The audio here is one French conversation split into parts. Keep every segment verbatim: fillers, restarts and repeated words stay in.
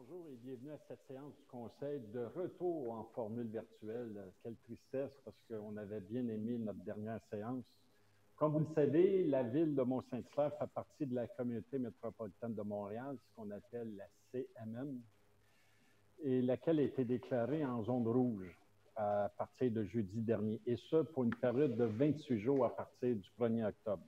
Bonjour et bienvenue à cette séance du Conseil de retour en formule virtuelle. Quelle tristesse parce qu'on avait bien aimé notre dernière séance. Comme vous le savez, la ville de Mont-Saint-Hilaire fait partie de la communauté métropolitaine de Montréal, ce qu'on appelle la C M M, et laquelle a été déclarée en zone rouge à partir de jeudi dernier, et ce pour une période de vingt-huit jours à partir du premier octobre.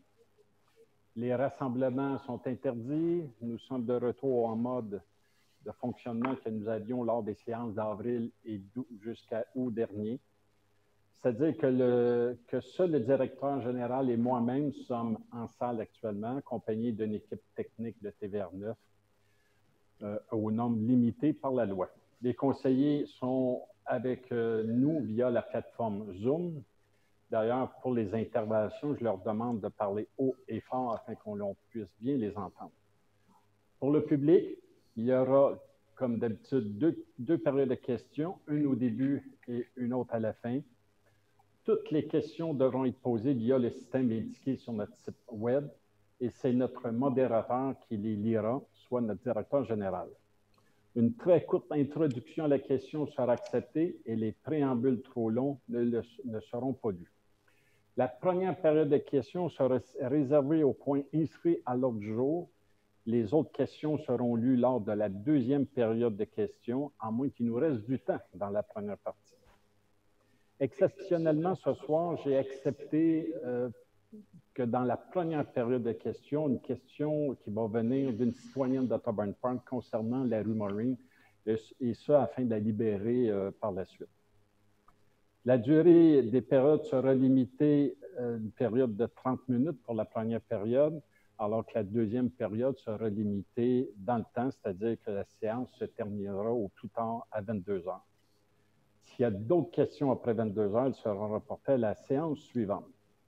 Les rassemblements sont interdits. Nous sommes de retour en mode de fonctionnement que nous avions lors des séances d'avril et d'août jusqu'à août dernier. C'est-à-dire que, le, que seul le directeur général et moi-même sommes en salle actuellement, accompagnés d'une équipe technique de T V R neuf euh, au nombre limité par la loi. Les conseillers sont avec euh, nous via la plateforme Zoom. D'ailleurs, pour les interventions, je leur demande de parler haut et fort afin qu'on puisse bien les entendre. Pour le public, il y aura, comme d'habitude, deux, deux périodes de questions, une au début et une autre à la fin. Toutes les questions devront être posées via le système indiqué sur notre site web et c'est notre modérateur qui les lira, soit notre directeur général. Une très courte introduction à la question sera acceptée et les préambules trop longs ne, le, ne seront pas lus. La première période de questions sera réservée aux points inscrits à l'ordre du jour. Les autres questions seront lues lors de la deuxième période de questions, à moins qu'il nous reste du temps dans la première partie. Exceptionnellement, ce soir, j'ai accepté euh, que dans la première période de questions, une question qui va venir d'une citoyenne d'Otterburn Park concernant la rue Maureen, et ce, afin de la libérer euh, par la suite. La durée des périodes sera limitée à une période de trente minutes pour la première période, alors que la deuxième période sera limitée dans le temps, c'est-à-dire que la séance se terminera au plus tard à vingt-deux heures. S'il y a d'autres questions après vingt-deux heures, elles seront reportées à la séance suivante.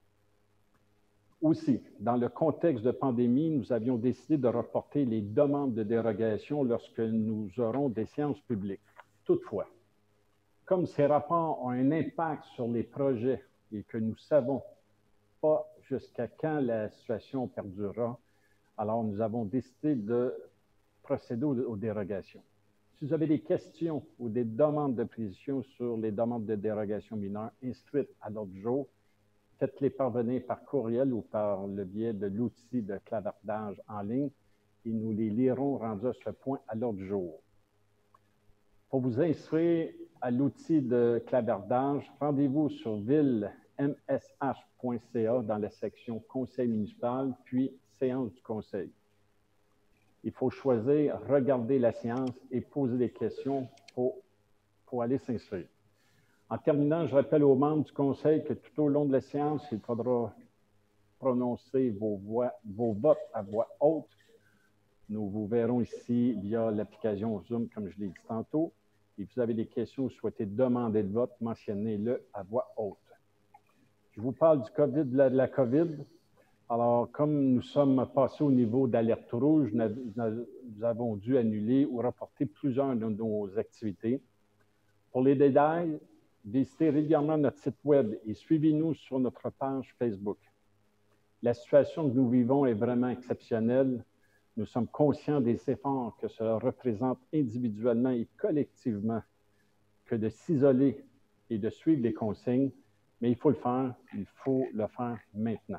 Aussi, dans le contexte de pandémie, nous avions décidé de reporter les demandes de dérogation lorsque nous aurons des séances publiques. Toutefois, comme ces rapports ont un impact sur les projets et que nous ne savons pas jusqu'à quand la situation perdurera, alors nous avons décidé de procéder aux, aux dérogations. Si vous avez des questions ou des demandes de précision sur les demandes de dérogation mineures inscrites à l'ordre du jour, faites-les parvenir par courriel ou par le biais de l'outil de clavardage en ligne et nous les lirons rendus à ce point à l'ordre du jour. Pour vous inscrire à l'outil de clavardage, rendez-vous sur ville m s h point c a dans la section Conseil municipal, puis Séance du Conseil. Il faut choisir Regarder la séance et poser des questions pour, pour aller s'inscrire. En terminant, je rappelle aux membres du Conseil que tout au long de la séance, il faudra prononcer vos, voix, vos votes à voix haute. Nous vous verrons ici via l'application Zoom, comme je l'ai dit tantôt. Et si vous avez des questions ou souhaitez demander de vote, mentionnez-le à voix haute. Je vous parle du COVID, de la, de la COVID. Alors, comme nous sommes passés au niveau d'alerte rouge, nous avons dû annuler ou reporter plusieurs de nos activités. Pour les détails, visitez régulièrement notre site web et suivez-nous sur notre page Facebook. La situation que nous vivons est vraiment exceptionnelle. Nous sommes conscients des efforts que cela représente individuellement et collectivement que de s'isoler et de suivre les consignes, mais il faut le faire, il faut le faire maintenant.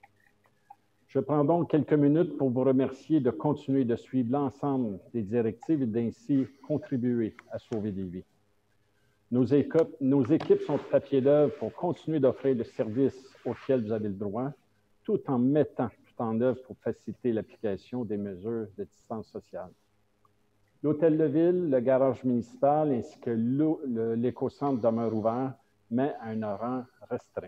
Je prends donc quelques minutes pour vous remercier de continuer de suivre l'ensemble des directives et d'ainsi contribuer à sauver des vies. Nos équipes, nos équipes sont à pied d'œuvre pour continuer d'offrir le service auquel vous avez le droit, tout en mettant tout en œuvre pour faciliter l'application des mesures de distance sociale. L'hôtel de ville, le garage municipal ainsi que l'éco-centre demeurent ouverts, mais à un horaire restreint.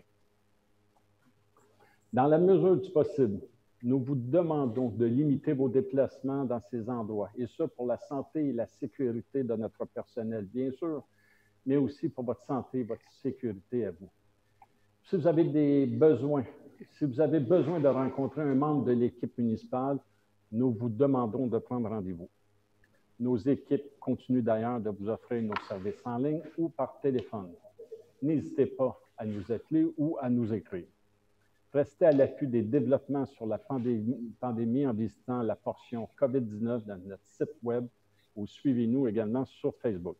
Dans la mesure du possible, nous vous demandons de limiter vos déplacements dans ces endroits, et ce pour la santé et la sécurité de notre personnel, bien sûr, mais aussi pour votre santé et votre sécurité à vous. Si vous avez des besoins, si vous avez besoin de rencontrer un membre de l'équipe municipale, nous vous demandons de prendre rendez-vous. Nos équipes continuent d'ailleurs de vous offrir nos services en ligne ou par téléphone. N'hésitez pas à nous appeler ou à nous écrire. Restez à l'affût des développements sur la pandémie, pandémie en visitant la portion COVID dix-neuf de notre site web ou suivez-nous également sur Facebook.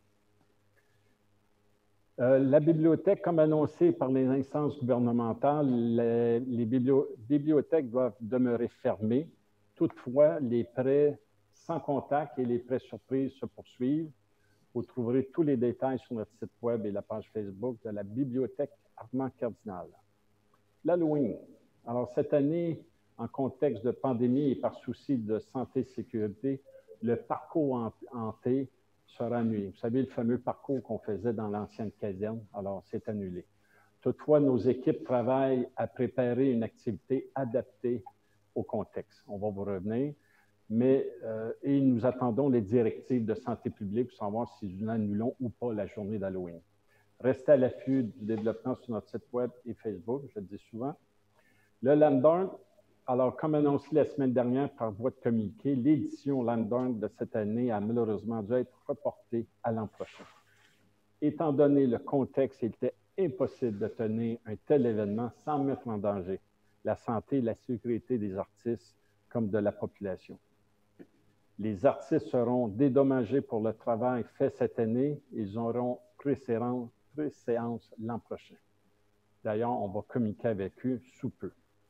Euh, la bibliothèque, comme annoncé par les instances gouvernementales, les, les biblio bibliothèques doivent demeurer fermées. Toutefois, les prêts sans contact et les prêts surprises se poursuivent. Vous trouverez tous les détails sur notre site web et la page Facebook de la Bibliothèque Armand Cardinal. L'Halloween. Alors, cette année, en contexte de pandémie et par souci de santé et sécurité, le parcours hanté sera annulé. Vous savez, le fameux parcours qu'on faisait dans l'ancienne caserne, alors c'est annulé. Toutefois, nos équipes travaillent à préparer une activité adaptée au contexte. On va vous revenir, mais euh, et nous attendons les directives de santé publique pour savoir si nous annulons ou pas la journée d'Halloween. Restez à l'affût du développement sur notre site web et Facebook, je le dis souvent. Le Landorn, alors comme annoncé la semaine dernière par voie de communiqué, l'édition Landorn de cette année a malheureusement dû être reportée à l'an prochain. Étant donné le contexte, il était impossible de tenir un tel événement sans mettre en danger la santé et la sécurité des artistes comme de la population. Les artistes seront dédommagés pour le travail fait cette année. Ils auront pré-séance l'an prochain. D'ailleurs, on va communiquer avec eux sous peu.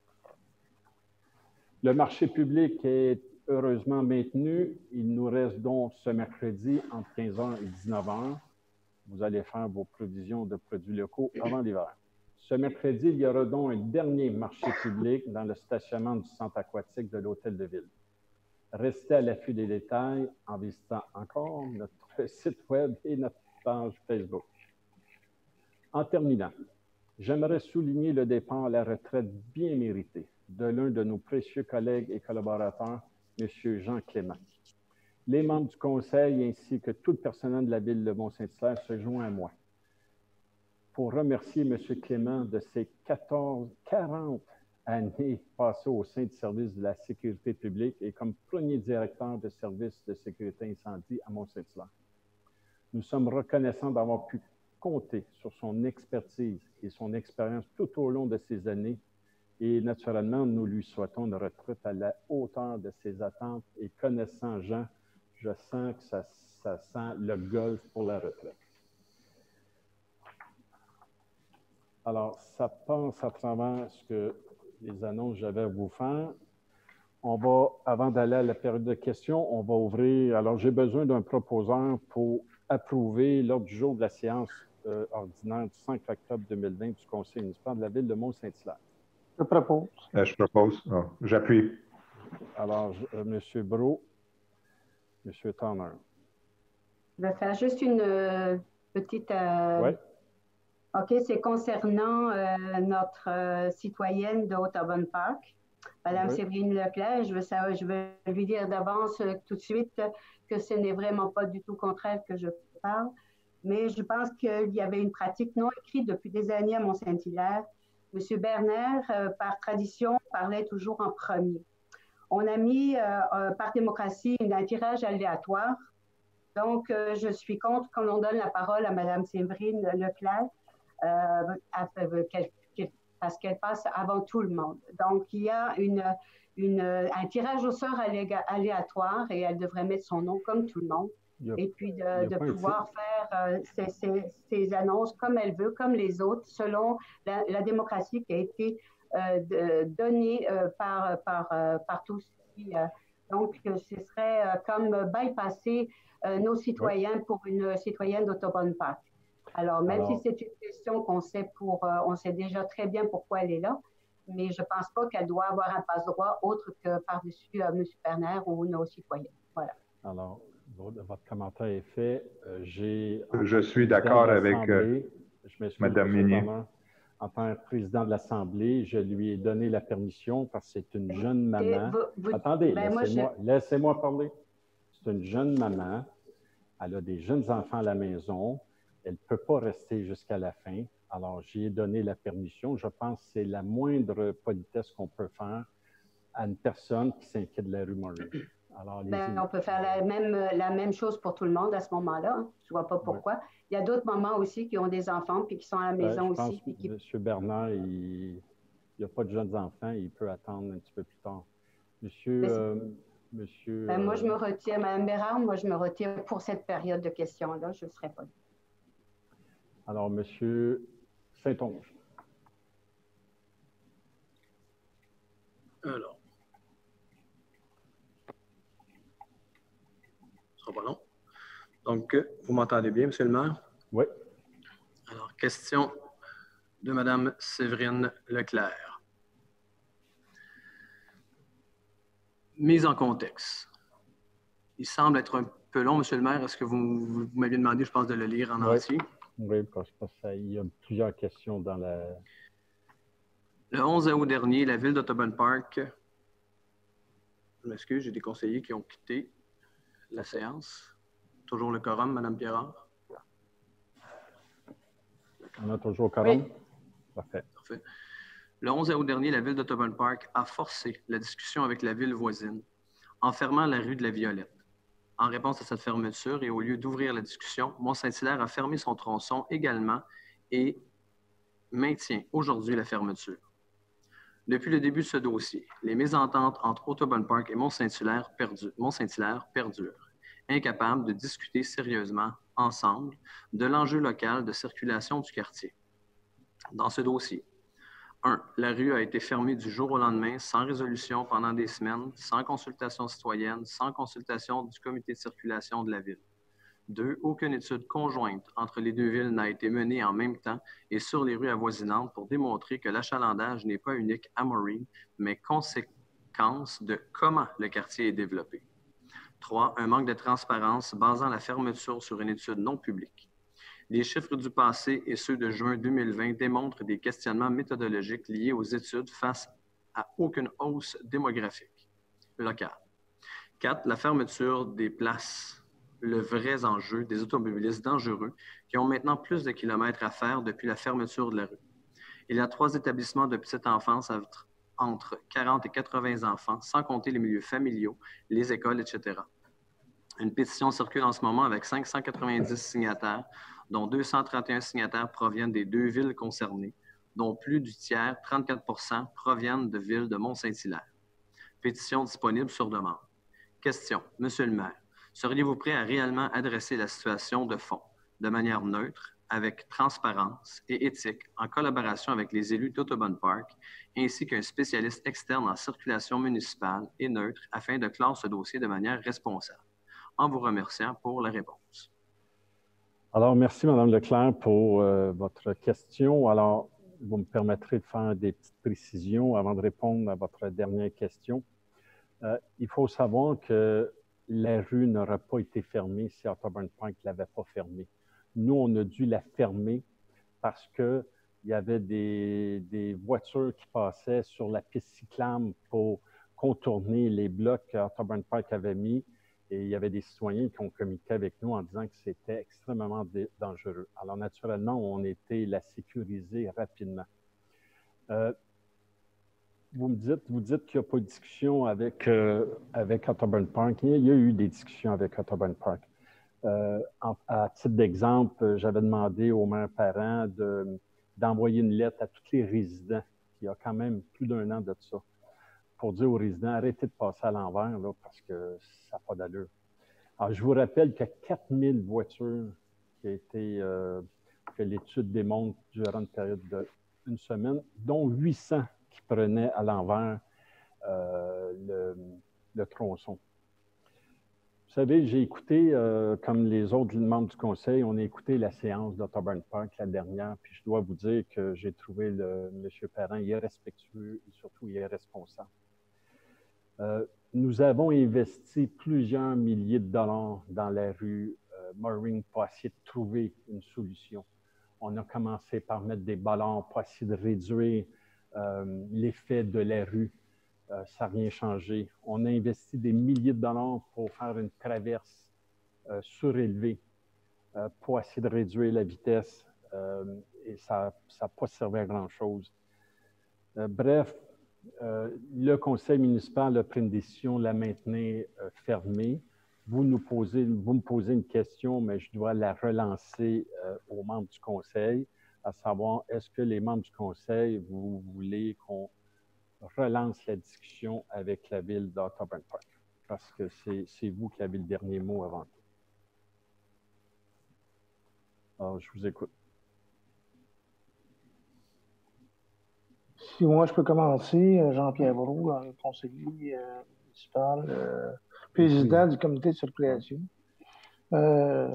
Le marché public est heureusement maintenu. Il nous reste donc ce mercredi entre quinze heures et dix-neuf heures. Vous allez faire vos provisions de produits locaux avant l'hiver. Ce mercredi, il y aura donc un dernier marché public dans le stationnement du centre aquatique de l'Hôtel de Ville. Restez à l'affût des détails en visitant encore notre site web et notre page Facebook. En terminant, j'aimerais souligner le départ à la retraite bien mérité de l'un de nos précieux collègues et collaborateurs, M. Jean Clément. Les membres du conseil ainsi que tout le personnel de la ville de Mont-Saint-Hilaire se joignent à moi pour remercier M. Clément de ses quatorze, quarante années passées au sein du service de la sécurité publique et comme premier directeur de service de sécurité incendie à Mont-Saint-Hilaire. Nous sommes reconnaissants d'avoir pu compter sur son expertise et son expérience tout au long de ces années. Et naturellement, nous lui souhaitons une retraite à la hauteur de ses attentes. Et connaissant Jean, je sens que ça, ça sent le golf pour la retraite. Alors, ça passe à travers ce que les annonces que j'avais à vous faire. On va, avant d'aller à la période de questions, on va ouvrir. Alors, j'ai besoin d'un proposeur pour approuver l'ordre du jour de la séance euh, ordinaire du cinq octobre deux mille vingt du Conseil municipal de la ville de Mont-Saint-Hilaire. Je propose. Euh, je propose. Oh, j'appuie. Alors, euh, M. Brault, M. Turner. Je vais faire juste une euh, petite... Euh... Oui. OK, c'est concernant euh, notre euh, citoyenne de Haute-Auburn Park, Mme Oui. Séverine Leclerc. Je veux, savoir, je veux lui dire d'avance euh, tout de suite que ce n'est vraiment pas du tout contraire que je parle, mais je pense qu'il y avait une pratique non écrite depuis des années à Mont-Saint-Hilaire. M. Berner, euh, par tradition, parlait toujours en premier. On a mis, euh, euh, par démocratie, un tirage aléatoire. Donc, euh, je suis contre qu'on donne la parole à Mme Séverine Leclerc euh, qu'elle, qu'elle, parce qu'elle passe avant tout le monde. Donc, il y a une, une, un tirage au sort aléatoire et elle devrait mettre son nom comme tout le monde. A, et puis de, de pouvoir faire euh, ces, ces, ces annonces comme elle veut, comme les autres, selon la, la démocratie qui a été euh, de, donnée euh, par, par, euh, par tous. Euh, donc, ce serait euh, comme bypasser euh, nos citoyens pour une citoyenne d'Audubon Park. Alors, même Alors, si c'est une question qu'on sait pour, euh, on sait déjà très bien pourquoi elle est là, mais je ne pense pas qu'elle doit avoir un passe-droit autre que par-dessus euh, M. Berner ou nos citoyens. Voilà. Alors, votre commentaire est fait. Euh, j'ai, je suis d'accord avec euh, Mme Meunier. En tant que président de l'Assemblée, je lui ai donné la permission parce que c'est une jeune maman. Vous, vous, Attendez, ben laissez-moi je... laissez parler. C'est une jeune maman. Elle a des jeunes enfants à la maison. Elle ne peut pas rester jusqu'à la fin. Alors, j'y ai donné la permission. Je pense que c'est la moindre politesse qu'on peut faire à une personne qui s'inquiète de la rue Murray. Alors, ben, on peut faire la même, la même chose pour tout le monde à ce moment-là. Je ne vois pas pourquoi. Oui. Il y a d'autres mamans aussi qui ont des enfants puis qui sont à la maison ben, je aussi. Pense qui... M. Bernard, il n'y a pas de jeunes enfants. Il peut attendre un petit peu plus tard. Monsieur, euh, Monsieur... Ben, moi, je me retire, Mme Bérard, moi, je me retire pour cette période de questions-là. Je ne serai pas là. Alors, Monsieur Saint-Onge. Alors. Ce sera pas long. Donc, vous m'entendez bien, Monsieur le maire? Oui. Alors, question de Mme Séverine Leclerc. Mise en contexte. Il semble être un peu long, Monsieur le maire. Est-ce que vous, vous m'aviez demandé, je pense, de le lire en oui. entier? Oui, parce qu'il y a plusieurs questions dans la... Le onze août dernier, la ville d'Audubon Park... Je m'excuse, j'ai des conseillers qui ont quitté la séance. Toujours le quorum, Mme Pierrard? On a toujours le quorum? Oui. Parfait. Parfait. Le onze août dernier, la ville d'Audubon Park a forcé la discussion avec la ville voisine en fermant la rue de la Violette. En réponse à cette fermeture et au lieu d'ouvrir la discussion, Mont-Saint-Hilaire a fermé son tronçon également et maintient aujourd'hui la fermeture. Depuis le début de ce dossier, les mésententes entre Audubon Park et Mont-Saint-Hilaire perdurent, Mont-Saint-Hilaire perdurent, incapables de discuter sérieusement ensemble de l'enjeu local de circulation du quartier. Dans ce dossier, un. La rue a été fermée du jour au lendemain, sans résolution pendant des semaines, sans consultation citoyenne, sans consultation du comité de circulation de la ville. Deux. Aucune étude conjointe entre les deux villes n'a été menée en même temps et sur les rues avoisinantes pour démontrer que l'achalandage n'est pas unique à Maureen, mais conséquence de comment le quartier est développé. Trois. Un manque de transparence basant la fermeture sur une étude non publique. Les chiffres du passé et ceux de juin deux mille vingt démontrent des questionnements méthodologiques liés aux études face à aucune hausse démographique locale. Quatre. La fermeture des places, le vrai enjeu des automobilistes dangereux qui ont maintenant plus de kilomètres à faire depuis la fermeture de la rue. Il y a trois établissements de petite enfance entre quarante et quatre-vingts enfants, sans compter les milieux familiaux, les écoles, et cetera. Une pétition circule en ce moment avec cinq cent quatre-vingt-dix signataires, dont deux cent trente et un signataires proviennent des deux villes concernées, dont plus du tiers, trente-quatre pour cent, proviennent de villes de Mont-Saint-Hilaire. Pétition disponible sur demande. Question. Monsieur le maire, seriez-vous prêt à réellement adresser la situation de fond, de manière neutre, avec transparence et éthique, en collaboration avec les élus d'Audubon Park, ainsi qu'un spécialiste externe en circulation municipale et neutre, afin de clore ce dossier de manière responsable? En vous remerciant pour la réponse. Alors, merci, Mme Leclerc, pour euh, votre question. Alors, vous me permettrez de faire des petites précisions avant de répondre à votre dernière question. Euh, il faut savoir que la rue n'aurait pas été fermée si Audubon Park ne l'avait pas fermée. Nous, on a dû la fermer parce qu'il y avait des, des voitures qui passaient sur la piste cyclable pour contourner les blocs qu'Audubon Park avait mis. Et il y avait des citoyens qui ont communiqué avec nous en disant que c'était extrêmement dangereux. Alors, naturellement, on a été la sécuriser rapidement. Euh, vous me dites, vous dites qu'il n'y a pas de discussion avec, euh, avec Audubon Park. Il y a eu des discussions avec Audubon Park. Euh, en, à titre d'exemple, j'avais demandé au maire parent de, d'envoyer une lettre à tous les résidents, il y a quand même plus d'un an de ça, pour dire aux résidents, arrêtez de passer à l'envers, là, parce que ça n'a pas d'allure. Alors, je vous rappelle qu'il y a quatre mille voitures qui ont été, euh, que l'étude démontre durant une période d'une semaine, dont huit cents qui prenaient à l'envers euh, le, le tronçon. Vous savez, j'ai écouté, euh, comme les autres membres du conseil, on a écouté la séance d'Audubon Park la dernière, puis je dois vous dire que j'ai trouvé le M. Parent irrespectueux et surtout irresponsable. Euh, nous avons investi plusieurs milliers de dollars dans la rue euh, Maureen pour essayer de trouver une solution. On a commencé par mettre des ballons pour essayer de réduire euh, l'effet de la rue. Euh, ça n'a rien changé. On a investi des milliers de dollars pour faire une traverse euh, surélevée euh, pour essayer de réduire la vitesse euh, et ça n'a pas servi à grand-chose. Euh, bref, Euh, le conseil municipal a pris une décision, la maintenir euh, fermée. Vous, nous posez, vous me posez une question, mais je dois la relancer euh, aux membres du conseil, à savoir, est-ce que les membres du conseil, vous voulez qu'on relance la discussion avec la ville d'Audubon Park? parce que c'est vous qui avez le dernier mot avant tout. Alors, je vous écoute. Si moi, je peux commencer, Jean-Pierre Brault, conseiller euh, municipal, euh, président oui. du comité de circulation. Euh,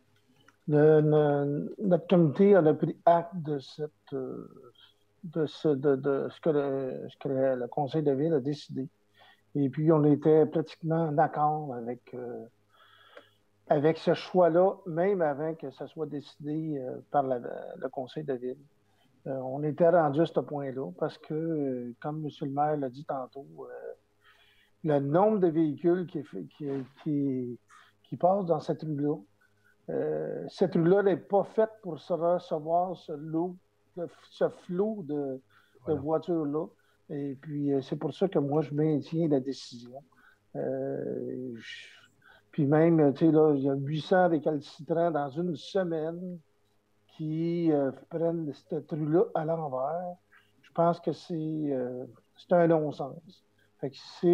le, le, notre comité a pris acte de, cette, de, ce, de, de ce que, le, ce que le, le conseil de ville a décidé. Et puis, on était pratiquement en accord avec, euh, avec ce choix-là, même avant que ça soit décidé euh, par la, le conseil de ville. Euh, on était rendu à ce point-là parce que, euh, comme M. le maire l'a dit tantôt, euh, le nombre de véhicules qui, qui, qui, qui passent dans cette rue-là, euh, cette rue-là n'est pas faite pour se recevoir ce lot, ce flot de, de voilà. voitures-là. Et puis, euh, c'est pour ça que moi, je maintiens la décision. Euh, je, puis même, tu sais, là, il y a huit cents récalcitrants dans une semaine qui euh, prennent cette rue-là à l'envers. Je pense que c'est euh, un non-sens. Fait que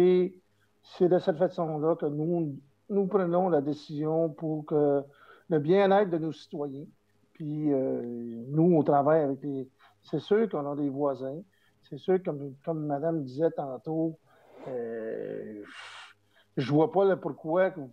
c'est de cette façon-là que nous, nous prenons la décision pour que le bien-être de nos citoyens. Puis euh, nous, on travaille avec les... C'est sûr qu'on a des voisins. C'est sûr, comme, comme Madame disait tantôt, euh, je vois pas le pourquoi que,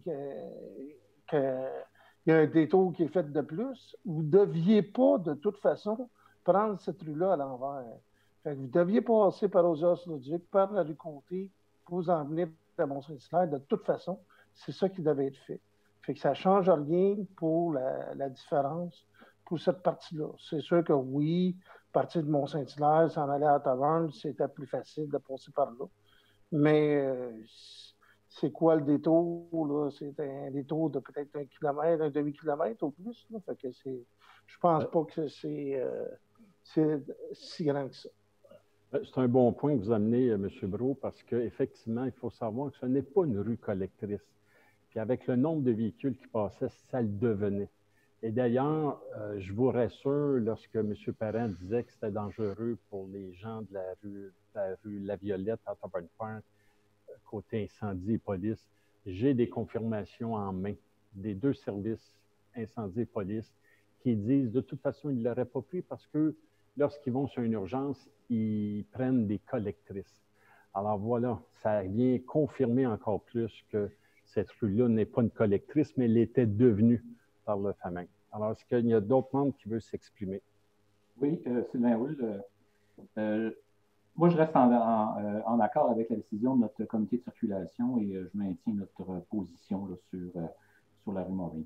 que, que il y a un détour qui est fait de plus. Vous ne deviez pas, de toute façon, prendre cette rue-là à l'envers. Vous deviez passer par Osias-Leduc, par la rue Comté, pour vous en venir à Mont-Saint-Hilaire. De toute façon, c'est ça qui devait être fait. Fait que ça ne change rien pour la, la différence pour cette partie-là. C'est sûr que oui, partir de Mont-Saint-Hilaire, s'en aller à Taverne, c'était plus facile de passer par là. Mais euh, c'est quoi le détour? C'est un détour de peut-être un kilomètre, un demi-kilomètre au plus. Là. Fait que je pense pas que c'est euh, si grand que ça. C'est un bon point que vous amenez, M. Brault, parce qu'effectivement, il faut savoir que ce n'est pas une rue collectrice. Puis avec le nombre de véhicules qui passaient, ça le devenait. Et d'ailleurs, euh, je vous rassure, lorsque M. Parent disait que c'était dangereux pour les gens de la rue, de la, rue La Violette à Tavern Park, côté incendie et police, j'ai des confirmations en main des deux services incendie et police qui disent de toute façon, ils ne l'auraient pas pris parce que lorsqu'ils vont sur une urgence, ils prennent des collectrices. Alors voilà, ça vient confirmer encore plus que cette rue-là n'est pas une collectrice, mais elle était devenue par le FAMIN. Alors, est-ce qu'il y a d'autres membres qui veulent s'exprimer? Oui, euh, Sylvain Roule. Euh, euh, moi, je reste en, en, euh, en accord avec la décision de notre comité de circulation et euh, je maintiens notre position là, sur, euh, sur la rue Maureen.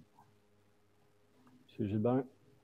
M. Gilbert?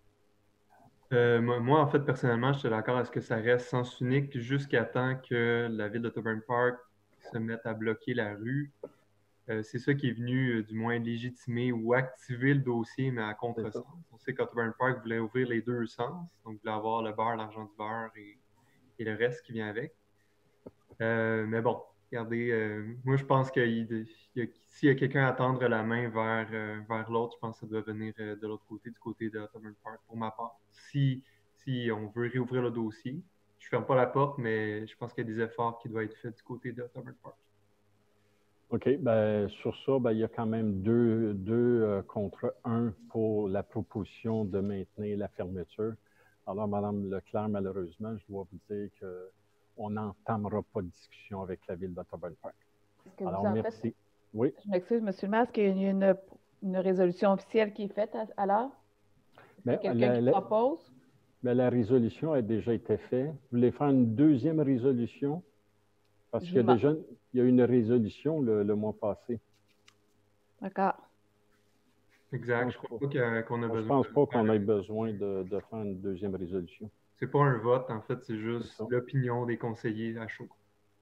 Euh, moi, moi, en fait, personnellement, je suis d'accord à ce que ça reste sens unique jusqu'à temps que la ville de Tavern Park se mette à bloquer la rue. Euh, c'est ça qui est venu, euh, du moins, légitimer ou activer le dossier, mais à contresens. On sait que Tavern Park voulait ouvrir les deux sens, donc voulait avoir le beurre, l'argent du beurre et, et le reste qui vient avec. Euh, mais bon, regardez, euh, moi, je pense que s'il y a quelqu'un à tendre la main vers, euh, vers l'autre, je pense que ça doit venir euh, de l'autre côté, du côté de Tavern Park, pour ma part. Si, si on veut réouvrir le dossier, je ne ferme pas la porte, mais je pense qu'il y a des efforts qui doivent être faits du côté de Tavern Park. OK. Ben, sur ça, ben, il y a quand même deux, deux euh, contre un pour la proposition de maintenir la fermeture. Alors, Mme Leclerc, malheureusement, je dois vous dire qu'on n'entamera pas de discussion avec la ville de Tavern Park. Alors, merci. Fait, oui. Je m'excuse, M. le maire, est-ce qu'il y a une, une résolution officielle qui est faite alors? Quelqu'un qui propose? Ben, la résolution a déjà été faite. Vous voulez faire une deuxième résolution? Parce qu'il y a déjà il y a une résolution le, le mois passé. D'accord. Exact. Je ne crois pas qu'on a besoin. Je pense pas qu'on ait besoin de, de faire une deuxième résolution. C'est pas un vote, en fait, c'est juste l'opinion des conseillers à chaud.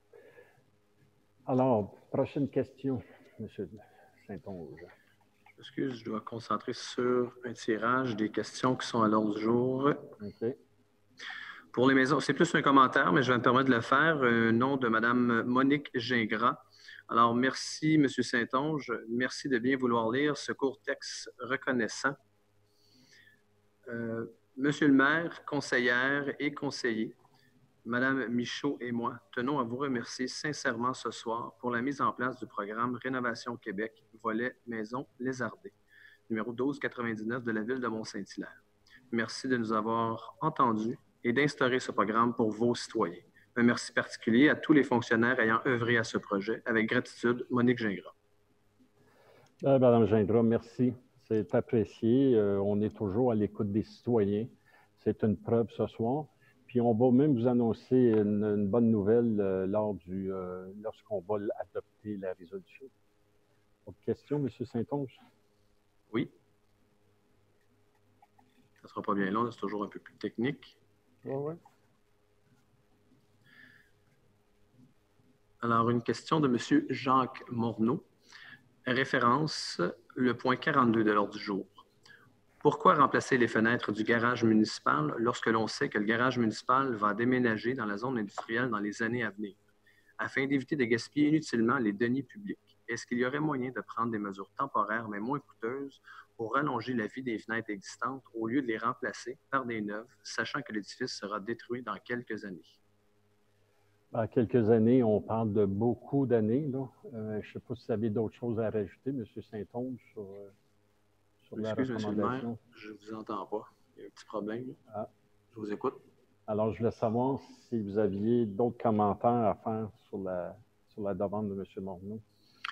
Alors, prochaine question, M. Saint-Onge. Excuse, je dois concentrer sur un tirage des questions qui sont à l'ordre du jour. OK. Pour les maisons, c'est plus un commentaire, mais je vais me permettre de le faire. Un nom de Mme Monique Gingras. Alors, merci, M. Saint-Onge. Merci de bien vouloir lire ce court texte reconnaissant. Euh, Monsieur le maire, conseillère et conseillers, Madame Michaud et moi tenons à vous remercier sincèrement ce soir pour la mise en place du programme Rénovation Québec, volet Maison Lézardé, numéro douze quatre-vingt-dix-neuf de la ville de Mont-Saint-Hilaire. Merci de nous avoir entendus et d'instaurer ce programme pour vos citoyens. Un merci particulier à tous les fonctionnaires ayant œuvré à ce projet. Avec gratitude, Monique Gingras. Euh, Madame Gingras, merci. C'est apprécié. Euh, on est toujours à l'écoute des citoyens. C'est une preuve ce soir. Puis on va même vous annoncer une, une bonne nouvelle euh, lors du, euh, lorsqu'on va adopter la résolution. Autre question, M. Saint-Onge? Oui. Ça ne sera pas bien long, c'est toujours un peu plus technique. Oui, oui. Alors, une question de M. Jacques Morneau. Référence, le point quarante-deux de l'ordre du jour. Pourquoi remplacer les fenêtres du garage municipal lorsque l'on sait que le garage municipal va déménager dans la zone industrielle dans les années à venir, afin d'éviter de gaspiller inutilement les deniers publics? Est-ce qu'il y aurait moyen de prendre des mesures temporaires mais moins coûteuses pour rallonger la vie des fenêtres existantes au lieu de les remplacer par des neuves, sachant que l'édifice sera détruit dans quelques années? À quelques années, on parle de beaucoup d'années. Euh, je ne sais pas si vous avez d'autres choses à rajouter, M. Saint-Onge, sur, euh, sur la recommandation. Excusez, M. le maire, je ne vous entends pas. Il y a un petit problème. Ah. Je vous écoute. Alors, je voulais savoir si vous aviez d'autres commentaires à faire sur la, sur la demande de M. Morneau.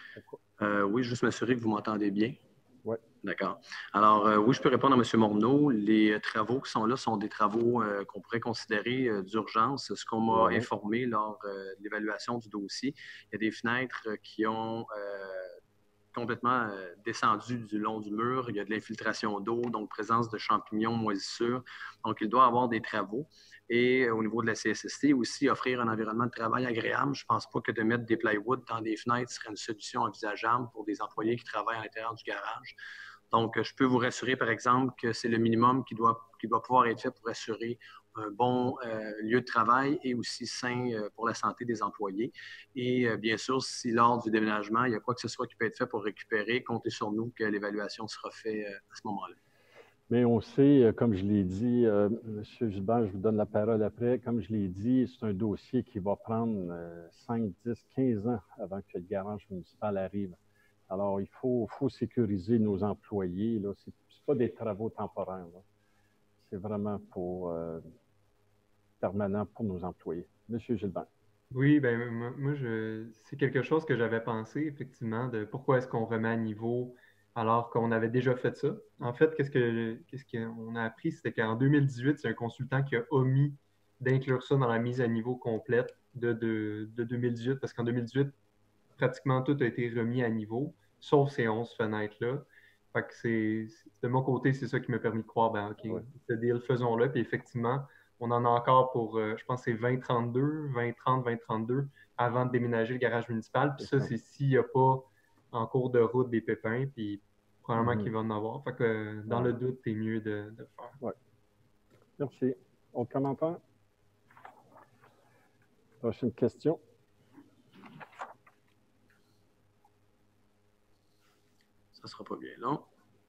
Euh, oui, juste m'assurer que vous m'entendez bien. Oui. D'accord. Alors, euh, oui, je peux répondre à M. Morneau. Les travaux qui sont là sont des travaux euh, qu'on pourrait considérer euh, d'urgence. Ce qu'on m'a oui. informé lors euh, de l'évaluation du dossier, il y a des fenêtres qui ont euh, complètement euh, descendu du long du mur. Il y a de l'infiltration d'eau, donc présence de champignons, moisissures. Donc, il doit y avoir des travaux. Et euh, au niveau de la C S S T, aussi offrir un environnement de travail agréable. Je ne pense pas que de mettre des plywood dans des fenêtres serait une solution envisageable pour des employés qui travaillent à l'intérieur du garage. Donc, je peux vous rassurer, par exemple, que c'est le minimum qui doit, qui doit pouvoir être fait pour assurer un bon euh, lieu de travail et aussi sain euh, pour la santé des employés. Et euh, bien sûr, si lors du déménagement, il y a quoi que ce soit qui peut être fait pour récupérer, comptez sur nous que l'évaluation sera faite euh, à ce moment-là. Mais on sait, comme je l'ai dit, euh, M. Gilbert, je vous donne la parole après, comme je l'ai dit, c'est un dossier qui va prendre euh, cinq, dix, quinze ans avant que le garage municipal arrive. Alors, il faut, faut sécuriser nos employés. Ce n'est pas des travaux temporaires. C'est vraiment pour, euh, permanent pour nos employés. Monsieur Gilbert. Oui, bien, moi, je, c'est quelque chose que j'avais pensé, effectivement, de pourquoi est-ce qu'on remet à niveau alors qu'on avait déjà fait ça. En fait, qu'est-ce que qu'est-ce qu'on a appris, c'était qu'en deux mille dix-huit, c'est un consultant qui a omis d'inclure ça dans la mise à niveau complète de, de, de deux mille dix-huit, parce qu'en deux mille dix-huit, pratiquement tout a été remis à niveau, sauf ces onze fenêtres-là. Fait que c'est, de mon côté, c'est ça qui m'a permis de croire, ben OK, ouais. Ce deal, faisons-le. Puis effectivement, on en a encore pour, euh, je pense, c'est vingt trente-deux, vingt trente, vingt trente-deux avant de déménager le garage municipal. Puis ça, c'est s'il n'y a pas en cours de route des pépins, puis probablement mm-hmm. qu'il va en avoir. Fait que dans ouais. le doute, c'est mieux de, de le faire. Oui. Merci. Autre commentaire? Prochaine question. Ça ne sera pas bien long.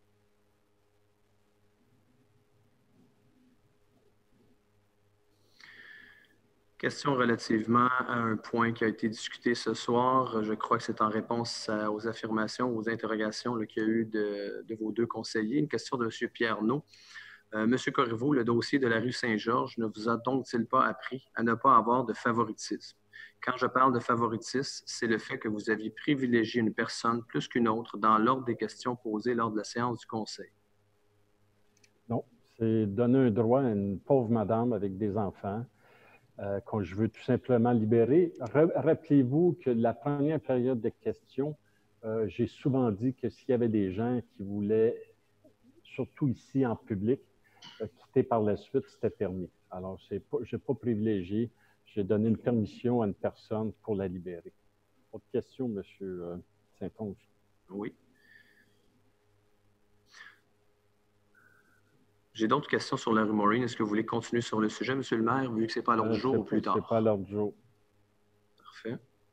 Question relativement à un point qui a été discuté ce soir. Je crois que c'est en réponse à, aux affirmations, aux interrogations qu'il y a eu de, de vos deux conseillers. Une question de M. Pierre Naud. Euh, M. Corriveau, le dossier de la rue Saint-Georges ne vous a donc-t-il pas appris à ne pas avoir de favoritisme? Quand je parle de favoritisme, c'est le fait que vous aviez privilégié une personne plus qu'une autre dans l'ordre des questions posées lors de la séance du Conseil. Non, c'est donner un droit à une pauvre madame avec des enfants euh, que je veux tout simplement libérer. Rappelez-vous que la première période de questions, euh, j'ai souvent dit que s'il y avait des gens qui voulaient, surtout ici en public, euh, quitter par la suite, c'était permis. Alors, je n'ai pas privilégié. J'ai donné une permission à une personne pour la libérer. Autre question, M. Saint-Onge? Oui. J'ai d'autres questions sur la rue Maureen. Est-ce que vous voulez continuer sur le sujet, M. le maire, vu que ce n'est pas à l'ordre du jour ou plus tard? Ce n'est pas à l'ordre du jour. Parfait.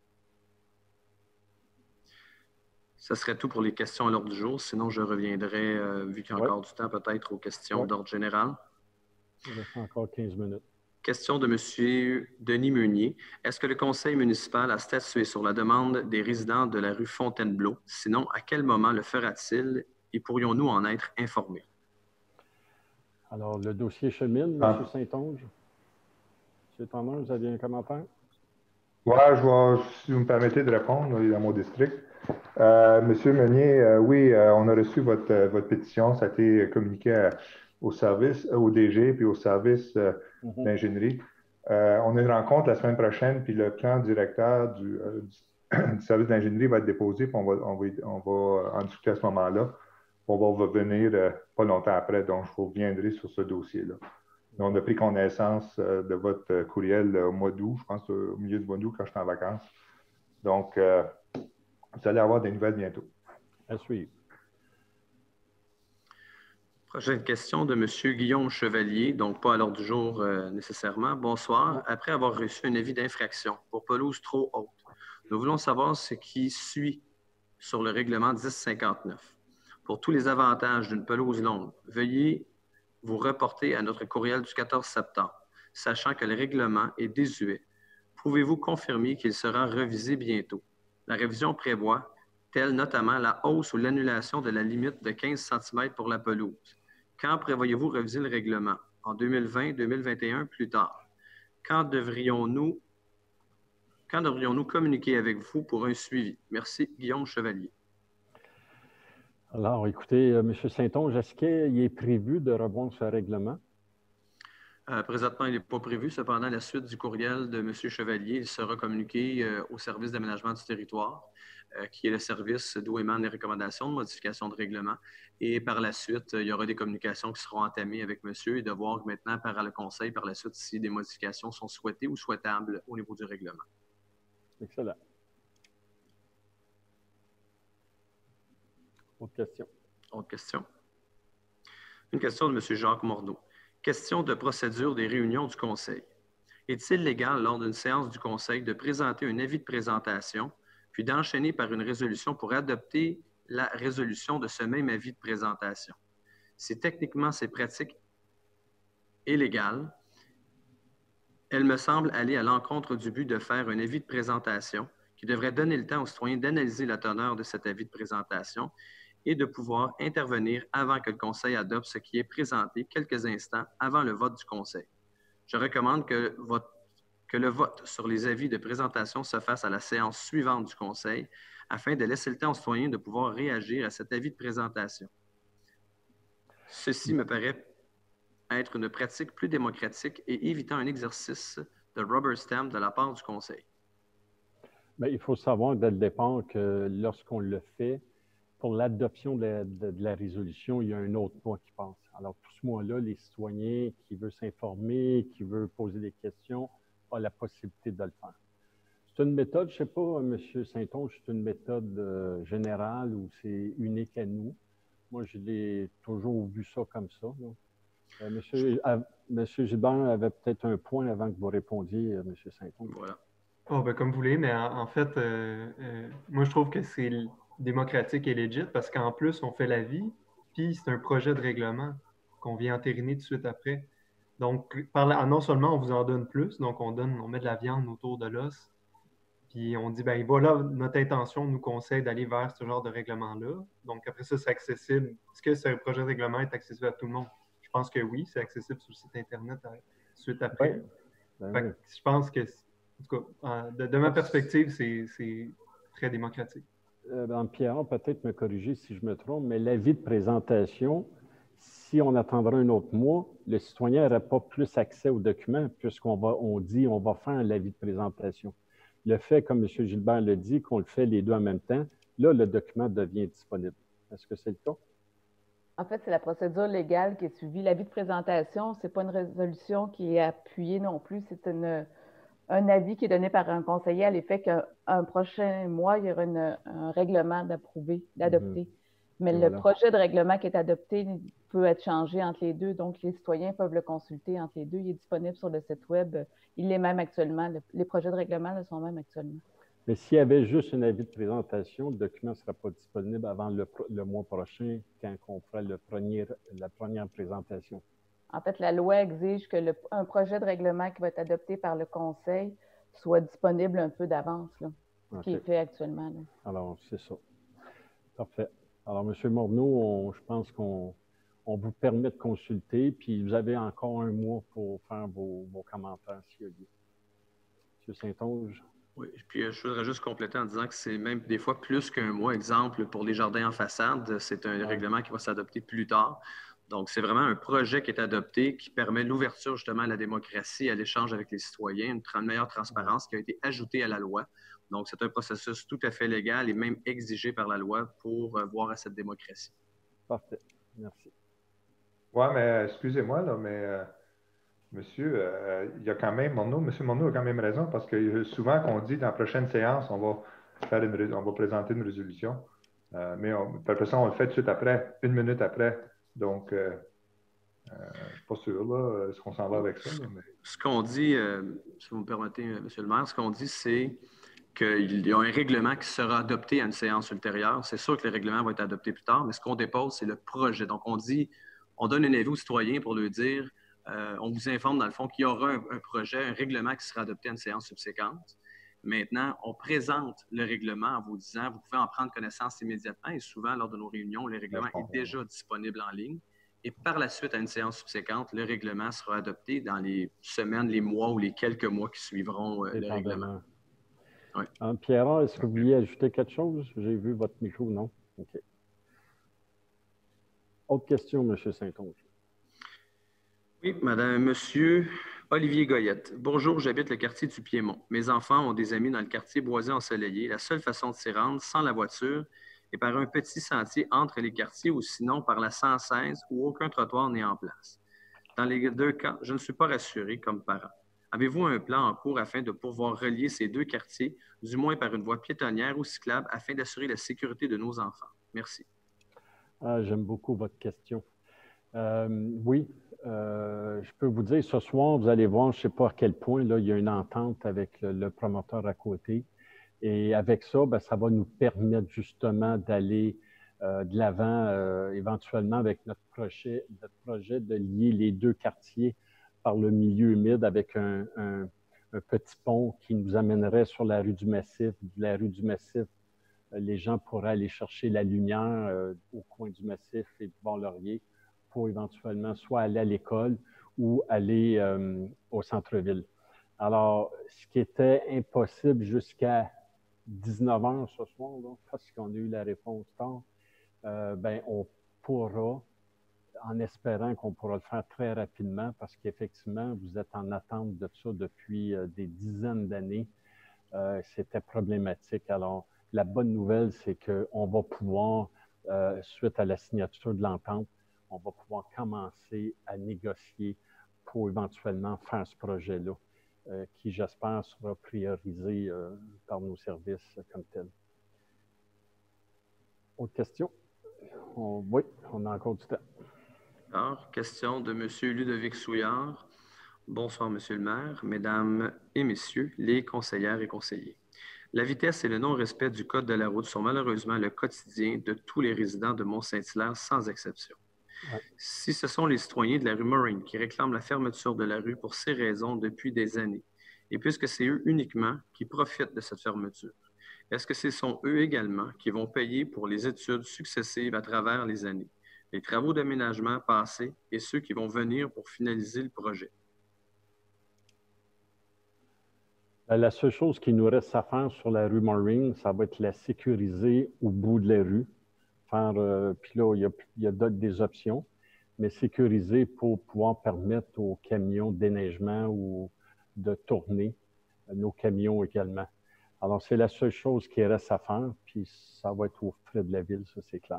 Ça serait tout pour les questions à l'ordre du jour. Sinon, je reviendrai, euh, vu qu'il y a encore ouais. du temps, peut-être aux questions ouais. d'ordre général. Il reste encore quinze minutes. Question de M. Denis Meunier. Est-ce que le conseil municipal a statué sur la demande des résidents de la rue Fontainebleau? Sinon, à quel moment le fera-t-il et pourrions-nous en être informés? Alors, le dossier chemine, Ah. M. Saint-Onge. M. Tanner, vous aviez un commentaire? Oui, je vais, si vous me permettez de répondre, dans mon district. Euh, Monsieur Meunier, euh, oui, euh, on a reçu votre, euh, votre pétition. Ça a été communiqué à, au service, euh, au D G, puis au service euh, mm-hmm. d'ingénierie. Euh, on a une rencontre la semaine prochaine, puis le plan directeur du, euh, du, du service d'ingénierie va être déposé, puis on va, on va, on va en discuter à ce moment-là. On va revenir euh, pas longtemps après, donc je reviendrai sur ce dossier-là. On a pris connaissance euh, de votre courriel euh, au mois d'août, je pense euh, au milieu du mois d'août quand j'étais en vacances. Donc, euh, vous allez avoir des nouvelles bientôt. À suivre. Prochaine question de M. Guillaume Chevalier, donc pas à l'ordre du jour euh, nécessairement. Bonsoir. Après avoir reçu un avis d'infraction pour pelouse trop haute, nous voulons savoir ce qui suit sur le règlement dix cinquante-neuf. Pour tous les avantages d'une pelouse longue, veuillez vous reporter à notre courriel du quatorze septembre, sachant que le règlement est désuet. Pouvez-vous confirmer qu'il sera revisé bientôt? La révision prévoit, telle notamment la hausse ou l'annulation de la limite de quinze centimètres pour la pelouse. Quand prévoyez-vous réviser le règlement? En deux mille vingt, deux mille vingt et un, plus tard. Quand devrions-nous quand devrions-nous communiquer avec vous pour un suivi? Merci, Guillaume Chevalier. Alors, écoutez, euh, M. Saint-Onge, est-ce qu'il est prévu de revoir ce règlement? Euh, présentement, il n'est pas prévu. Cependant, la suite du courriel de M. Chevalier, il sera communiqué euh, au service d'aménagement du territoire, euh, qui est le service d'où émanent les recommandations de modification de règlement. Et par la suite, il y aura des communications qui seront entamées avec monsieur et de voir maintenant par le conseil, par la suite, si des modifications sont souhaitées ou souhaitables au niveau du règlement. Excellent. Autre question. Autre question. Une question de M. Jacques Morneau. Question de procédure des réunions du conseil. Est-il légal lors d'une séance du conseil de présenter un avis de présentation, puis d'enchaîner par une résolution pour adopter la résolution de ce même avis de présentation? Si techniquement ces pratiques est légale, elle me semble aller à l'encontre du but de faire un avis de présentation qui devrait donner le temps aux citoyens d'analyser la teneur de cet avis de présentation et de pouvoir intervenir avant que le Conseil adopte ce qui est présenté quelques instants avant le vote du Conseil. Je recommande que, votre, que le vote sur les avis de présentation se fasse à la séance suivante du Conseil afin de laisser le temps aux citoyens de pouvoir réagir à cet avis de présentation. Ceci me paraît être une pratique plus démocratique et évitant un exercice de rubber stamp de la part du Conseil. Bien, il faut savoir dès le départ que lorsqu'on le fait, pour l'adoption de, de, de la résolution, il y a un autre mois qui passe. Alors, tout ce mois-là, les citoyens qui veulent s'informer, qui veulent poser des questions, ont la possibilité de le faire. C'est une méthode, je ne sais pas, M. Saint-Onge, c'est une méthode euh, générale ou c'est unique à nous. Moi, je l'ai toujours vu ça comme ça. Euh, monsieur, à, Monsieur Gilbert avait peut-être un point avant que vous répondiez, euh, M. Saint-Onge. Voilà. Oh, ben, comme vous voulez, mais en, en fait, euh, euh, moi, je trouve que c'est démocratique et legit parce qu'en plus, on fait l'avis, puis c'est un projet de règlement qu'on vient entériner tout de suite après. Donc, par là, non seulement on vous en donne plus, donc on donne, on met de la viande autour de l'os, puis on dit, ben voilà, notre intention nous conseille d'aller vers ce genre de règlement-là. Donc, après ça, c'est accessible. Est-ce que ce projet de règlement est accessible à tout le monde? Je pense que oui, c'est accessible sur le site Internet tout de suite après. Oui. Ben fait oui. que je pense que, en tout cas, de, de ma perspective, c'est très démocratique. Euh, ben, Pierre, peut-être me corriger si je me trompe, mais l'avis de présentation, si on attendrait un autre mois, le citoyen n'aurait pas plus accès aux documents puisqu'on va, on dit on va faire l'avis de présentation. Le fait, comme M. Gilbert le dit, qu'on le fait les deux en même temps, là, le document devient disponible. Est-ce que c'est le cas? En fait, c'est la procédure légale qui est suivie. L'avis de présentation, ce n'est pas une résolution qui est appuyée non plus. C'est une, un avis qui est donné par un conseiller à l'effet qu'un prochain mois, il y aura une, un règlement d'approuver, d'adopter. Mm-hmm. Mais Et le voilà. projet de règlement qui est adopté peut être changé entre les deux. Donc, les citoyens peuvent le consulter entre les deux. Il est disponible sur le site Web. Il l'est même actuellement. Le, les projets de règlement le sont même actuellement. Mais s'il y avait juste un avis de présentation, le document ne sera pas disponible avant le, le mois prochain, quand on fera le premier, la première présentation. En fait, la loi exige que le, un projet de règlement qui va être adopté par le Conseil soit disponible un peu d'avance, là, ce Okay. qui est fait actuellement. Là. Alors, c'est ça. Parfait. Alors, M. Morneau, on, je pense qu'on on vous permet de consulter, puis vous avez encore un mois pour faire vos, vos commentaires s'il y a lieu. M. Saint-Onge. Oui, puis euh, je voudrais juste compléter en disant que c'est même des fois plus qu'un mois. Exemple, pour les jardins en façade, c'est un Ouais. règlement qui va s'adopter plus tard. Donc, c'est vraiment un projet qui est adopté qui permet l'ouverture justement à la démocratie, à l'échange avec les citoyens, une, tra- une meilleure transparence qui a été ajoutée à la loi. Donc, c'est un processus tout à fait légal et même exigé par la loi pour euh, voir à cette démocratie. Parfait. Merci. Oui, mais excusez-moi, là, mais euh, monsieur, euh, il y a quand même, Morneau, monsieur Morneau a quand même raison parce que souvent qu'on dit dans la prochaine séance, on va, faire une, ré- on va présenter une résolution. Euh, mais on, après ça, on le fait tout de suite après, une minute après. Donc, euh, euh, je ne suis pas sûr, là, est-ce qu'on s'en va avec ça? Là, mais... Ce qu'on dit, euh, si vous me permettez, M. le maire, ce qu'on dit, c'est qu'il y a un règlement qui sera adopté à une séance ultérieure. C'est sûr que le règlement va être adopté plus tard, mais ce qu'on dépose, c'est le projet. Donc, on dit, on donne un avis aux citoyens pour leur dire, euh, on vous informe dans le fond qu'il y aura un, un projet, un règlement qui sera adopté à une séance subséquente. Maintenant, on présente le règlement en vous disant, vous pouvez en prendre connaissance immédiatement et souvent, lors de nos réunions, le règlement est déjà disponible en ligne. Et par la suite, à une séance subséquente, le règlement sera adopté dans les semaines, les mois ou les quelques mois qui suivront euh, le règlement. Oui. Hein, Pierre, est-ce que vous vouliez ajouter quelque chose? J'ai vu votre micro, non? OK. Autre question, M. Saint-Onge. Oui, Madame, Monsieur Olivier Goyette. Bonjour, j'habite le quartier du Piémont. Mes enfants ont des amis dans le quartier boisé ensoleillé. La seule façon de s'y rendre sans la voiture est par un petit sentier entre les quartiers ou sinon par la cent seize où aucun trottoir n'est en place. Dans les deux cas, je ne suis pas rassuré comme parent. Avez-vous un plan en cours afin de pouvoir relier ces deux quartiers, du moins par une voie piétonnière ou cyclable, afin d'assurer la sécurité de nos enfants? Merci. Ah, j'aime beaucoup votre question. Euh, oui, euh, je peux vous dire, ce soir, vous allez voir, je ne sais pas à quel point, là, il y a une entente avec le, le promoteur à côté. Et avec ça, ben, ça va nous permettre justement d'aller euh, de l'avant euh, éventuellement avec notre projet, notre projet de lier les deux quartiers par le milieu humide avec un, un, un petit pont qui nous amènerait sur la rue du Massif. De la rue du Massif, euh, les gens pourraient aller chercher la lumière euh, au coin du Massif et du Bon-Laurier pour éventuellement soit aller à l'école ou aller euh, au centre-ville. Alors, ce qui était impossible jusqu'à dix-neuf heures ce soir, là, parce qu'on a eu la réponse tard, euh, ben, on pourra, en espérant qu'on pourra le faire très rapidement, parce qu'effectivement, vous êtes en attente de ça depuis euh, des dizaines d'années. Euh, c'était problématique. Alors, la bonne nouvelle, c'est qu'on va pouvoir, euh, suite à la signature de l'entente, on va pouvoir commencer à négocier pour éventuellement faire ce projet-là. Euh, qui, j'espère, sera priorisé euh, par nos services euh, comme tel. Autre question? On, oui, on a encore du temps. Alors, question de M. Ludovic Souillard. Bonsoir, Monsieur le maire, Mesdames et Messieurs les conseillères et conseillers. La vitesse et le non-respect du code de la route sont malheureusement le quotidien de tous les résidents de Mont-Saint-Hilaire, sans exception. Ouais. Si ce sont les citoyens de la rue Morin qui réclament la fermeture de la rue pour ces raisons depuis des années, et puisque c'est eux uniquement qui profitent de cette fermeture, est-ce que ce sont eux également qui vont payer pour les études successives à travers les années, les travaux d'aménagement passés et ceux qui vont venir pour finaliser le projet? La seule chose qui nous reste à faire sur la rue Morin, ça va être la sécuriser au bout de la rue. Faire, euh, puis là, il y a, il y a d'autres des options, mais sécuriser pour pouvoir permettre aux camions de déneigement ou de tourner, nos camions également. Alors, c'est la seule chose qui reste à faire, puis ça va être aux frais de la ville, ça c'est clair.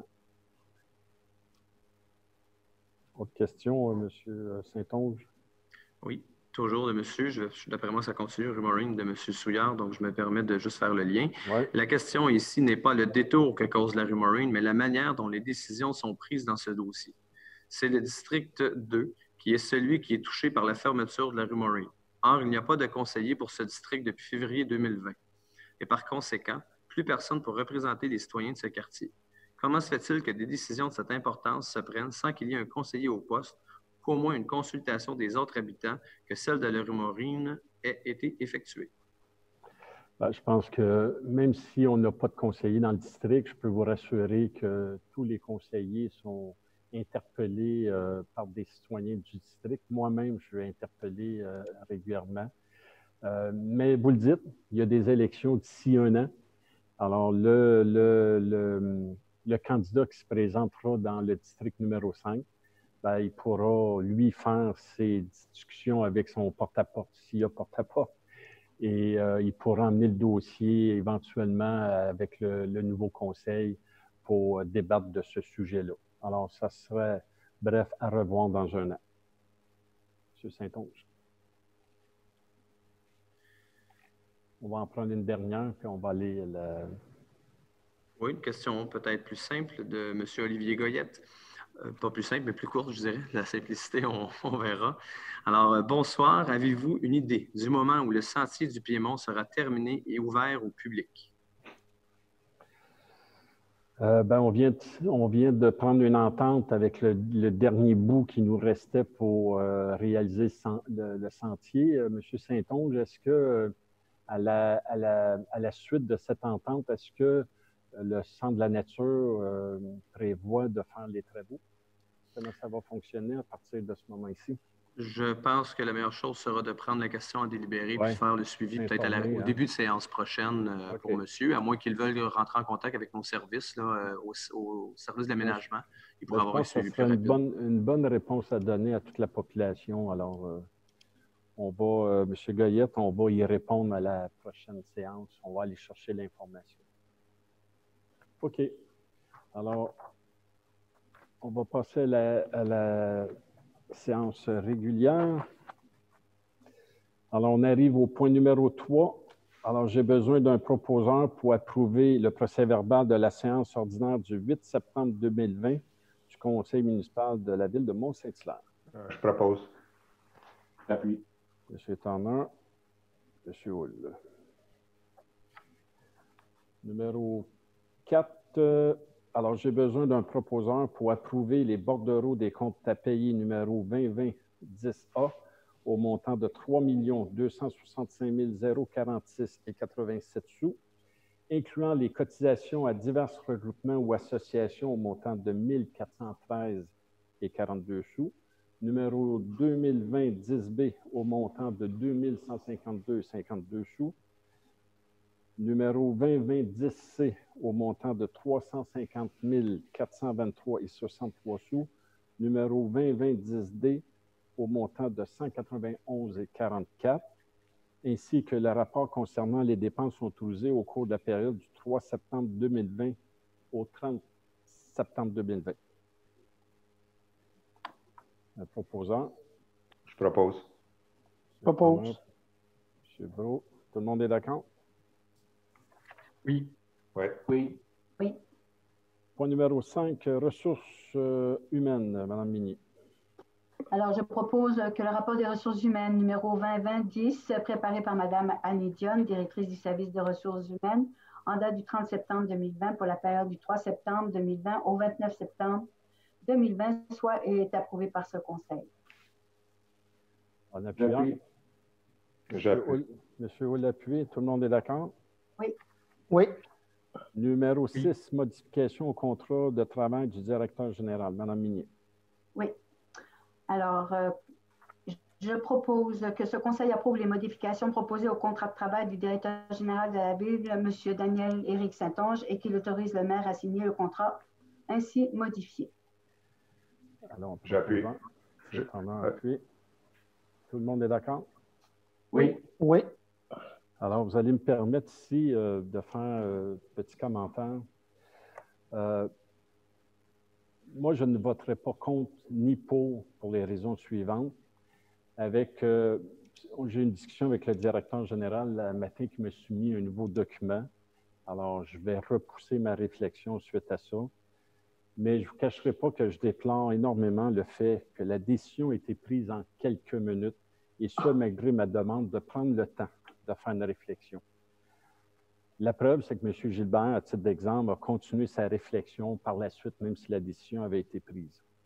Autre question, euh, M. Saint-Onge? Oui, toujours de monsieur. D'après moi, ça continue, rue Morin de M. Souillard, donc je me permets de juste faire le lien. Ouais. La question ici n'est pas le détour que cause la rue Morin, mais la manière dont les décisions sont prises dans ce dossier. C'est le district deux qui est celui qui est touché par la fermeture de la rue Morin. Or, il n'y a pas de conseiller pour ce district depuis février deux mille vingt. Et par conséquent, plus personne pour représenter les citoyens de ce quartier. Comment se fait-il que des décisions de cette importance se prennent sans qu'il y ait un conseiller au poste qu'au moins une consultation des autres habitants que celle de la rue Maureen ait été effectuée? Ben, je pense que même si on n'a pas de conseillers dans le district, je peux vous rassurer que tous les conseillers sont interpellés euh, par des citoyens du district. Moi-même, je suis interpellé euh, régulièrement. Euh, mais vous le dites, il y a des élections d'ici un an. Alors, le, le, le, le candidat qui se présentera dans le district numéro cinq, ben, il pourra, lui, faire ses discussions avec son porte-à-porte, s'il y a porte-à-porte. Et euh, il pourra emmener le dossier éventuellement avec le, le nouveau conseil pour débattre de ce sujet-là. Alors, ça serait, bref, à revoir dans un an. M. Saint-Onge. On va en prendre une dernière, puis on va aller... La... Oui, une question peut-être plus simple de M. Olivier Goyette. Euh, pas plus simple, mais plus courte, je dirais. La simplicité, on, on verra. Alors, euh, bonsoir. Avez-vous une idée du moment où le sentier du Piémont sera terminé et ouvert au public? Euh, ben, on, vient de, on vient de prendre une entente avec le, le dernier bout qui nous restait pour euh, réaliser le, le sentier. Euh, M. Saint-Onge, est-ce que, euh, à, la, à, la, à la suite de cette entente, est-ce que le Centre de la nature euh, prévoit de faire les travaux? Comment ça va fonctionner à partir de ce moment-ci? Je pense que la meilleure chose sera de prendre la question à délibérer ouais, puis faire le suivi peut-être au hein? début de séance prochaine euh, okay. pour monsieur, à moins qu'il veuille rentrer en contact avec nos services, là, euh, au, au service d'aménagement. Il pourra ben, avoir un suivi plus une rapide. Bonne, une bonne réponse à donner à toute la population. Alors, euh, on va, euh, M. Goyette, on va y répondre à la prochaine séance. On va aller chercher l'information. OK. Alors, on va passer à la, à la séance régulière. Alors, on arrive au point numéro trois. Alors, j'ai besoin d'un proposeur pour approuver le procès-verbal de la séance ordinaire du huit septembre deux mille vingt du Conseil municipal de la ville de Mont-Saint-Hilaire. Euh, je propose. J'appuie. M. Tanner, M. Hull. Numéro quatre. Euh, alors, j'ai besoin d'un proposeur pour approuver les bordereaux des comptes à payer numéro vingt vingt dix A au montant de trois millions deux cent soixante-cinq mille quarante-six et quatre-vingt-sept sous, incluant les cotisations à divers regroupements ou associations au montant de mille quatre cent treize et quarante-deux sous, numéro deux mille vingt dix B au montant de deux mille cent cinquante-deux et cinquante-deux sous, numéro vingt vingt dix C au montant de trois cent cinquante mille quatre cent vingt-trois et soixante-trois sous, numéro vingt vingt dix D au montant de cent quatre-vingt-onze et quarante-quatre, ainsi que le rapport concernant les dépenses autorisées au cours de la période du trois septembre deux mille vingt au trente septembre deux mille vingt. Le proposant. Je propose. Propose. M. Brault. Tout le monde est d'accord? Oui. Ouais. Oui. Oui. Point numéro cinq, ressources euh, humaines, Mme Minier. Alors, je propose que le rapport des ressources humaines numéro vingt vingt dix, préparé par Mme Annie Dion, directrice du service des ressources humaines, en date du trente septembre deux mille vingt pour la période du trois septembre deux mille vingt au vingt-neuf septembre deux mille vingt, soit est approuvé par ce conseil. En appuyant. J'appuie. Monsieur Hull appuyé, tout le monde est d'accord? Oui. Oui. Numéro six, modification au contrat de travail du directeur général. Mme Minier. Oui. Alors, euh, je propose que ce conseil approuve les modifications proposées au contrat de travail du directeur général de la ville, M. Daniel-Éric Saint-Onge, et qu'il autorise le maire à signer le contrat ainsi modifié. Alors, j'appuie. Je... Appuie. Tout le monde est d'accord? Oui. Oui. Alors, vous allez me permettre ici euh, de faire euh, un petit commentaire. Euh, moi, je ne voterai pas contre ni pour pour les raisons suivantes. Avec, euh, j'ai eu une discussion avec le directeur général le matin qui m'a soumis un nouveau document. Alors, je vais repousser ma réflexion suite à ça. Mais je ne vous cacherai pas que je déplore énormément le fait que la décision a été prise en quelques minutes, et ce, malgré ma demande de prendre le temps de faire une réflexion. La preuve, c'est que M. Gilbert, à titre d'exemple, a continué sa réflexion par la suite, même si la décision avait été prise.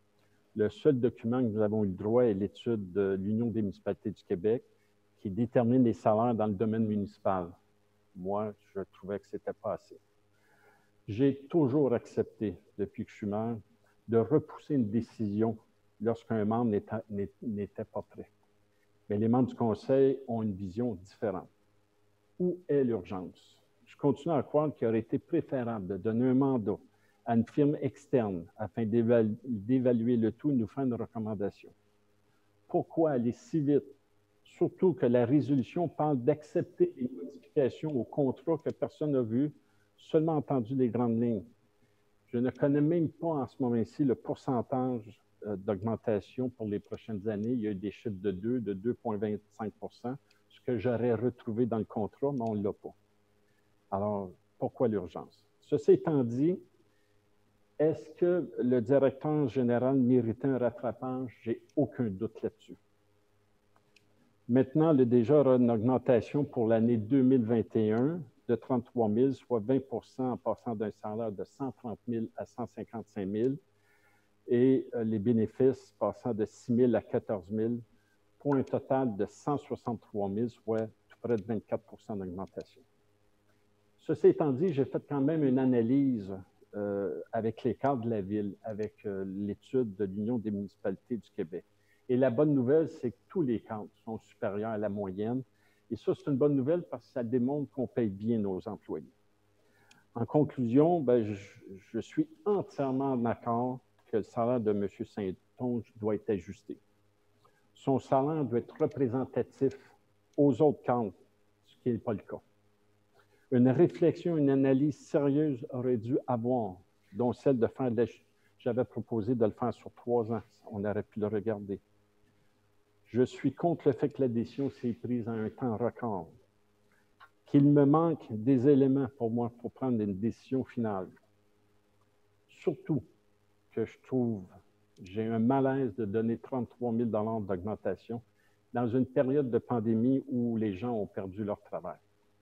Le seul document que nous avons eu le droit est l'étude de l'Union des municipalités du Québec qui détermine les salaires dans le domaine municipal. Moi, je trouvais que ce n'était pas assez. J'ai toujours accepté, depuis que je suis maire, de repousser une décision lorsqu'un membre n'était pas prêt. Mais les membres du conseil ont une vision différente. Où est l'urgence? Je continue à croire qu'il aurait été préférable de donner un mandat à une firme externe afin d'évaluer le tout et nous faire une recommandation. Pourquoi aller si vite? Surtout que la résolution parle d'accepter les modifications au contrat que personne n'a vu, seulement entendu les grandes lignes. Je ne connais même pas en ce moment-ci le pourcentage d'augmentation pour les prochaines années. Il y a eu des chiffres de deux, de deux virgule vingt-cinq pour cent, ce que j'aurais retrouvé dans le contrat, mais on ne l'a pas. Alors, pourquoi l'urgence? Ceci étant dit, est-ce que le directeur général méritait un rattrapage? J'ai aucun doute là-dessus. Maintenant, le D G aura une augmentation pour l'année deux mille vingt et un de trente-trois mille, soit vingt pour cent en passant d'un salaire de cent trente mille à cent cinquante-cinq mille, et les bénéfices passant de six mille à quatorze mille, pour un total de cent soixante-trois mille, soit tout près de vingt-quatre pour cent d'augmentation. Ceci étant dit, j'ai fait quand même une analyse euh, avec les cadres de la Ville, avec euh, l'étude de l'Union des municipalités du Québec. Et la bonne nouvelle, c'est que tous les cadres sont supérieurs à la moyenne. Et ça, c'est une bonne nouvelle parce que ça démontre qu'on paye bien nos employés. En conclusion, ben, je, je suis entièrement d'accord que le salaire de M. Saint-Onge doit être ajusté. Son salaire doit être représentatif aux autres cadres, ce qui n'est pas le cas. Une réflexion, une analyse sérieuse aurait dû avoir, dont celle de faire de la... J'avais proposé de le faire sur trois ans. On aurait pu le regarder. Je suis contre le fait que la décision s'est prise en un temps record. Qu'il me manque des éléments pour moi pour prendre une décision finale. Surtout que je trouve, j'ai un malaise de donner trente-trois mille dollars d'augmentation dans une période de pandémie où les gens ont perdu leur travail.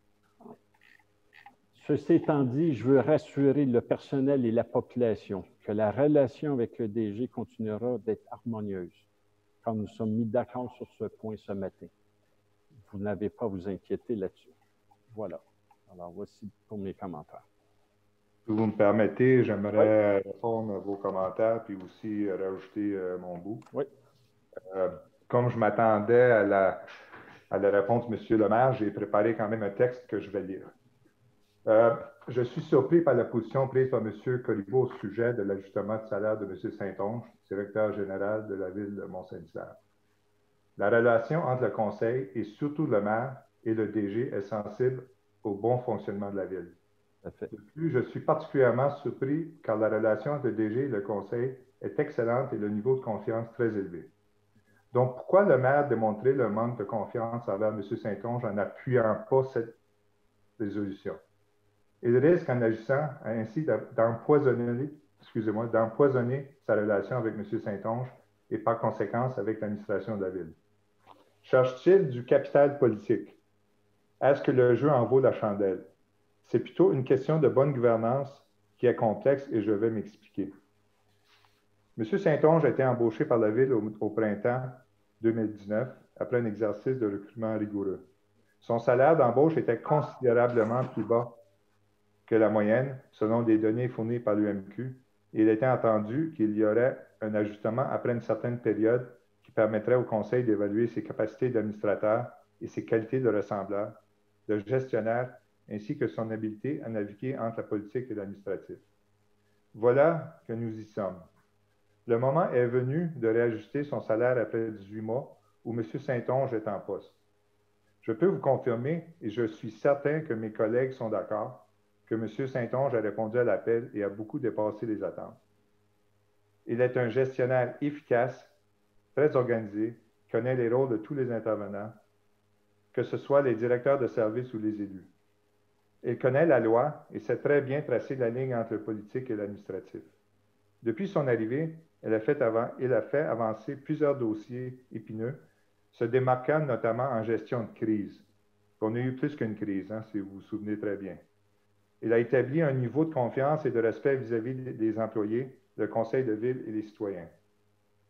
Ceci étant dit, je veux rassurer le personnel et la population que la relation avec le D G continuera d'être harmonieuse, quand nous sommes mis d'accord sur ce point ce matin. Vous n'avez pas à vous inquiéter là-dessus. Voilà. Alors, voici pour mes commentaires. Si vous me permettez, j'aimerais oui. répondre à vos commentaires puis aussi rajouter euh, mon bout. Oui. Euh, comme je m'attendais à la, à la réponse de M. Le maire, j'ai préparé quand même un texte que je vais lire. Euh, je suis surpris par la position prise par M. Corriveau au sujet de l'ajustement de salaire de M. Saint-Onge, directeur général de la ville de Mont-Saint-Hilaire. La relation entre le conseil et surtout le maire et le D G est sensible au bon fonctionnement de la ville. De plus, je suis particulièrement surpris car la relation entre le D G et le conseil est excellente et le niveau de confiance très élevé. Donc, pourquoi le maire démontrer le manque de confiance envers M. Saint-Onge en n'appuyant pas cette résolution? Il risque, en agissant ainsi, d'empoisonner, excusez-moi, d'empoisonner sa relation avec M. Saint-Onge et par conséquence avec l'administration de la ville. Cherche-t-il du capital politique? Est-ce que le jeu en vaut la chandelle? C'est plutôt une question de bonne gouvernance qui est complexe et je vais m'expliquer. M. Saint-Onge a été embauché par la ville au, au printemps deux mille dix-neuf après un exercice de recrutement rigoureux. Son salaire d'embauche était considérablement plus bas que la moyenne, selon des données fournies par l'U M Q, et il était entendu qu'il y aurait un ajustement après une certaine période qui permettrait au Conseil d'évaluer ses capacités d'administrateur et ses qualités de ressembleur, de gestionnaire, ainsi que son habileté à naviguer entre la politique et l'administratif. Voilà que nous y sommes. Le moment est venu de réajuster son salaire après dix-huit mois où M. Saint-Onge est en poste. Je peux vous confirmer, et je suis certain que mes collègues sont d'accord, que M. Saint-Onge a répondu à l'appel et a beaucoup dépassé les attentes. Il est un gestionnaire efficace, très organisé, connaît les rôles de tous les intervenants, que ce soit les directeurs de service ou les élus. Il connaît la loi et sait très bien tracer la ligne entre le politique et l'administratif. Depuis son arrivée, elle a fait avant, il a fait avancer plusieurs dossiers épineux, se démarquant notamment en gestion de crise. On a eu plus qu'une crise, hein, si vous vous souvenez très bien. Il a établi un niveau de confiance et de respect vis-à-vis des employés, le conseil de ville et les citoyens.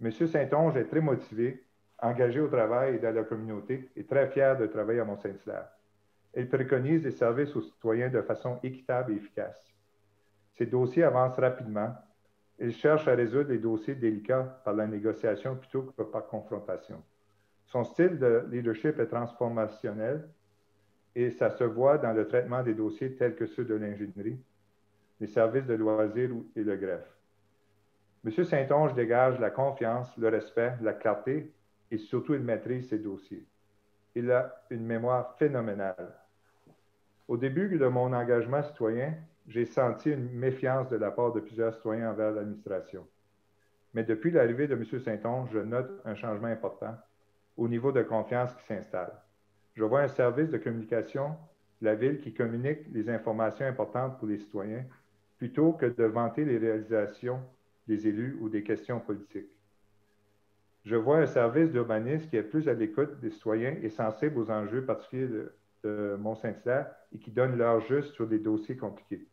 M. Saint-Onge est très motivé, engagé au travail et dans la communauté et très fier de travailler à Mont-Saint-Hilaire. Il préconise des services aux citoyens de façon équitable et efficace. Ses dossiers avancent rapidement. Il cherche à résoudre les dossiers délicats par la négociation plutôt que par confrontation. Son style de leadership est transformationnel et ça se voit dans le traitement des dossiers tels que ceux de l'ingénierie, les services de loisirs et le greffe. M. Saint-Onge dégage la confiance, le respect, la clarté et surtout il maîtrise ses dossiers. Il a une mémoire phénoménale. Au début de mon engagement citoyen, j'ai senti une méfiance de la part de plusieurs citoyens envers l'administration. Mais depuis l'arrivée de M. Saint-Onge, je note un changement important au niveau de confiance qui s'installe. Je vois un service de communication de la Ville qui communique les informations importantes pour les citoyens plutôt que de vanter les réalisations des élus ou des questions politiques. Je vois un service d'urbanisme qui est plus à l'écoute des citoyens et sensible aux enjeux particuliers de, de Mont-Saint-Hilaire et qui donne l'heure juste sur des dossiers compliqués.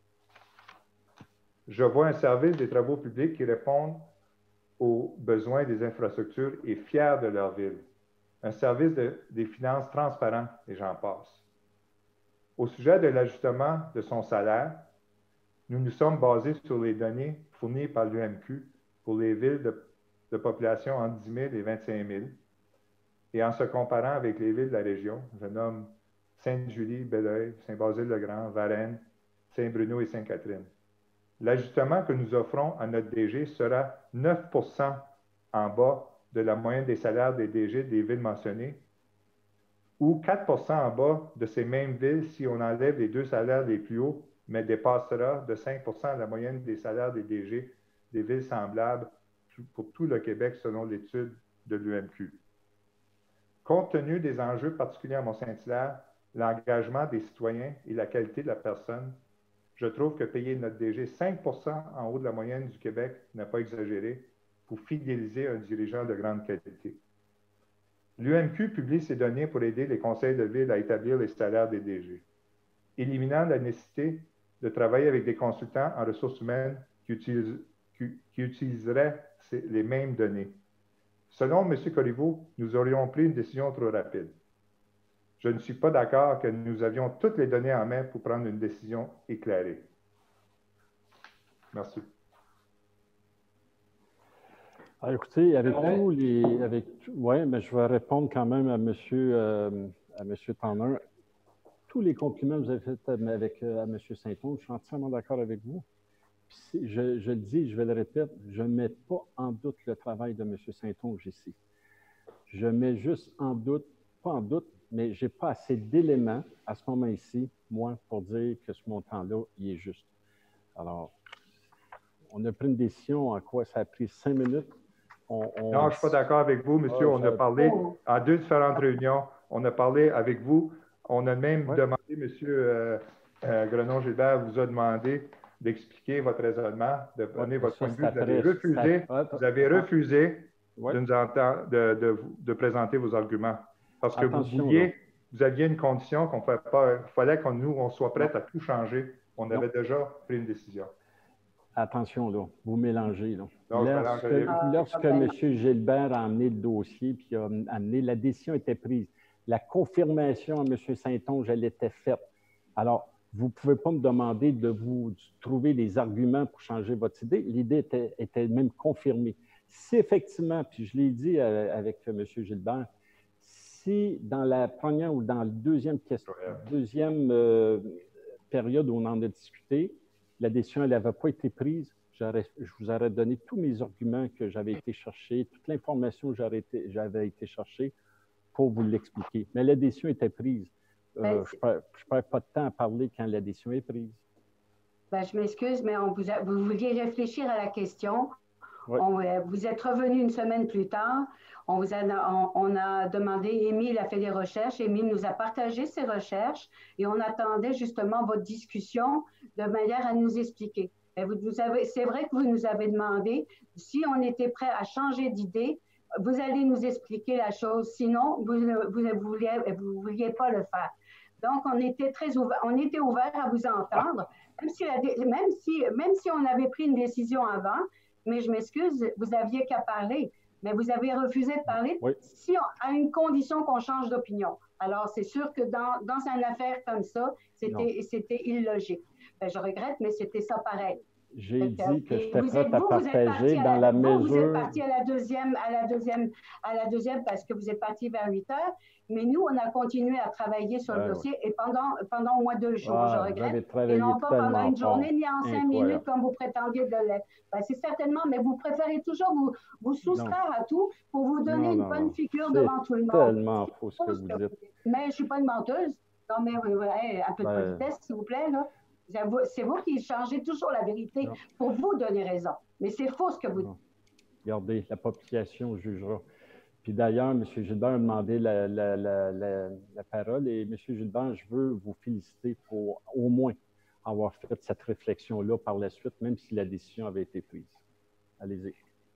Je vois un service des travaux publics qui répondent aux besoins des infrastructures et fiers de leur ville. Un service de, des finances transparent, et j'en passe. Au sujet de l'ajustement de son salaire, nous nous sommes basés sur les données fournies par l'U M Q pour les villes de, de population entre dix mille et vingt-cinq mille. Et en se comparant avec les villes de la région, je nomme Sainte-Julie, Belleuil, Saint-Basile-le-Grand, Varennes, Saint-Bruno et Sainte-Catherine. L'ajustement que nous offrons à notre D G sera neuf pour cent en bas de la moyenne des salaires des D G des villes mentionnées ou quatre pour cent en bas de ces mêmes villes si on enlève les deux salaires les plus hauts, mais dépassera de cinq pour cent la moyenne des salaires des D G des villes semblables pour tout le Québec selon l'étude de l'U M Q. Compte tenu des enjeux particuliers à Mont-Saint-Hilaire, l'engagement des citoyens et la qualité de la personne, je trouve que payer notre D G cinq pour cent en haut de la moyenne du Québec n'est pas exagéré pour fidéliser un dirigeant de grande qualité. L'U M Q publie ces données pour aider les conseils de ville à établir les salaires des D G, éliminant la nécessité de travailler avec des consultants en ressources humaines qui, utilisent, qui, qui utiliseraient ces, les mêmes données. Selon M. Corriveau, nous aurions pris une décision trop rapide. Je ne suis pas d'accord que nous avions toutes les données en main pour prendre une décision éclairée. Merci. Alors, écoutez, avec tous les... Avec, ouais, mais je vais répondre quand même à M. Euh, à M. Tanner. Tous les compliments que vous avez faits avec, à M. Saint-Onge, je suis entièrement d'accord avec vous. Puis je, je le dis, je vais le répéter, je ne mets pas en doute le travail de M. Saint-Onge ici. Je mets juste en doute, pas en doute, mais je n'ai pas assez d'éléments à ce moment ici, moi, pour dire que ce montant-là, il est juste. Alors, on a pris une décision en quoi ça a pris cinq minutes. On, on... Non, je ne suis pas d'accord avec vous, monsieur. Ah, on a parlé en deux différentes réunions. On a parlé avec vous. On a même ouais. demandé, monsieur euh, euh, Grenon-Gilbert vous a demandé d'expliquer votre raisonnement, de donner ouais, votre ça, point de vue. Vous avez refusé, ça... vous avez refusé ouais. de, nous entendre, de, de, de présenter vos arguments. Parce que Attention, vous vouliez, là. vous aviez une condition qu'on fait pas, il fallait que nous, on soit prêts à tout changer. On avait non. déjà pris une décision. Attention, là, vous mélangez. Là. Non, lorsque ah, lorsque M. Gilbert a amené le dossier, puis a amené, la décision était prise. La confirmation à M. Saint-Onge, elle était faite. Alors, vous ne pouvez pas me demander de vous trouver des arguments pour changer votre idée. L'idée était, était même confirmée. Si effectivement, puis je l'ai dit avec M. Gilbert, si dans la première ou dans la deuxième, question, deuxième euh, période où on en a discuté, la décision n'avait pas été prise, je vous aurais donné tous mes arguments que j'avais été chercher, toute l'information que j'avais été, j'avais été chercher pour vous l'expliquer. Mais la décision était prise. Euh, je ne perds pas de temps à parler quand la décision est prise. Ben, je m'excuse, mais on vous, a, vous vouliez réfléchir à la question. Oui. On, euh, vous êtes revenu une semaine plus tard. On, vous a, on, on a demandé, Émile a fait des recherches. Émile nous a partagé ses recherches et on attendait justement votre discussion de manière à nous expliquer. Vous, vous avez, c'est vrai que vous nous avez demandé si on était prêt à changer d'idée. Vous allez nous expliquer la chose, sinon vous ne vous, vous vouliez, vous vouliez pas le faire. Donc, on était très ouvert, on était ouvert à vous entendre, même si, la, même, si, même si on avait pris une décision avant, mais je m'excuse, vous aviez qu'à parler. Mais vous avez refusé de parler Oui. si on, à une condition qu'on change d'opinion. Alors, c'est sûr que dans, dans une affaire comme ça, c'était illogique. Ben, je regrette, mais c'était ça pareil. J'ai dit que j'étais vous prête êtes, à vous, partager vous dans la, la vous, mesure... Vous êtes parti à la deuxième, à la deuxième, à la deuxième parce que vous êtes parti vers huit heures, mais nous, on a continué à travailler sur le ouais, dossier ouais. et pendant, pendant au moins deux jours, Ah, je regrette, et non pas pendant une journée ni en cinq Incroyable. minutes comme vous prétendiez de l'être. Ben, c'est certainement, mais vous préférez toujours vous, vous soustraire non. à tout pour vous donner non, une non, bonne non. figure devant tout le monde. C'est tellement faux ce que vous dites. Mais je ne suis pas une menteuse. Non, mais ouais, un peu de ben... politesse, s'il vous plaît, là. C'est vous qui changez toujours la vérité non. pour vous donner raison. Mais c'est faux ce que vous dites. Regardez, la population jugera. Puis d'ailleurs, M. Gilbert a demandé la, la, la, la, la parole et M. Gilbert, je veux vous féliciter pour au moins avoir fait cette réflexion-là par la suite, même si la décision avait été prise. Allez-y.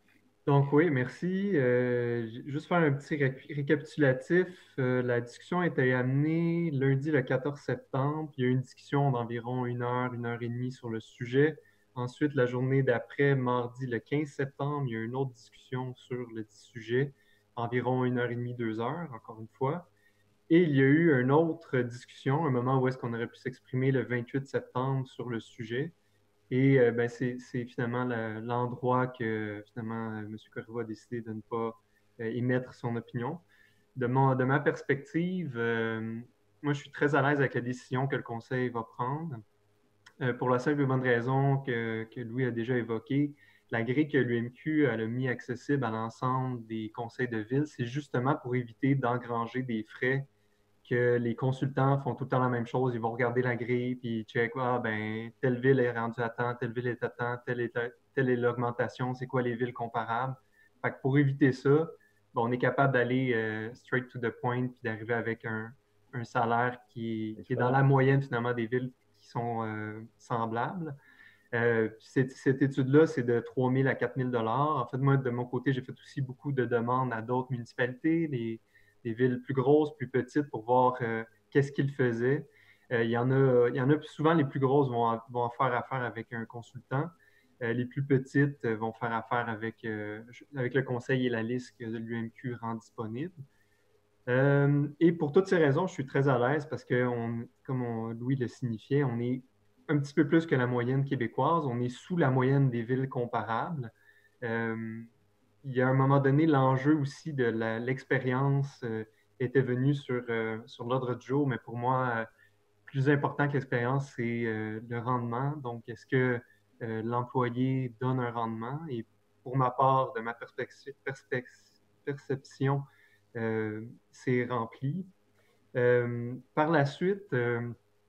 Donc oui, merci. Euh, juste faire un petit ré récapitulatif. Euh, la discussion a été amenée lundi le quatorze septembre. Il y a eu une discussion d'environ une heure, une heure et demie sur le sujet. Ensuite, la journée d'après, mardi le quinze septembre, il y a eu une autre discussion sur le sujet, environ une heure et demie, deux heures, encore une fois. Et il y a eu une autre discussion, un moment où est-ce qu'on aurait pu s'exprimer le vingt-huit septembre sur le sujet. Et euh, ben, c'est finalement l'endroit que finalement M. Corriveau a décidé de ne pas euh, émettre son opinion. De, mon, de ma perspective, euh, moi je suis très à l'aise avec la décision que le Conseil va prendre. Euh, pour la simple et bonne raison que, que Louis a déjà évoquée, la grille que l'U M Q a mis accessible à l'ensemble des conseils de ville, c'est justement pour éviter d'engranger des frais que les consultants font tout le temps la même chose. Ils vont regarder la grille, puis ils checkent, ah, ben, telle ville est rendue à temps, telle ville est à temps, telle est, telle est l'augmentation, c'est quoi les villes comparables. Fait que pour éviter ça, ben, on est capable d'aller euh, straight to the point, puis d'arriver avec un, un salaire qui, qui est dans la moyenne, finalement, des villes qui sont euh, semblables. Euh, cette, cette étude-là, c'est de trois mille à quatre mille dollars. En fait, moi, de mon côté, j'ai fait aussi beaucoup de demandes à d'autres municipalités, les des villes plus grosses, plus petites, pour voir euh, qu'est-ce qu'ils faisaient. Euh, il y en a, il y en a souvent, les plus grosses vont, vont faire affaire avec un consultant. Euh, les plus petites vont faire affaire avec, euh, avec le conseil et la liste que l'U M Q rend disponible. Euh, et pour toutes ces raisons, je suis très à l'aise parce que, on, comme on, Louis le signifiait, on est un petit peu plus que la moyenne québécoise. On est sous la moyenne des villes comparables. Euh, Il y a un moment donné, l'enjeu aussi de l'expérience euh, était venu sur, euh, sur l'ordre du jour, mais pour moi, euh, plus important que l'expérience, c'est euh, le rendement. Donc, est-ce que euh, l'employé donne un rendement? Et pour ma part, de ma perception, euh, c'est rempli. Euh, par la suite, euh,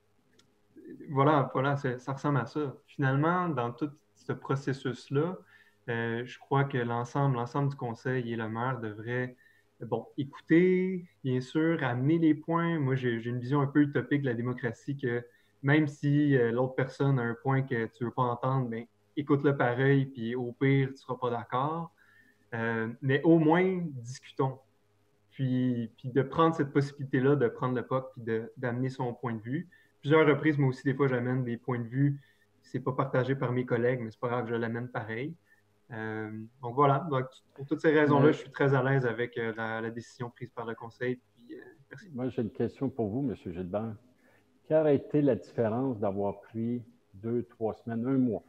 voilà, voilà ça, ça ressemble à ça. Finalement, dans tout ce processus-là, Euh, je crois que l'ensemble, l'ensemble du conseil et le maire devraient, bon, écouter, bien sûr, amener les points. Moi, j'ai une vision un peu utopique de la démocratie que même si euh, l'autre personne a un point que tu ne veux pas entendre, bien, écoute-le pareil, puis au pire, tu ne seras pas d'accord. Euh, mais au moins, discutons. Puis, puis de prendre cette possibilité-là, de prendre le P O C, puis d'amener son point de vue. Plusieurs reprises, moi aussi, des fois, j'amène des points de vue. C'est pas partagé par mes collègues, mais c'est pas grave, je l'amène pareil. Euh, donc voilà, donc, pour toutes ces raisons-là, je suis très à l'aise avec euh, la, la décision prise par le Conseil. Puis, euh, merci. Moi, j'ai une question pour vous, M. Gilbert. Quelle aurait été la différence d'avoir pris deux, trois semaines, un mois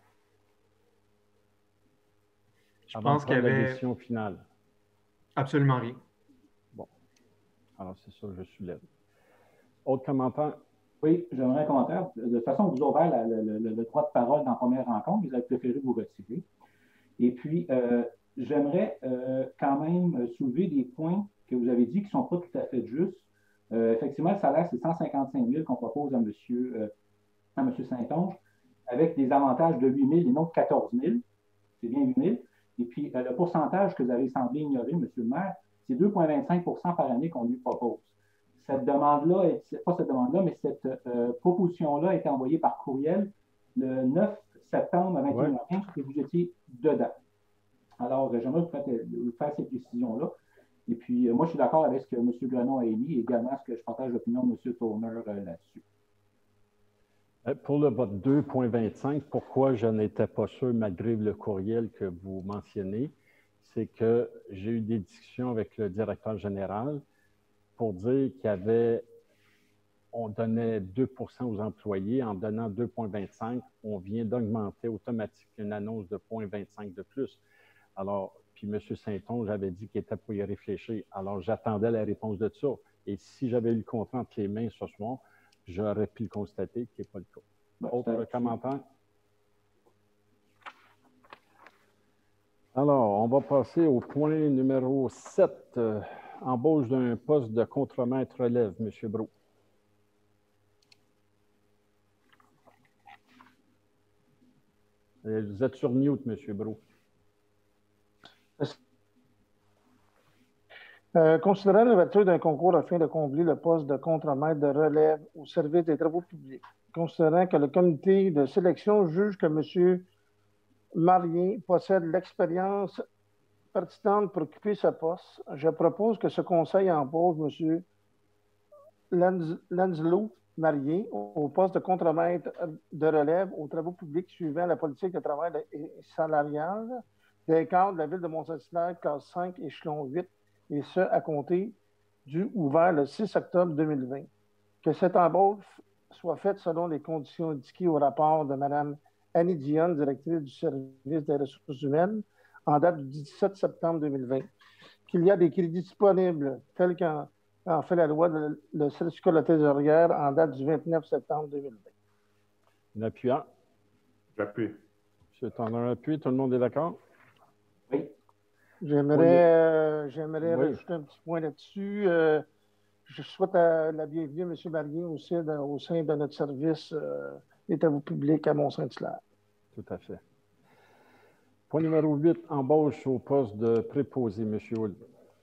je avant pense qu'il y avait la décision finale? Absolument rien. Bon, alors c'est ça que je soulève. Autre commentaire? Oui, j'aimerais un commentaire. De toute façon, vous avez ouvert la, le, le, le droit de parole dans la première rencontre, vous avez préféré vous retirer. Et puis, euh, j'aimerais euh, quand même soulever des points que vous avez dit qui ne sont pas tout à fait justes. Euh, effectivement, le salaire, c'est cent cinquante-cinq mille qu'on propose à M. Euh, à M. Saint-Onge, avec des avantages de huit mille et non de quatorze mille. C'est bien huit mille. Et puis, euh, le pourcentage que vous avez semblé ignorer, M. le maire, c'est deux virgule vingt-cinq pour cent par année qu'on lui propose. Cette demande-là, pas cette demande-là, mais cette euh, proposition-là a été envoyée par courriel le neuf septembre à vingt et une heures quinze et vous étiez dedans. Alors, j'aimerais vous faire cette décision-là. Et puis, moi, je suis d'accord avec ce que M. Grenon a émis et également ce que je partage l'opinion de M. Tourner euh, là-dessus. Pour le vote deux virgule vingt-cinq, pourquoi je n'étais pas sûr, malgré le courriel que vous mentionnez, c'est que j'ai eu des discussions avec le directeur général pour dire qu'il y avait, on donnait deux pour cent aux employés. En donnant deux virgule vingt-cinq, on vient d'augmenter automatiquement une annonce de zéro virgule vingt-cinq de plus. Alors, puis M. Saint-Onge avait dit qu'il était pour y réfléchir. Alors, j'attendais la réponse de ça. Et si j'avais eu le contrat entre les mains ce soir, j'aurais pu le constater, qui n'est pas le cas. Ben, Autre commentaire? Alors, on va passer au point numéro sept. Euh, embauche d'un poste de contremaître relève, M. Brault. Vous êtes sur mute, M. Brault. Euh, considérant l'ouverture d'un concours afin de combler le poste de contremaître de relève au service des travaux publics, considérant que le comité de sélection juge que M. Marien possède l'expérience pertinente pour occuper ce poste, je propose que ce conseil embauche M. Lancelot Marien au poste de contremaître de relève aux travaux publics suivant la politique de travail salariale des cadres de la ville de Mont-Saint-Hilaire, classe cinq, échelon huit, et ce, à compter du ouvert le six octobre deux mille vingt. Que cette embauche soit faite selon les conditions indiquées au rapport de Mme Annie Dionne, directrice du service des ressources humaines, en date du dix-sept septembre deux mille vingt. Qu'il y a des crédits disponibles, tels qu'en en fait la loi de le certificat de la trésorière en date du vingt-neuf septembre deux mille vingt. Un appuyant. J'appuie. M. Tanner appuie. Tout le monde est d'accord? Oui. J'aimerais Oui. euh, j'aimerais Oui. rajouter un petit point là-dessus. Euh, je souhaite euh, la bienvenue à M. Marien aussi dans, au sein de notre service euh, des travaux publics à Mont-Saint-Hilaire. Tout à fait. Point numéro huit, embauche au poste de préposé, M. Hull.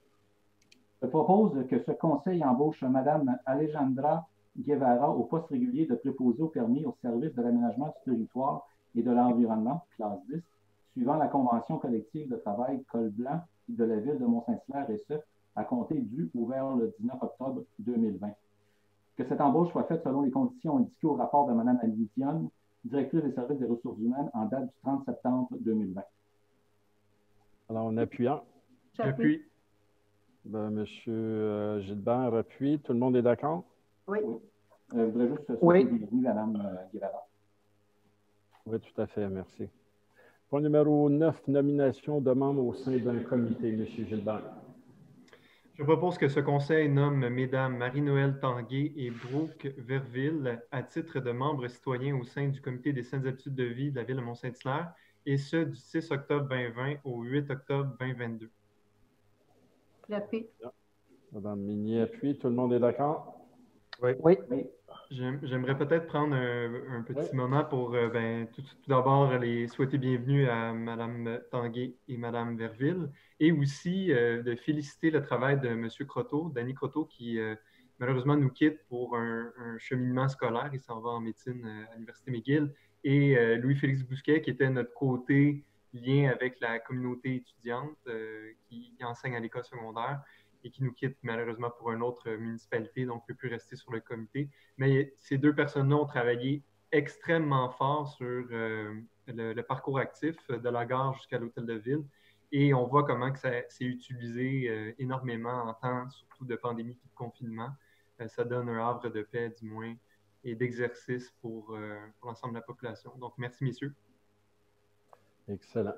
Je propose que ce conseil embauche Mme Alejandra Guevara au poste régulier de préposé au permis au service de l'aménagement du territoire et de l'environnement, classe dix, suivant la convention collective de travail col blanc de la ville de Mont-Saint-Hilaire, et ce, à compter du ouvert le dix-neuf octobre deux mille vingt. Que cette embauche soit faite selon les conditions indiquées au rapport de Mme Annie Dionne, directrice des services des ressources humaines, en date du trente septembre deux mille vingt. Alors, en appuyant. J'appuie. Ben, M. euh, Gilbert appuie. Tout le monde est d'accord? Oui. Oui. Euh, je voudrais juste souhaiter Oui. bienvenue à Mme euh, Guevara. Oui, tout à fait. Merci. Point numéro neuf, nomination de membres au sein d'un comité, M. Gilbert. Je propose que ce conseil nomme Mesdames Marie-Noëlle Tanguay et Brooke Verville à titre de membres citoyens au sein du comité des saines habitudes de vie de la ville de Mont-Saint-Hilaire, et ce, du six octobre deux mille vingt au huit octobre deux mille vingt-deux. J'appuie. Mme Minier appuie. Tout le monde est d'accord? Oui. Oui. Oui. J'aimerais peut-être prendre un, un petit Oui. moment pour euh, ben, tout, tout d'abord les souhaiter bienvenue à Mme Tanguay et Mme Verville, et aussi euh, de féliciter le travail de M. Croteau, Danny Croteau, qui euh, malheureusement nous quitte pour un, un cheminement scolaire. Il s'en va en médecine à l'Université McGill, et euh, Louis-Félix Bousquet, qui était notre côté lien avec la communauté étudiante euh, qui, qui enseigne à l'école secondaire, et qui nous quitte malheureusement pour une autre municipalité, donc ne peut plus rester sur le comité. Mais ces deux personnes-là ont travaillé extrêmement fort sur euh, le, le parcours actif de la gare jusqu'à l'hôtel de ville, et on voit comment que ça s'est utilisé euh, énormément en temps, surtout de pandémie et de confinement. Euh, ça donne un havre de paix, du moins, et d'exercice pour, euh, pour l'ensemble de la population. Donc, merci, messieurs. Excellent.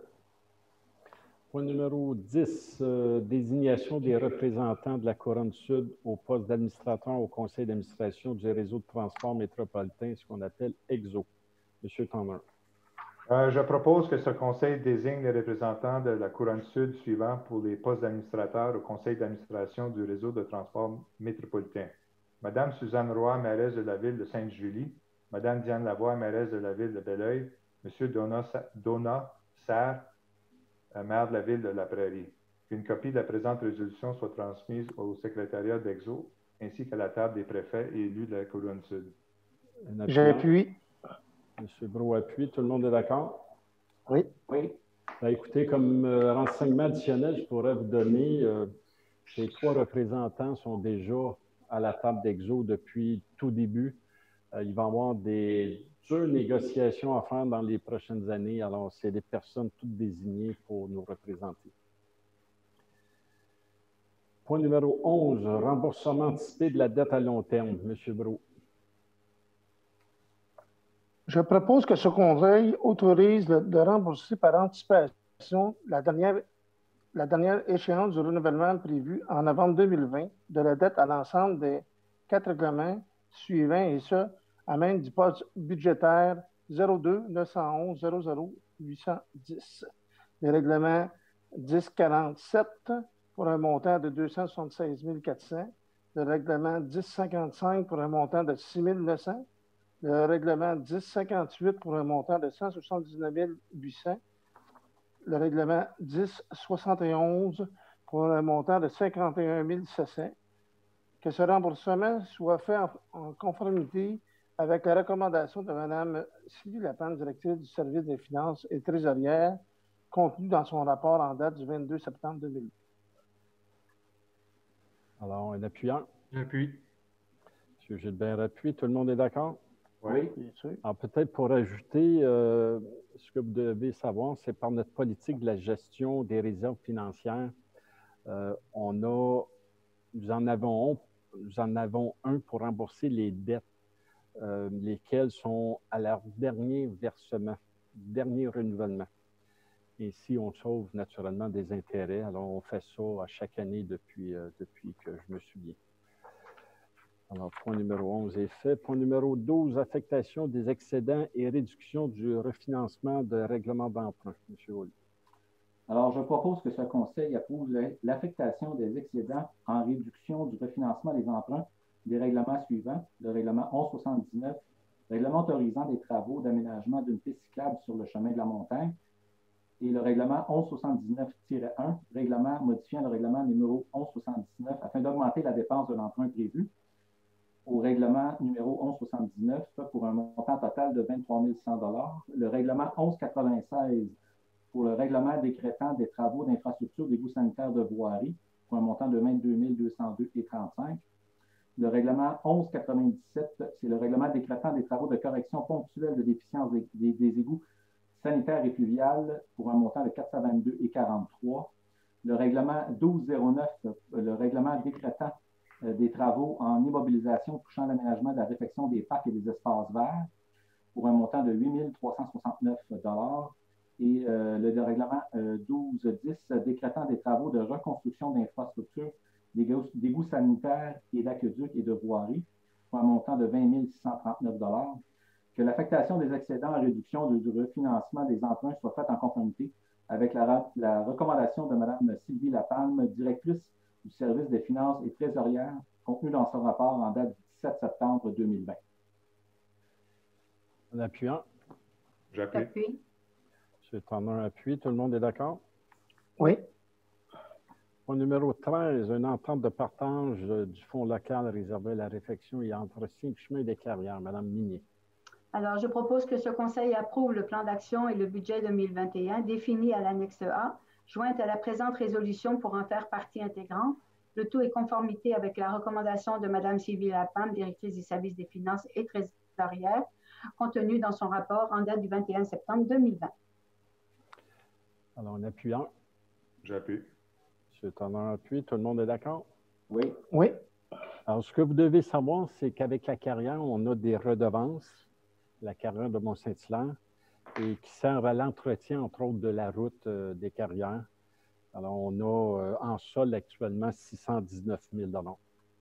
Point numéro dix, euh, désignation des représentants de la Couronne Sud au poste d'administrateur au conseil d'administration du réseau de transport métropolitain, ce qu'on appelle E X O. M. Tanner. Euh, je propose que ce conseil désigne les représentants de la Couronne Sud suivants pour les postes d'administrateurs au conseil d'administration du réseau de transport métropolitain. Madame Suzanne Roy, mairesse de la ville de Sainte-Julie, Madame Diane Lavoie, mairesse de la ville de Belleuil, M. Donna, Donna Serre, maire de la ville de La Prairie. Qu'une copie de la présente résolution soit transmise au secrétariat d'E X O ainsi qu'à la table des préfets et élus de la Couronne Sud. J'appuie. M. Brault appuie. Tout le monde est d'accord? Oui. Oui. Ben, écoutez, comme euh, renseignement additionnel, je pourrais vous donner, euh, ces trois représentants sont déjà à la table d'E X O depuis tout début. Euh, il va y avoir des dures négociations à faire dans les prochaines années. Alors, c'est des personnes toutes désignées pour nous représenter. Point numéro onze, remboursement anticipé de la dette à long terme. M. Brault. Je propose que ce conseil autorise le- de rembourser par anticipation la dernière, la dernière échéance du renouvellement prévu en novembre deux mille vingt de la dette à l'ensemble des quatre règlements suivants, et ce, à même du poste budgétaire zéro deux neuf cent onze zéro zéro huit cent dix. Les règlements dix quarante-sept pour un montant de deux cent soixante-seize mille quatre cents, le règlement dix cinquante-cinq pour un montant de six mille neuf cents, le règlement dix cinquante-huit pour un montant de cent soixante-dix-neuf mille huit cents, le règlement dix soixante et onze pour un montant de cinquante et un mille sept cents, que ce remboursement soit fait en, en conformité avec la recommandation de Mme Sylvie Lapin, directrice du service des finances et trésorière, contenue dans son rapport en date du vingt-deux septembre deux mille. Alors, un appuyant. J'appuie. M. Gilbert appuie. Tout le monde est d'accord? Oui. Bien sûr. Alors, peut-être pour ajouter, euh, ce que vous devez savoir, c'est par notre politique de la gestion des réserves financières, euh, on a, nous en avons, nous en avons un pour rembourser les dettes, euh, lesquelles sont à leur dernier versement, dernier renouvellement. Et ici, on sauve naturellement des intérêts. Alors, on fait ça à chaque année depuis, euh, depuis que je me souviens. Alors, point numéro onze est fait. Point numéro douze, affectation des excédents et réduction du refinancement de règlement d'emprunt. M. Hull. Alors, je propose que ce conseil approuve l'affectation des excédents en réduction du refinancement des emprunts des règlements suivants. Le règlement onze soixante-dix-neuf, règlement autorisant des travaux d'aménagement d'une piste cyclable sur le chemin de la montagne, et le règlement onze soixante-dix-neuf tiret un, règlement modifiant le règlement numéro onze soixante-dix-neuf afin d'augmenter la dépense de l'emprunt prévu au règlement numéro onze soixante-dix-neuf pour un montant total de vingt-trois mille cent dollars. Le règlement onze quatre-vingt-seize pour le règlement décrétant des travaux d'infrastructure d'égouts sanitaires de voirie pour un montant de vingt-deux mille deux cent deux virgule trente-cinq. Le règlement onze quatre-vingt-dix-sept, c'est le règlement décrétant des travaux de correction ponctuelle de déficience des, des, des égouts sanitaires et fluviales pour un montant de quatre cent vingt-deux virgule quarante-trois. Le règlement douze zéro neuf, le règlement décrétant euh, des travaux en immobilisation touchant l'aménagement de la réfection des parcs et des espaces verts pour un montant de huit mille trois cent soixante-neuf dollars. Et euh, le, le règlement euh, douze dix décrétant des travaux de reconstruction d'infrastructures d'égouts sanitaires et d'aqueducs et de voiries pour un montant de vingt mille six cent trente-neuf dollars. Que l'affectation des excédents en réduction du, du refinancement des emprunts soit faite en conformité avec la, la recommandation de Mme Sylvie Lapalme, directrice du service des finances et trésorière, contenue dans son rapport en date du dix-sept septembre deux mille vingt. En appuyant. J'appuie. J'appuie. M. Tanner appuie. Tout le monde est d'accord? Oui. Point numéro treize, une entente de partage euh, du fonds local réservé à la réfection et entretien du chemin des carrières. Mme Minier. Alors, je propose que ce conseil approuve le plan d'action et le budget deux mille vingt et un défini à l'annexe A, jointe à la présente résolution pour en faire partie intégrante. Le tout est conformité avec la recommandation de Mme Sylvie Lapalme, directrice du service des finances et trésorière, contenue dans son rapport en date du vingt et un septembre deux mille vingt. Alors, en appuyant. J'appuie. M. Tanner appuie. Tout le monde est d'accord? Oui. Oui. Alors, ce que vous devez savoir, c'est qu'avec la carrière, on a des redevances, la carrière de Mont-Saint-Hilaire, et qui sert à l'entretien, entre autres, de la route euh, des carrières. Alors, on a euh, en sol actuellement six cent dix-neuf mille dollars.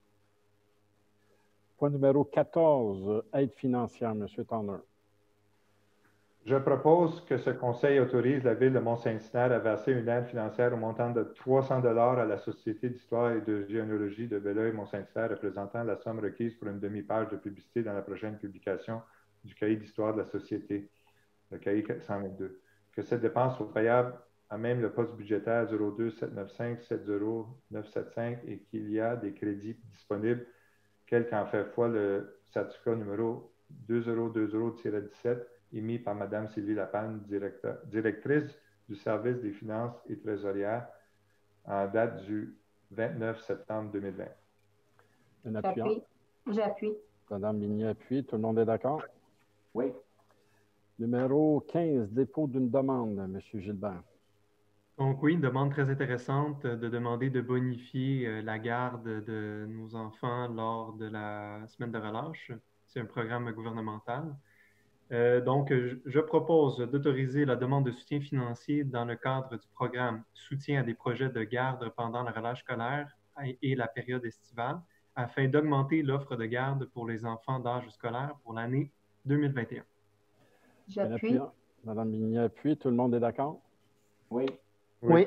Point numéro quatorze, aide financière, M. Tanner. Je propose que ce conseil autorise la Ville de Mont-Saint-Hilaire à verser une aide financière au montant de trois cents dollars à la Société d'histoire et de généalogie de Belleuil-Mont-Saint-Hilaire, représentant la somme requise pour une demi-page de publicité dans la prochaine publication du cahier d'histoire de la Société, le cahier cent vingt-deux. Que cette dépense soit payable à même le poste budgétaire zéro deux sept neuf cinq sept zéro neuf sept cinq et qu'il y a des crédits disponibles, quel qu'en fait foi le certificat numéro deux zéro deux zéro dix-sept émis par Mme Sylvie Lapalme, directrice du service des finances et trésorière, en date du vingt-neuf septembre deux mille vingt. Un appuyant. J'appuie. J'appuie. Mme Minier appuie. Tout le monde est d'accord? Oui. Numéro quinze, dépôt d'une demande, M. Gilbert. Donc oui, une demande très intéressante de demander de bonifier euh, la garde de nos enfants lors de la semaine de relâche. C'est un programme gouvernemental. Euh, donc, je, je propose d'autoriser la demande de soutien financier dans le cadre du programme Soutien à des projets de garde pendant la relâche scolaire et, et la période estivale, afin d'augmenter l'offre de garde pour les enfants d'âge scolaire pour l'année deux mille vingt et un. J'appuie. Madame Migny appuie. Tout le monde est d'accord? Oui. Oui.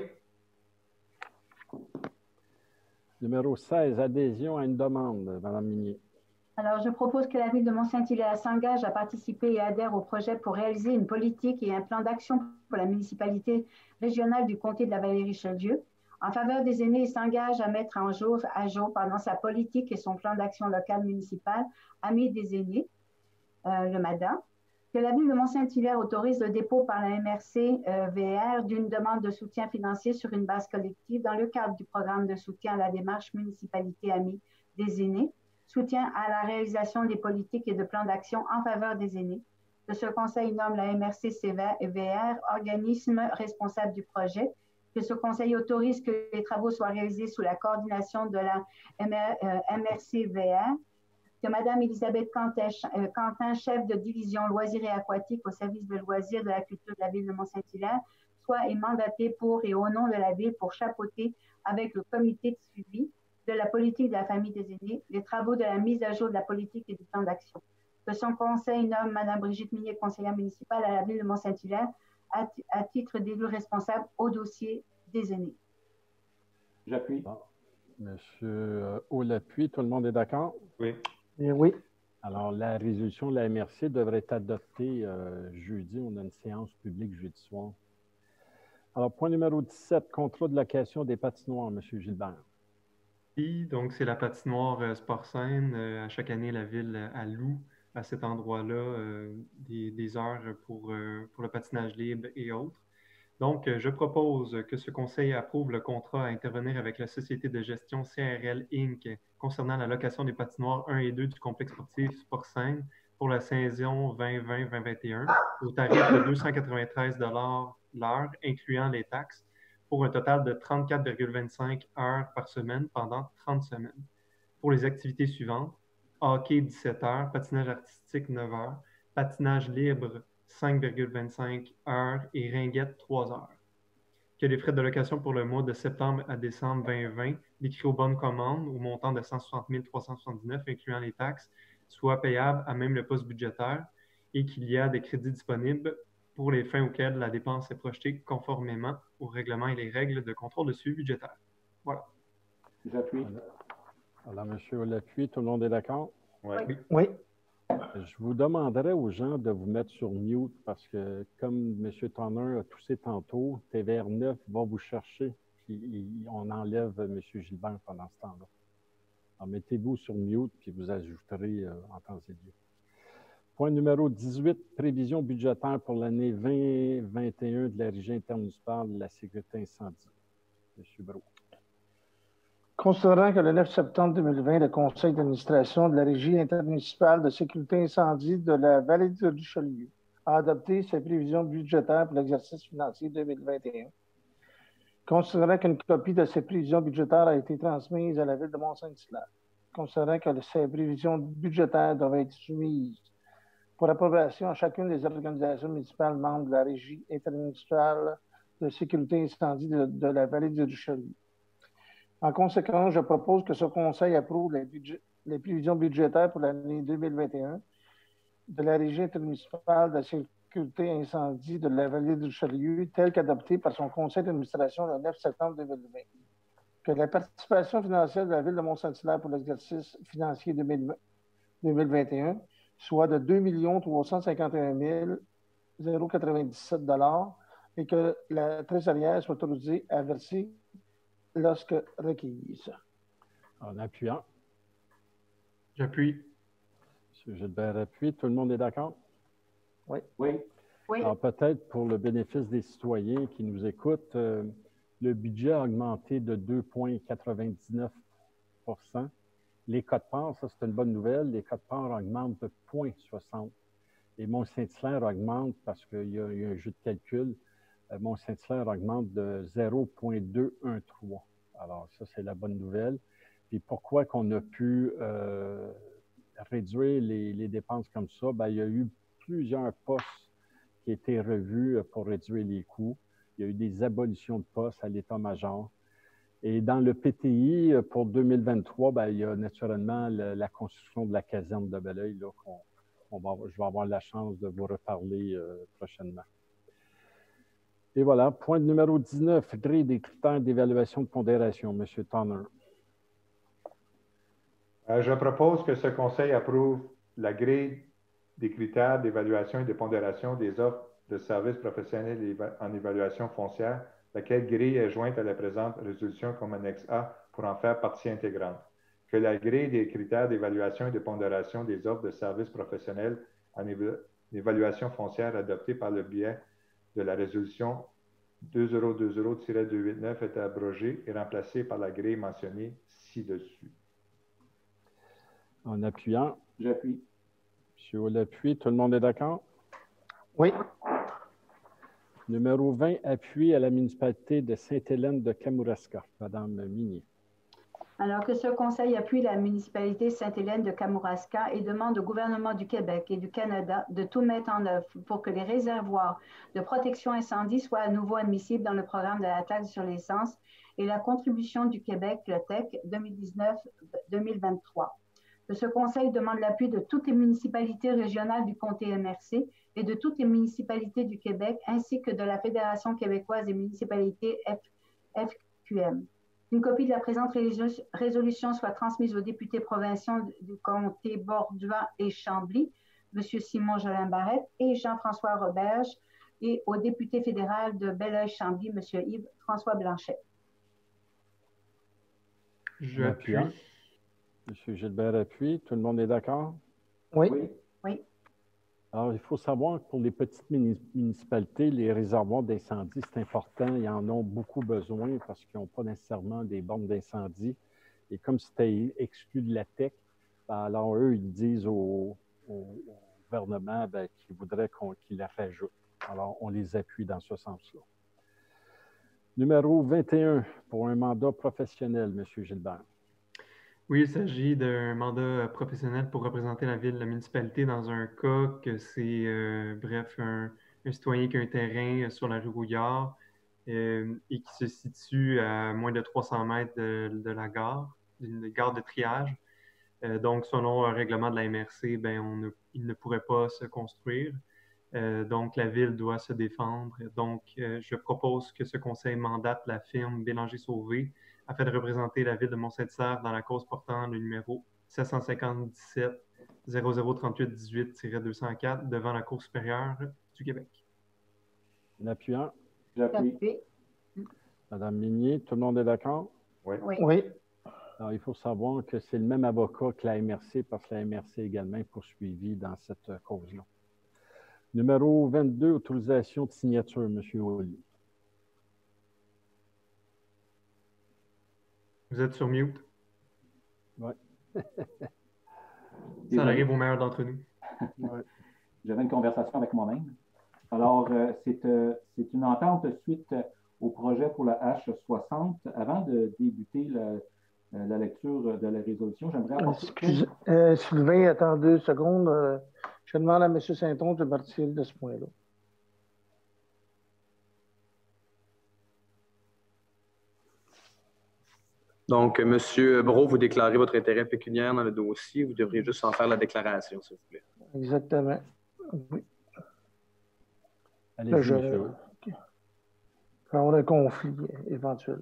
Numéro seize, adhésion à une demande. Madame Migny. Alors, je propose que la ville de Mont-Saint-Hilaire s'engage à participer et adhère au projet pour réaliser une politique et un plan d'action pour la municipalité régionale du comté de la Vallée-Richelieu en faveur des aînés et s'engage à mettre en jour, à jour pardon, sa politique et son plan d'action local municipal Amis des aînés, euh, le MADA. Que la ville de Mont-Saint-Hilaire autorise le dépôt par la M R C euh, V R d'une demande de soutien financier sur une base collective dans le cadre du programme de soutien à la démarche Municipalité Amis des aînés, soutien à la réalisation des politiques et de plans d'action en faveur des aînés. Que ce conseil nomme la M R C V R, organisme responsable du projet. Que ce conseil autorise que les travaux soient réalisés sous la coordination de la M R C V R. Que Mme Elisabeth Quentin, euh, Quentin, chef de division loisirs et aquatiques au service de loisirs de la culture de la ville de Mont-Saint-Hilaire, soit est mandatée pour et au nom de la ville pour chapeauter avec le comité de suivi de la politique de la famille des aînés, les travaux de la mise à jour de la politique et du plan d'action. Que son conseil nomme Mme Brigitte Minier, conseillère municipale à la ville de Mont-Saint-Hilaire, à, à titre d'élu responsable au dossier des aînés. J'appuie. Bon. Monsieur Hull appuie. Tout le monde est d'accord? Oui. Et oui. Alors, la résolution de la M R C devrait être adoptée euh, jeudi. On a une séance publique jeudi soir. Alors, point numéro dix-sept, contrat de location des patinoires, M. Gilbert. Oui, donc c'est la patinoire euh, Sport-Scène. Euh, à chaque année, la ville euh, alloue à cet endroit-là euh, des, des heures pour, euh, pour le patinage libre et autres. Donc, euh, je propose que ce conseil approuve le contrat à intervenir avec la société de gestion C R L Incorporée concernant la location des patinoires un et deux du complexe sportif Sport-Scène pour la saison vingt vingt vingt vingt et un au tarif de deux cent quatre-vingt-treize dollars l'heure, incluant les taxes, pour un total de trente-quatre virgule vingt-cinq heures par semaine pendant trente semaines. Pour les activités suivantes, hockey dix-sept heures, patinage artistique neuf heures, patinage libre cinq virgule vingt-cinq heures et ringuette trois heures. Que les frais de location pour le mois de septembre à décembre vingt vingt, décrits aux bonnes commandes au montant de cent soixante mille trois cent soixante-dix-neuf, incluant les taxes, soient payables à même le poste budgétaire et qu'il y a des crédits disponibles pour les fins auxquelles la dépense est projetée conformément aux règlements et les règles de contrôle de suivi budgétaire. Voilà. J'appuie. Alors, M. Hull appuie. Tout le monde est d'accord? Oui. Oui. Oui. Je vous demanderais aux gens de vous mettre sur mute parce que, comme M. Tonner a toussé tantôt, T V R neuf va vous chercher. Puis on enlève M. Gilbert pendant ce temps-là. Alors, mettez-vous sur mute, puis vous ajouterez euh, en temps et lieu. Point numéro dix-huit, prévision budgétaire pour l'année vingt vingt et un de la Régie intermunicipale de la sécurité incendie. M. Brault. Considérant que le neuf septembre deux mille vingt, le conseil d'administration de la Régie intermunicipale de sécurité incendie de la Vallée du Richelieu a adopté ses prévisions budgétaires pour l'exercice financier deux mille vingt et un. Considérant qu'une copie de ces prévisions budgétaires a été transmise à la ville de Mont-Saint-Hilaire. Considérant que ces prévisions budgétaires doivent être soumises pour approbation à chacune des organisations municipales membres de la Régie intermunicipale de sécurité incendie de, de la Vallée du Richelieu. En conséquence, je propose que ce conseil approuve les, budget, les prévisions budgétaires pour l'année deux mille vingt et un de la Régie intermunicipale de la sécurité incendie de la Vallée du Richelieu, telles qu'adoptées par son conseil d'administration le neuf septembre deux mille vingt. Que la participation financière de la ville de Mont-Saint-Hilaire pour l'exercice financier deux mille vingt et un soit de deux millions trois cent cinquante et un mille quatre-vingt-dix-sept dollars et que la trésorière soit autorisée à verser lorsque requise. En appuyant. J'appuie. M. Gilbert appuie. Tout le monde est d'accord? Oui. Oui. Oui. Alors, peut-être pour le bénéfice des citoyens qui nous écoutent, euh, le budget a augmenté de deux virgule quatre-vingt-dix-neuf pour cent. Les quotes-parts, ça, c'est une bonne nouvelle. Les quotes-parts augmentent de zéro virgule soixante. Et Mont-Saint-Hilaire augmente parce qu'il y, y a un jeu de calcul. Mont-Saint-Hilaire augmente de zéro virgule deux un trois. Alors, ça, c'est la bonne nouvelle. Puis pourquoi qu'on a pu euh, réduire les, les dépenses comme ça? Bien, il y a eu plusieurs postes qui ont été revus pour réduire les coûts. Il y a eu des abolitions de postes à l'état-major. Et dans le P T I, pour deux mille vingt-trois, bien, il y a naturellement le, la construction de la caserne de Belleuil, là, qu'on, on va, je vais avoir la chance de vous reparler euh, prochainement. Et voilà, point numéro dix-neuf, grille des critères d'évaluation de pondération. Monsieur Tanner. Euh, je propose que ce conseil approuve la grille des critères d'évaluation et de pondération des offres de services professionnels en évaluation foncière, laquelle grille est jointe à la présente résolution comme annexe A pour en faire partie intégrante. Que la grille des critères d'évaluation et de pondération des offres de services professionnels en évaluation foncière adoptée par le biais de la résolution deux zéro deux zéro tiret deux cent quatre-vingt-dix-neuf est abrogée et remplacée par la grille mentionnée ci-dessus. En appuyant. J'appuie. Monsieur Hull appuie. Tout le monde est d'accord? Oui. Numéro vingt, appui à la municipalité de Sainte-Hélène de Kamouraska. Madame Minier. Alors que ce conseil appuie la municipalité Sainte-Hélène de Kamouraska et demande au gouvernement du Québec et du Canada de tout mettre en œuvre pour que les réservoirs de protection incendie soient à nouveau admissibles dans le programme de la taxe sur l'essence et la contribution du Québec, le T E C, deux mille dix-neuf deux mille vingt-trois. Que ce conseil demande l'appui de toutes les municipalités régionales du comté M R C et de toutes les municipalités du Québec, ainsi que de la Fédération québécoise des municipalités F Q M. Une copie de la présente résolution soit transmise aux députés provinciaux du comté Bordua et Chambly, M. Simon Jolin-Barrette et Jean-François Roberge, et au député fédéral de Belleuil-Chambly, M. Yves-François Blanchet. J'appuie. M. Gilbert appuie. Tout le monde est d'accord? Oui. Oui. Alors, il faut savoir que pour les petites municipalités, les réservoirs d'incendie, c'est important. Ils en ont beaucoup besoin parce qu'ils n'ont pas nécessairement des bornes d'incendie. Et comme c'était exclu de la T E C, ben alors eux, ils disent au, au, au gouvernement ben, qu'ils voudraient qu'on, qu'ils la rajoutent. Alors, on les appuie dans ce sens-là. Numéro vingt et un, pour un mandat professionnel, M. Gilbert. Oui, il s'agit d'un mandat professionnel pour représenter la ville, la municipalité dans un cas que c'est, euh, bref, un, un citoyen qui a un terrain sur la rue Rouillard euh, et qui se situe à moins de trois cents mètres de, de la gare, d'une gare de triage. Euh, donc, selon un règlement de la M R C, ben, on ne, il ne pourrait pas se construire. Euh, donc, la ville doit se défendre. Donc, euh, je propose que ce conseil mandate la firme Bélanger-Sauvé afin de représenter la ville de Mont-Saint-Hilaire dans la cause portant le numéro sept cent cinquante-dix-sept zéro zéro trente-huit dix-huit tiret deux cent quatre devant la Cour supérieure du Québec. En appuyant. J'appuie. Madame Minier, tout le monde est d'accord? Oui. Oui. Oui. Alors, il faut savoir que c'est le même avocat que la M R C parce que la M R C également est poursuivie dans cette cause-là. Numéro vingt-deux, autorisation de signature, M. Ollier. Vous êtes sur mute? Oui. Ça arrive au meilleur d'entre nous. Ouais. J'avais une conversation avec moi-même. Alors, euh, c'est, euh, c'est une entente suite au projet pour la H soixante. Avant de débuter la, la lecture de la résolution, j'aimerais apporter... Excusez, euh, Sylvain, attends deux secondes. Euh, je demande à M. Saint-Onge de partir de ce point-là. Donc, M. Brault, vous déclarez votre intérêt pécuniaire dans le dossier. Vous devriez juste en faire la déclaration, s'il vous plaît. Exactement. Oui. Allez-y, Là, je... M. okay. On a un conflit éventuel.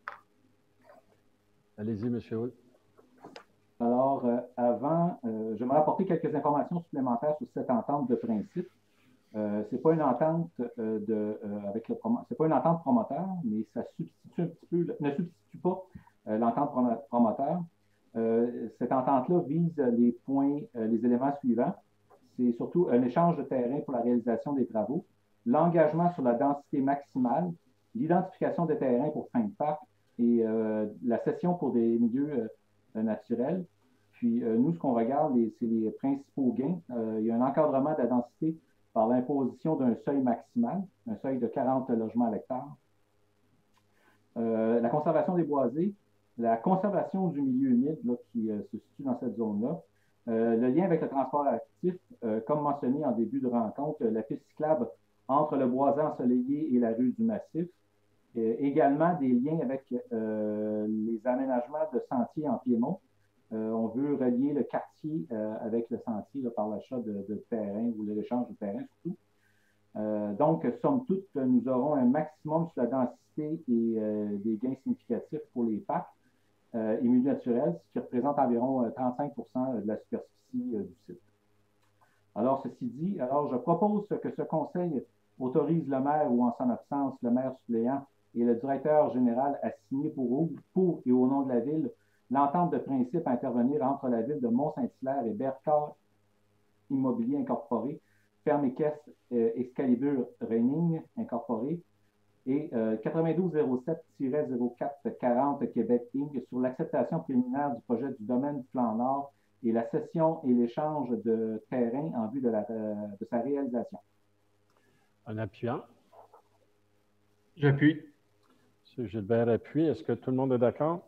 Allez-y, M. Hull. Alors, euh, avant, euh, j'aimerais apporter quelques informations supplémentaires sur cette entente de principe. Euh, c'est pas une entente euh, de, euh, avec le promo... c'est pas une entente promoteur, mais ça substitue un petit peu, ne substitue pas euh, l'entente prom promoteur. Euh, cette entente-là vise les points, euh, les éléments suivants. C'est surtout un échange de terrain pour la réalisation des travaux, l'engagement sur la densité maximale, l'identification des terrains pour fin de parc et euh, la cession pour des milieux euh, naturels. Puis euh, nous, ce qu'on regarde, c'est les principaux gains. Euh, il y a un encadrement de la densité par l'imposition d'un seuil maximal, un seuil de quarante logements à l'hectare. Euh, la conservation des boisés, la conservation du milieu humide là, qui euh, se situe dans cette zone-là, euh, le lien avec le transport actif, euh, comme mentionné en début de rencontre, la piste cyclable entre le boisé ensoleillé et la rue du Massif, euh, également des liens avec euh, les aménagements de sentiers en Piémont. Euh, on veut relier le quartier euh, avec le sentier là, par l'achat de, de terrain ou l'échange de terrain surtout. Euh, donc, somme toute, nous aurons un maximum sur la densité et euh, des gains significatifs pour les parcs euh, et milieux naturels, ce qui représente environ euh, trente-cinq pour cent de la superficie euh, du site. Alors, ceci dit, alors je propose que ce conseil autorise le maire ou en son absence, le maire suppléant et le directeur général à signer pour, pour et au nom de la ville l'entente de principe à intervenir entre la ville de Mont-Saint-Hilaire et Bercor Immobilier Incorporé, Ferme et Caisse euh, Excalibur Reining Incorporé et euh, quatre-vingt-douze zéro sept zéro quatre quarante Québec Inc sur l'acceptation préliminaire du projet du domaine Plan Nord et la cession et l'échange de terrain en vue de, la, de sa réalisation. En appuyant. J'appuie. M. Gilbert appuie. Est-ce que tout le monde est d'accord?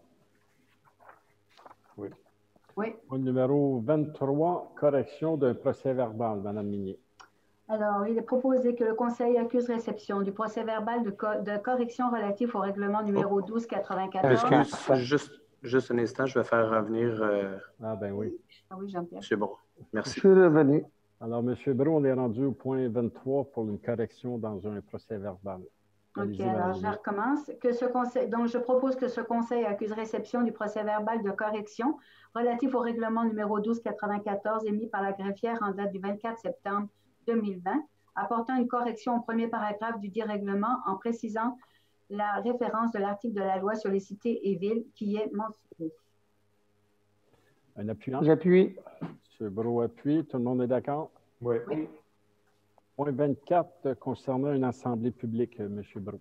Oui. Oui. Au numéro vingt-trois, correction d'un procès-verbal, Mme Minier. Alors, il est proposé que le Conseil accuse réception du procès-verbal de, co de correction relatif au règlement numéro douze quatre-vingt-quatorze. Excuse, juste, juste un instant, je vais faire revenir euh, Ah ben oui. Ah oui, Jean-Pierre. M. Brault. Merci. Je suis revenu. Alors, M. Brault, on est rendu au point vingt-trois pour une correction dans un procès-verbal. OK, alors je recommence. Que ce conseil, donc, je propose que ce Conseil accuse réception du procès-verbal de correction relatif au règlement numéro douze quatre-vingt-quatorze émis par la greffière en date du vingt-quatre septembre deux mille vingt, apportant une correction au premier paragraphe du dit règlement en précisant la référence de l'article de la loi sur les cités et villes qui est mentionnée. Un appuyant? J'appuie. M. Brault appuie. Tout le monde est d'accord? Oui. Oui. Point vingt-quatre, concernant une assemblée publique, M. Brault.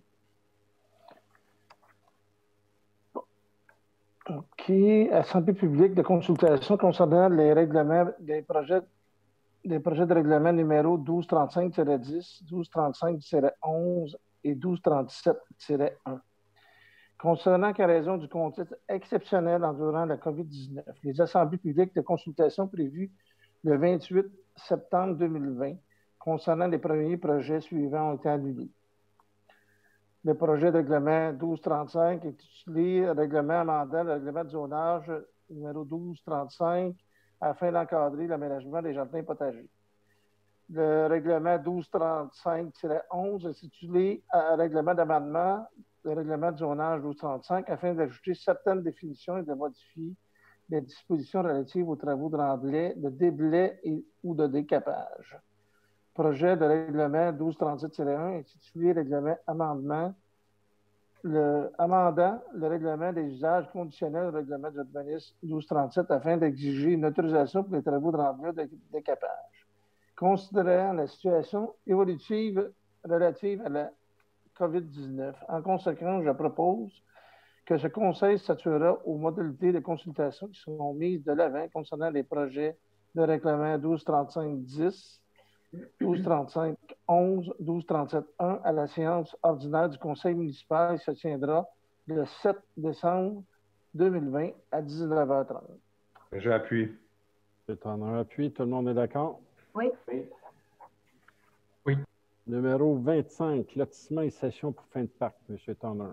OK. Assemblée publique de consultation concernant les règlements des projets, des projets de règlement numéro douze trente-cinq dix, douze trente-cinq onze et douze trente-sept un. Concernant qu'à raison du contexte exceptionnel endurant la COVID dix-neuf, les assemblées publiques de consultation prévues le vingt-huit septembre deux mille vingt concernant les premiers projets suivants ont été annulés. Le projet de règlement douze trente-cinq est intitulé Règlement amendant le règlement de zonage numéro douze trente-cinq afin d'encadrer l'aménagement des jardins potagers. Le règlement douze trente-cinq onze est intitulé Règlement d'amendement le règlement de zonage douze trente-cinq afin d'ajouter certaines définitions et de modifier les dispositions relatives aux travaux de remblai, de déblai et, ou de décapage. Projet de règlement douze trente-sept un intitulé Règlement amendement, le, amendant le règlement des usages conditionnels du règlement d'urbanisme douze trente-sept afin d'exiger une autorisation pour les travaux de remblai de décapage. Considérant la situation évolutive relative à la COVID dix-neuf, en conséquence, je propose que ce Conseil statuera aux modalités de consultation qui seront mises de l'avant concernant les projets de règlement douze trente-cinq dix, douze trente-cinq onze, douze trente-sept un à la séance ordinaire du Conseil municipal qui se tiendra le sept décembre deux mille vingt à dix-neuf heures trente. J'appuie. C'est en un appui. Tout le monde est d'accord? Oui. Oui. Oui. Numéro vingt-cinq, lotissement et session pour fin de parc, M. Turner.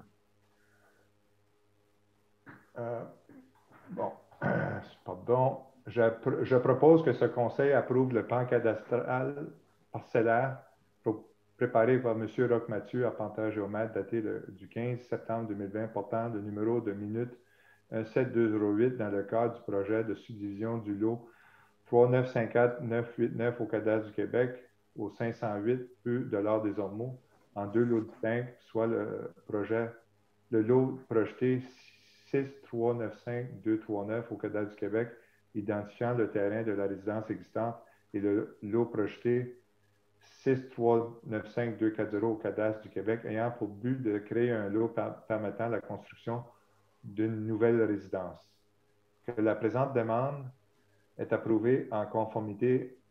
Euh, bon, pardon. Je, je propose que ce Conseil approuve le plan cadastral parcellaire préparé par M. Roch-Mathieu, arpenteur géomètre, daté le, du quinze septembre deux mille vingt, portant le numéro de minute un sept deux zéro huit dans le cadre du projet de subdivision du lot trois neuf cinq quatre neuf huit neuf au cadastre du Québec au cinq cent huit rue de l'Art des Ormeaux en deux lots distincts, soit le projet, le lot projeté six trois neuf cinq deux trois neuf au cadastre du Québec, identifiant le terrain de la résidence existante, et le lot projeté six trois neuf cinq deux quatre zéro au cadastre du Québec, ayant pour but de créer un lot par permettant la construction d'une nouvelle résidence. Que la présente demande est approuvée en conformité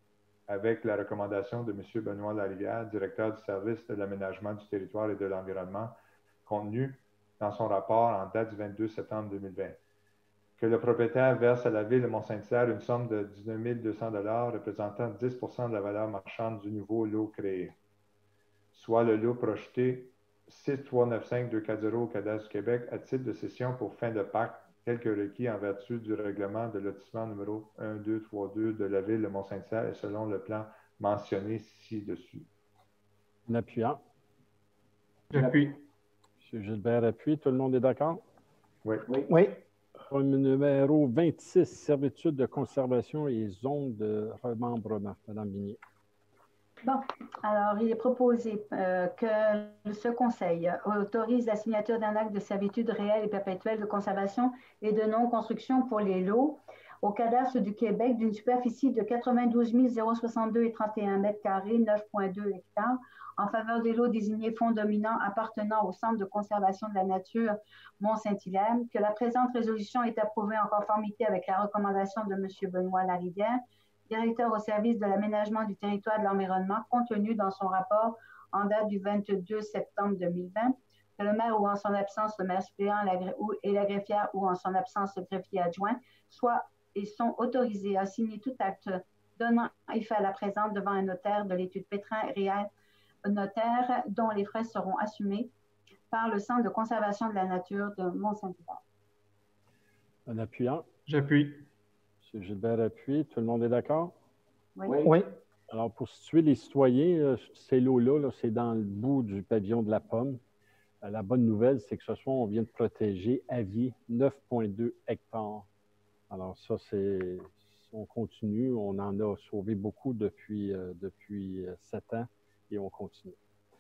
avec la recommandation de M. Benoît Larivière, directeur du service de l'aménagement du territoire et de l'environnement, contenue dans son rapport en date du vingt-deux septembre deux mille vingt. Que le propriétaire verse à la Ville de Mont-Saint-Hilaire une somme de dix-neuf mille deux cents dollars représentant dix pour cent de la valeur marchande du nouveau lot créé, soit le lot projeté six trois neuf cinq deux quatre zéro au Cadastre du Québec à titre de cession pour fin de pacte tel que requis en vertu du règlement de lotissement numéro un deux trois deux de la Ville de Mont-Saint-Hilaire et selon le plan mentionné ci-dessus. En appuyant. J'appuie. M. Gilbert appuie. Tout le monde est d'accord? Oui. Oui. Oui. Numéro vingt-six, servitude de conservation et zone de remembrement. Madame Minier. Bon, alors il est proposé euh, que ce Conseil autorise la signature d'un acte de servitude réelle et perpétuelle de conservation et de non-construction pour les lots au Cadastre du Québec d'une superficie de quatre-vingt-douze mille soixante-deux et trente et un mètres carrés, neuf virgule deux hectares, en faveur des lots désignés fonds dominants appartenant au Centre de conservation de la nature Mont-Saint-Hilaire, que la présente résolution est approuvée en conformité avec la recommandation de M. Benoît Larivière, directeur au service de l'aménagement du territoire et de l'environnement, contenu dans son rapport en date du vingt-deux septembre deux mille vingt, que le maire ou en son absence le maire suppléant et la greffière ou en son absence le greffier adjoint soient et sont autorisés à signer tout acte donnant effet à la présente devant un notaire de l'étude Pétrin réel notaire dont les frais seront assumés par le Centre de conservation de la nature de Mont-Saint-Hilaire. En appuyant. J'appuie. M. Gilbert appuie. Tout le monde est d'accord? Oui. Oui. Alors, pour situer les citoyens, ces lots-là, -là, c'est dans le bout du pavillon de la Pomme. La bonne nouvelle, c'est que ce soir, on vient de protéger à vie neuf virgule deux hectares. Alors, ça, c'est. On continue. On en a sauvé beaucoup depuis, euh, depuis sept ans et on continue.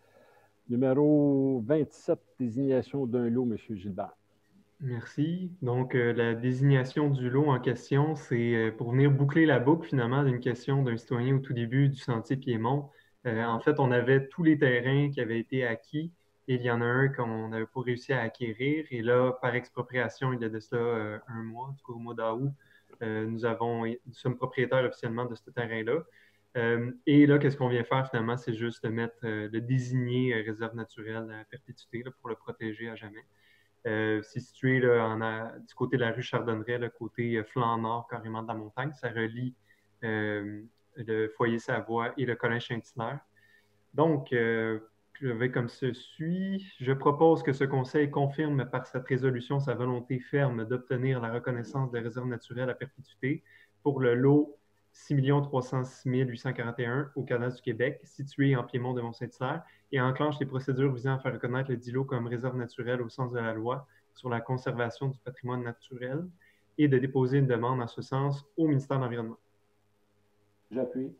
Numéro vingt-sept, désignation d'un lot, M. Gilbert. Merci. Donc, euh, la désignation du lot en question, c'est euh, pour venir boucler la boucle finalement d'une question d'un citoyen au tout début du sentier Piémont. Euh, en fait, on avait tous les terrains qui avaient été acquis et il y en a un qu'on n'avait pas réussi à acquérir. Et là, par expropriation, il y a de cela euh, un mois, en tout cas au mois d'août, euh, nous, avons, nous sommes propriétaires officiellement de ce terrain-là. Euh, et là, qu'est-ce qu'on vient faire finalement? C'est juste de mettre, euh, de désigner euh, réserve naturelle à perpétuité là, pour le protéger à jamais. Euh, c'est situé là, en, à, du côté de la rue Chardonneret, le côté euh, flanc nord carrément de la montagne. Ça relie euh, le foyer Savoie et le collège Saint-Hilaire. Donc, euh, je vais comme ceci. Je propose que ce conseil confirme par cette résolution sa volonté ferme d'obtenir la reconnaissance des réserves naturelles à perpétuité pour le lot six millions trois cent six mille huit cent quarante et un au Cadastre du Québec, situé en Piémont de Mont-Saint-Hilaire, et enclenche les procédures visant à faire reconnaître le dit lot comme réserve naturelle au sens de la loi sur la conservation du patrimoine naturel et de déposer une demande en ce sens au ministère de l'Environnement. J'appuie.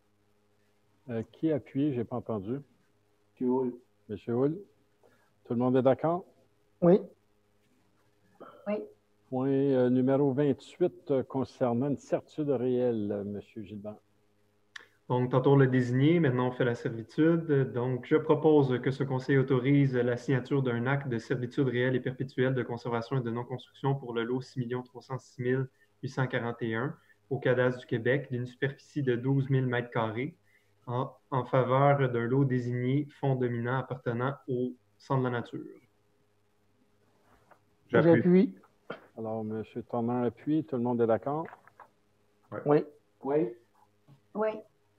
Euh, qui appuie? Je n'ai pas entendu. M. Hull. M. Hull. Tout le monde est d'accord? Oui. Oui. Point euh, numéro vingt-huit euh, concernant une certitude réelle, euh, M. Gilbert. Donc, tantôt on l'a désigné, maintenant on fait la servitude. Donc, je propose que ce conseil autorise la signature d'un acte de servitude réelle et perpétuelle de conservation et de non-construction pour le lot six millions trois cent six mille huit cent quarante et un au Cadastre du Québec d'une superficie de douze mille mètres carrés en, en faveur d'un lot désigné fonds dominant appartenant au Centre de la nature. J'appuie. Alors, M. Turner appuie. Tout le monde est d'accord? Oui. Oui. Oui. Oui.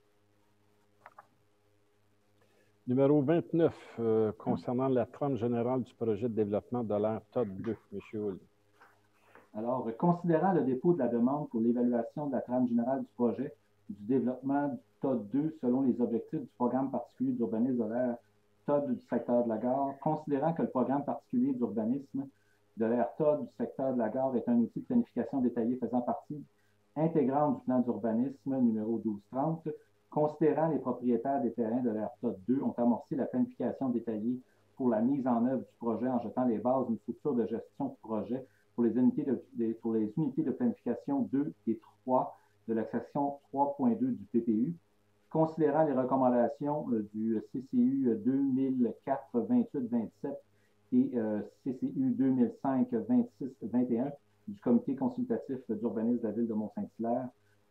Numéro vingt-neuf, euh, concernant la trame générale du projet de développement de l'aire T O D deux, M. Hull. Alors, considérant le dépôt de la demande pour l'évaluation de la trame générale du projet du développement du T O D deux selon les objectifs du programme particulier d'urbanisme de l'aire T O D du secteur de la gare, considérant que le programme particulier d'urbanisme de l'aire T O D du secteur de la gare est un outil de planification détaillée faisant partie intégrante du plan d'urbanisme numéro douze trente, considérant les propriétaires des terrains de l'aire T O D deux ont amorcé la planification détaillée pour la mise en œuvre du projet en jetant les bases d'une structure de gestion de projet pour les unités de, de, pour les unités de planification deux et trois de la section trois point deux du P P U, considérant les recommandations euh, du C C U deux mille quatre vingt-huit vingt-sept et euh, C C U deux mille cinq vingt-six vingt et un du Comité consultatif d'urbanisme de la Ville de Mont-Saint-Hilaire,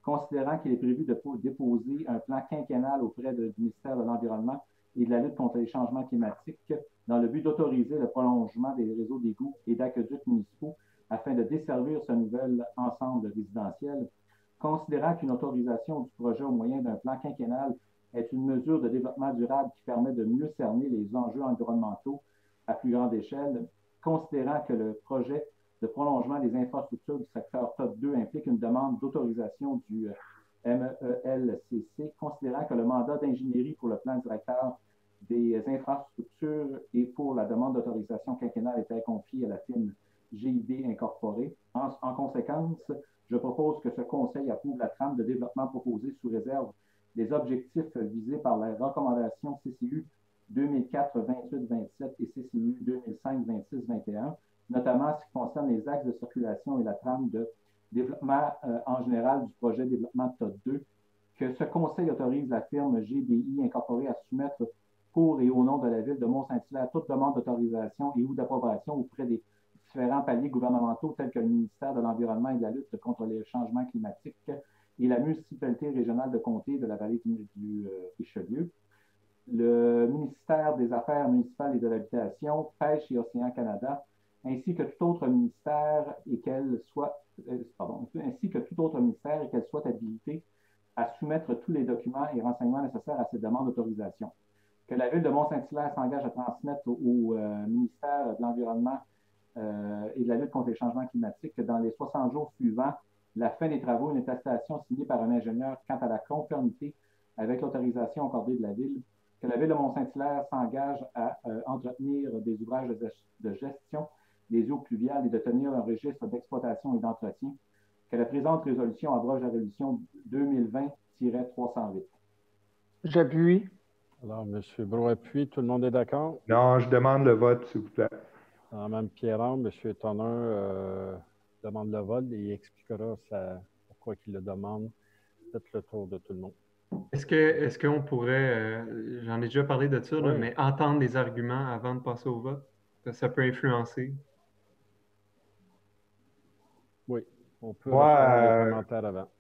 considérant qu'il est prévu de déposer un plan quinquennal auprès de, du ministère de l'Environnement et de la lutte contre les changements climatiques dans le but d'autoriser le prolongement des réseaux d'égouts et d'aqueducs municipaux afin de desservir ce nouvel ensemble résidentiel, considérant qu'une autorisation du projet au moyen d'un plan quinquennal est une mesure de développement durable qui permet de mieux cerner les enjeux environnementaux à plus grande échelle, considérant que le projet de prolongement des infrastructures du secteur T O P deux implique une demande d'autorisation du M E L C C, considérant que le mandat d'ingénierie pour le plan directeur des infrastructures et pour la demande d'autorisation quinquennale était confié à la firme G I B Incorporée. En, en conséquence, je propose que ce conseil approuve la trame de développement proposée sous réserve des objectifs visés par la recommandation C C U deux mille quatre vingt-huit vingt-sept et C C U deux mille cinq vingt-six vingt et un, notamment ce qui concerne les axes de circulation et la trame de développement euh, en général du projet de développement T O T deux, que ce conseil autorise la firme G B I Incorporée à soumettre pour et au nom de la ville de Mont-Saint-Hilaire toute demande d'autorisation et ou d'approbation auprès des différents paliers gouvernementaux tels que le ministère de l'Environnement et de la lutte contre les changements climatiques et la municipalité régionale de comté de la vallée du, du euh, Richelieu, le ministère des Affaires municipales et de l'Habitation, Pêche et Océan Canada, ainsi que tout autre ministère et qu'elle soit, euh, pardon, ainsi que tout autre ministère et qu'elle soit habilitée à soumettre tous les documents et renseignements nécessaires à ces demandes d'autorisation. Que la ville de Mont-Saint-Hilaire s'engage à transmettre au, au euh, ministère de l'Environnement euh, et de la lutte contre les changements climatiques que dans les soixante jours suivants la fin des travaux, une attestation signée par un ingénieur quant à la conformité avec l'autorisation accordée de la ville, que la ville de Mont-Saint-Hilaire s'engage à euh, entretenir des ouvrages de, de gestion des eaux pluviales et de tenir un registre d'exploitation et d'entretien, que la présente résolution abroge la résolution deux mille vingt trois cent huit. J'appuie. Alors, M. Brault appuie. Tout le monde est d'accord? Non, je demande le vote, s'il vous plaît. Alors, Mme Pierron, M. Tonner euh, demande le vote et il expliquera ça, pourquoi il le demande. Faites le tour de tout le monde. Est-ce que est-ce qu'on pourrait, euh, j'en ai déjà parlé de ça, oui. là, mais entendre des arguments avant de passer au vote? Ça peut influencer. Oui, on peut Moi, faire euh, des commentaires avant.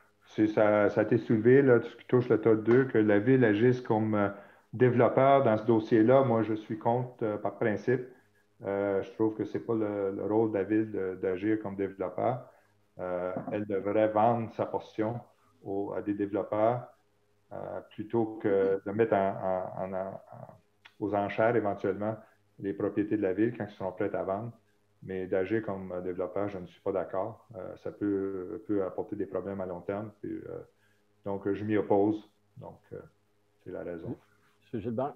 Ça, ça a été soulevé, là, tout ce qui touche le T O T deux, que la Ville agisse comme euh, développeur dans ce dossier-là. Moi, je suis contre euh, par principe. Euh, je trouve que ce n'est pas le, le rôle de la Ville d'agir comme développeur. Euh, elle devrait vendre sa portion au, à des développeurs euh, plutôt que de mettre en, en, en, en, aux enchères éventuellement les propriétés de la Ville quand ils seront prêts à vendre. Mais d'agir comme développeur, je ne suis pas d'accord. Euh, ça peut, peut apporter des problèmes à long terme. Puis, euh, donc, je m'y oppose. Donc, euh, c'est la raison. M. Gilbert?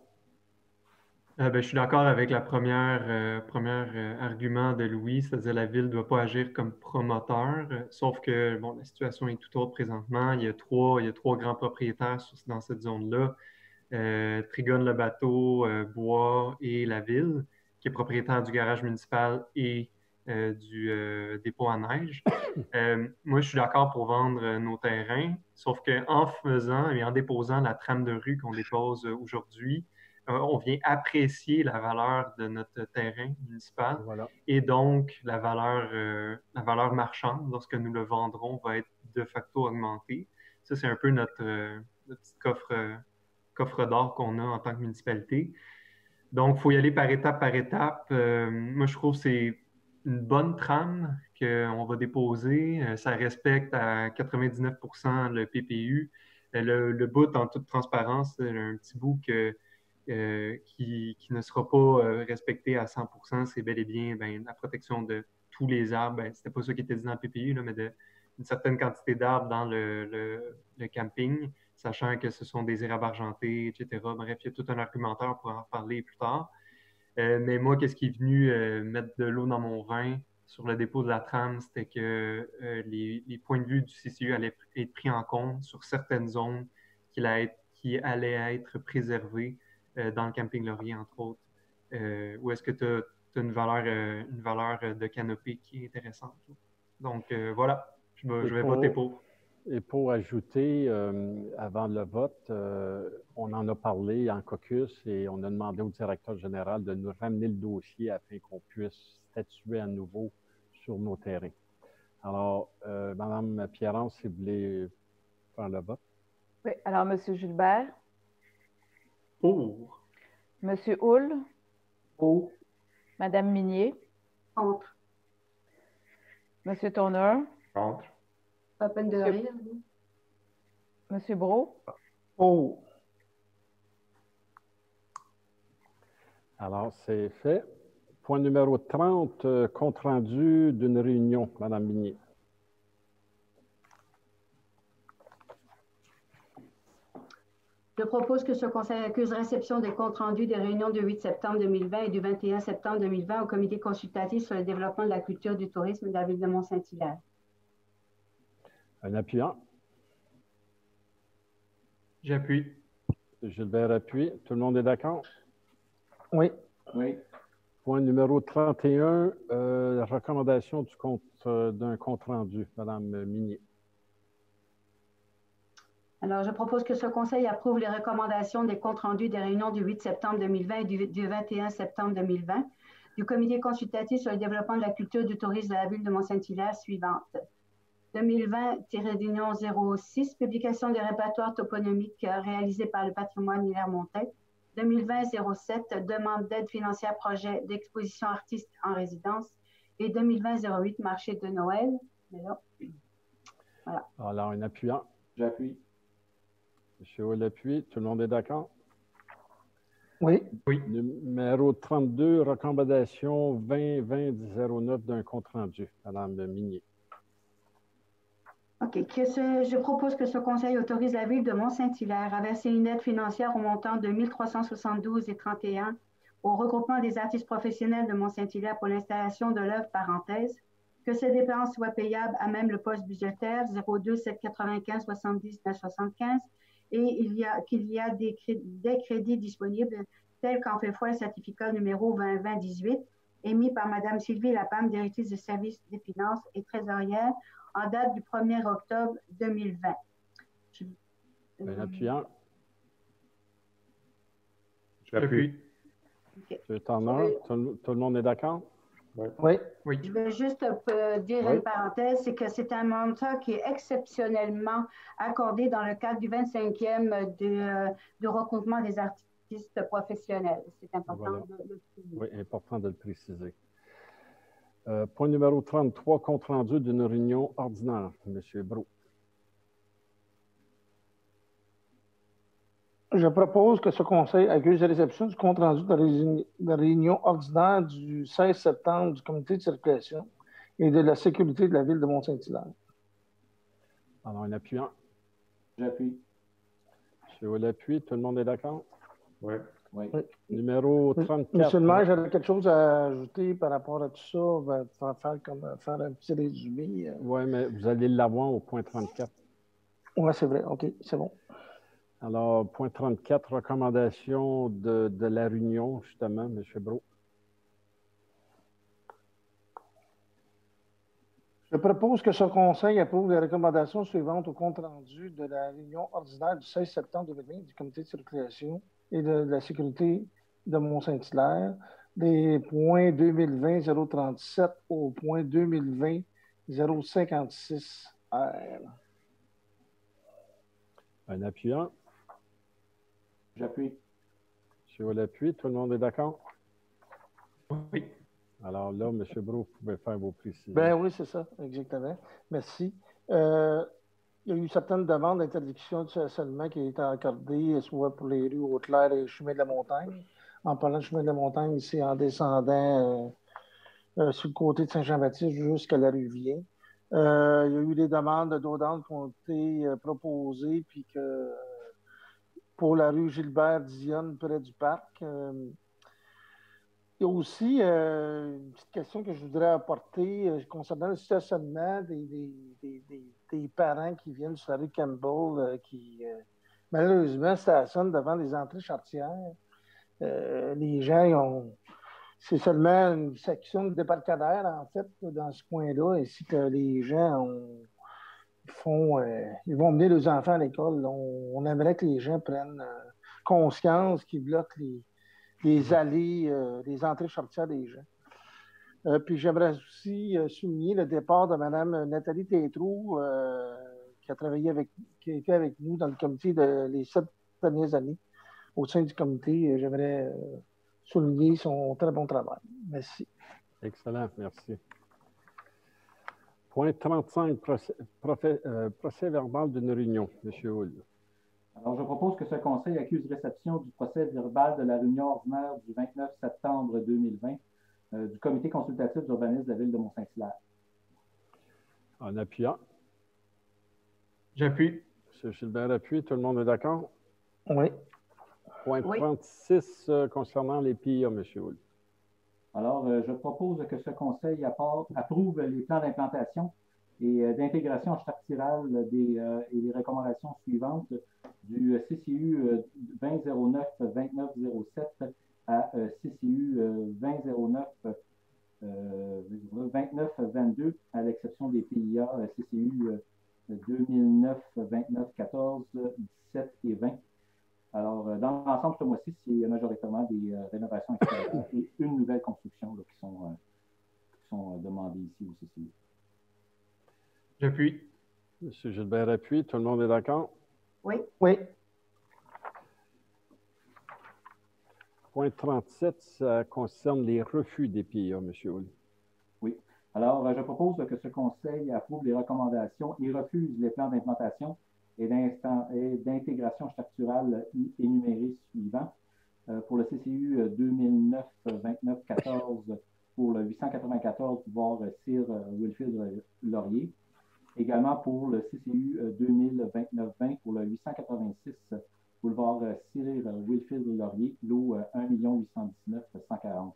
Euh, ben, je suis d'accord avec la première, euh, première euh, argument de Louis, c'est-à-dire la Ville ne doit pas agir comme promoteur, euh, sauf que bon, la situation est tout autre présentement. Il y a trois, il y a trois grands propriétaires sur, dans cette zone-là, euh, Trigone le bateau, euh, Bois et la Ville, qui est propriétaire du garage municipal et euh, du euh, dépôt à neige. Euh, moi, je suis d'accord pour vendre euh, nos terrains, sauf qu'en faisant et en déposant la trame de rue qu'on dépose euh, aujourd'hui, euh, on vient apprécier la valeur de notre terrain municipal Voilà. et donc la valeur, euh, la valeur marchande, lorsque nous le vendrons, va être de facto augmentée. Ça, c'est un peu notre, euh, notre petit coffre, euh, coffre d'or qu'on a en tant que municipalité. Donc, il faut y aller par étape par étape. Euh, moi, je trouve que c'est une bonne trame qu'on va déposer. Euh, ça respecte à quatre-vingt-dix-neuf pour cent le P P U. Euh, le, le bout, en toute transparence, un petit bout que, euh, qui, qui ne sera pas euh, respecté à cent pour cent, c'est bel et bien ben, la protection de tous les arbres. Ben, c'était pas ça qui était dit dans le P P U, là, mais de, une certaine quantité d'arbres dans le, le, le camping, sachant que ce sont des érables argentés, et cetera. Bref, il y a tout un argumentaire pour en parler plus tard. Euh, mais moi, qu'est-ce qui est venu euh, mettre de l'eau dans mon vin sur le dépôt de la trame, c'était que euh, les, les points de vue du C C U allaient être pris en compte sur certaines zones qui allaient être, qui allaient être préservées euh, dans le camping Laurier, entre autres. Euh, où est-ce que tu as, une valeur, euh, une valeur de canopée qui est intéressante. Donc, euh, voilà, je vais, je vais pour, voter pour. Et pour ajouter, euh, avant le vote, euh, on en a parlé en caucus et on a demandé au directeur général de nous ramener le dossier afin qu'on puisse statuer à nouveau sur nos terrains. Alors, euh, Mme Pierron, si vous voulez faire le vote. Oui, alors M. Gilbert, Pour. M. Houle, Pour. Mme Minier, Contre. M. Turner, Contre. Pas peine de Monsieur- rire. M. Brault, Pour. Alors, c'est fait. Point numéro trente, euh, compte rendu d'une réunion, Mme Minier. Je propose que ce Conseil accuse réception des comptes rendus des réunions du huit septembre deux mille vingt et du vingt et un septembre deux mille vingt au Comité consultatif sur le développement de la culture du tourisme de la ville de Mont-Saint-Hilaire. Un appuyant. J'appuie. Gilbert appuie. Tout le monde est d'accord? Oui. Oui. Point numéro trente et un, euh, la recommandation du compte, euh, d'un compte rendu, Mme Minier. Alors, je propose que ce Conseil approuve les recommandations des comptes rendus des réunions du huit septembre deux mille vingt et du, du vingt et un septembre deux mille vingt du Comité consultatif sur le développement de la culture du tourisme de la ville de Mont-Saint-Hilaire suivantes. deux mille vingt-réunion zéro six, publication des répertoires toponymiques euh, réalisés par le patrimoine Hilaire-Montais. deux mille vingt zéro sept, demande d'aide financière projet d'exposition artiste en résidence. Et deux mille vingt zéro huit, marché de Noël. Mais là, voilà. Alors, un appuyant. J'appuie. M. Houle appuie. Tout le monde est d'accord? Oui. Numéro trente-deux, recommandation vingt vingt zéro neuf d'un compte rendu, Mme Minier. OK. Que ce, je propose que ce Conseil autorise la Ville de Mont-Saint-Hilaire à verser une aide financière au montant de mille trois cent soixante-douze virgule trente et un au regroupement des artistes professionnels de Mont-Saint-Hilaire pour l'installation de l'œuvre parenthèse, que ces dépenses soient payables à même le poste budgétaire zéro deux sept quatre-vingt-quinze soixante-dix-neuf soixante-quinze et il y a qu'il y a des crédits, des crédits disponibles tels qu'en fait foi le certificat numéro vingt vingt dix-huit émis par Mme Sylvie Lapam, directrice du service des finances et trésorière en date du premier octobre deux mille vingt. Je... Un appuyant. J'appuie. Okay. M. Turner, Oui. tout, tout le monde est d'accord? Oui. Oui. Je vais juste euh, dire Oui. une parenthèse, c'est que c'est un montant qui est exceptionnellement accordé dans le cadre du vingt-cinquième de, euh, de regroupement des artistes professionnels. C'est important Voilà. de le souligner. Oui, important de le préciser. Euh, point numéro trente-trois, compte rendu d'une réunion ordinaire, M. Brault. Je propose que ce Conseil accuse la réception du compte rendu de réuni- de réunion ordinaire du seize septembre du Comité de circulation et de la sécurité de la ville de Mont-Saint-Hilaire. Alors, un appuyant. J'appuie. M. Houle appuie. Tout le monde est d'accord? Oui. Oui. Oui. Numéro trente-quatre. Monsieur le maire, j'avais quelque chose à ajouter par rapport à tout ça. On va faire, faire comme, faire un petit résumé. Oui, mais vous allez l'avoir au point trente-quatre. Oui, c'est vrai. OK, c'est bon. Alors, point trente-quatre, recommandation de, de la réunion, justement, M. Brault. Je propose que ce Conseil approuve les recommandations suivantes au compte rendu de la réunion ordinaire du seize septembre deux mille vingt du Comité de circulation et de la sécurité de Mont-Saint-Hilaire, des points deux mille vingt zéro trente-sept au point deux mille vingt zéro cinquante-six R. Un appuyant. J'appuie. M. Houle appuie. Tout le monde est d'accord? Oui. Alors là, M. Brault, vous pouvez faire vos précisions. Ben oui, c'est ça, exactement. Merci. Euh, il y a eu certaines demandes d'interdiction de stationnement qui ont été accordées, soit pour les rues Haute-Claire et Chemin de la Montagne. En parlant de Chemin de la Montagne, c'est en descendant euh, euh, sur le côté de Saint-Jean-Baptiste jusqu'à la rue Vien. Euh, il y a eu des demandes d'eau-d'âne qui ont été euh, proposées, puis que pour la rue Gilbert-Dionne, près du parc. Euh, il y a aussi euh, une petite question que je voudrais apporter euh, concernant le stationnement des, des, des, des, des parents qui viennent sur la rue Campbell, euh, qui euh, malheureusement stationnent devant les entrées charretières. Euh, les gens, ils ont... c'est seulement une section de débarcadère, en fait, dans ce coin-là, ainsi que les gens ont... font, euh, ils vont mener leurs enfants à l'école. On, on aimerait que les gens prennent euh, conscience qu'ils bloquent les, les allées, euh, les entrées charretières des gens. Euh, puis j'aimerais aussi euh, souligner le départ de Mme Nathalie Tétrault, euh, qui a travaillé avec, qui a été avec nous dans le comité de les sept dernières années au sein du comité. J'aimerais euh, souligner son très bon travail. Merci. Excellent, merci. Point trente-cinq, procès, procès, euh, procès verbal d'une réunion. M. Hull. Alors, je propose que ce Conseil accuse réception du procès verbal de la réunion ordinaire du vingt-neuf septembre deux mille vingt euh, du Comité consultatif d'urbanisme de la Ville de Mont-Saint-Hilaire. En appuyant. J'appuie. M. Gilbert appuie. Tout le monde est d'accord? Oui. Point Oui. trente-six euh, concernant les P I A, M. Hull. Alors, euh, je propose que ce Conseil apport, approuve les plans d'implantation et euh, d'intégration structurale des, euh, et les recommandations suivantes du C C U euh, vingt zéro neuf vingt-neuf zéro sept à euh, C C U euh, vingt zéro neuf vingt-neuf vingt-deux, à l'exception des P I A euh, C C U euh, deux mille neuf vingt-neuf quatorze dix-sept et vingt. Alors, euh, dans l'ensemble, ce mois-ci, c'est majoritairement des euh, rénovations extérieures et une nouvelle construction là, qui sont, euh, qui sont euh, demandées ici au C C U. J'appuie. M. Gilbert appuie. Tout le monde est d'accord? Oui. Oui. Point trente-sept, ça concerne les refus des P I A, M. Hull. Oui. Alors, euh, je propose que ce Conseil approuve les recommandations et refuse les plans d'implantation et d'intégration structurale énumérés suivants. Euh, pour le C C U euh, deux mille neuf vingt-neuf quatorze, pour le huit cent quatre-vingt-quatorze, boulevard Sir Wilfrid Laurier. Également pour le C C U euh, deux mille vingt-neuf vingt, pour le huit cent quatre-vingt-six, boulevard Sir Wilfrid Laurier, lot euh, un million huit cent dix-neuf mille cent quarante.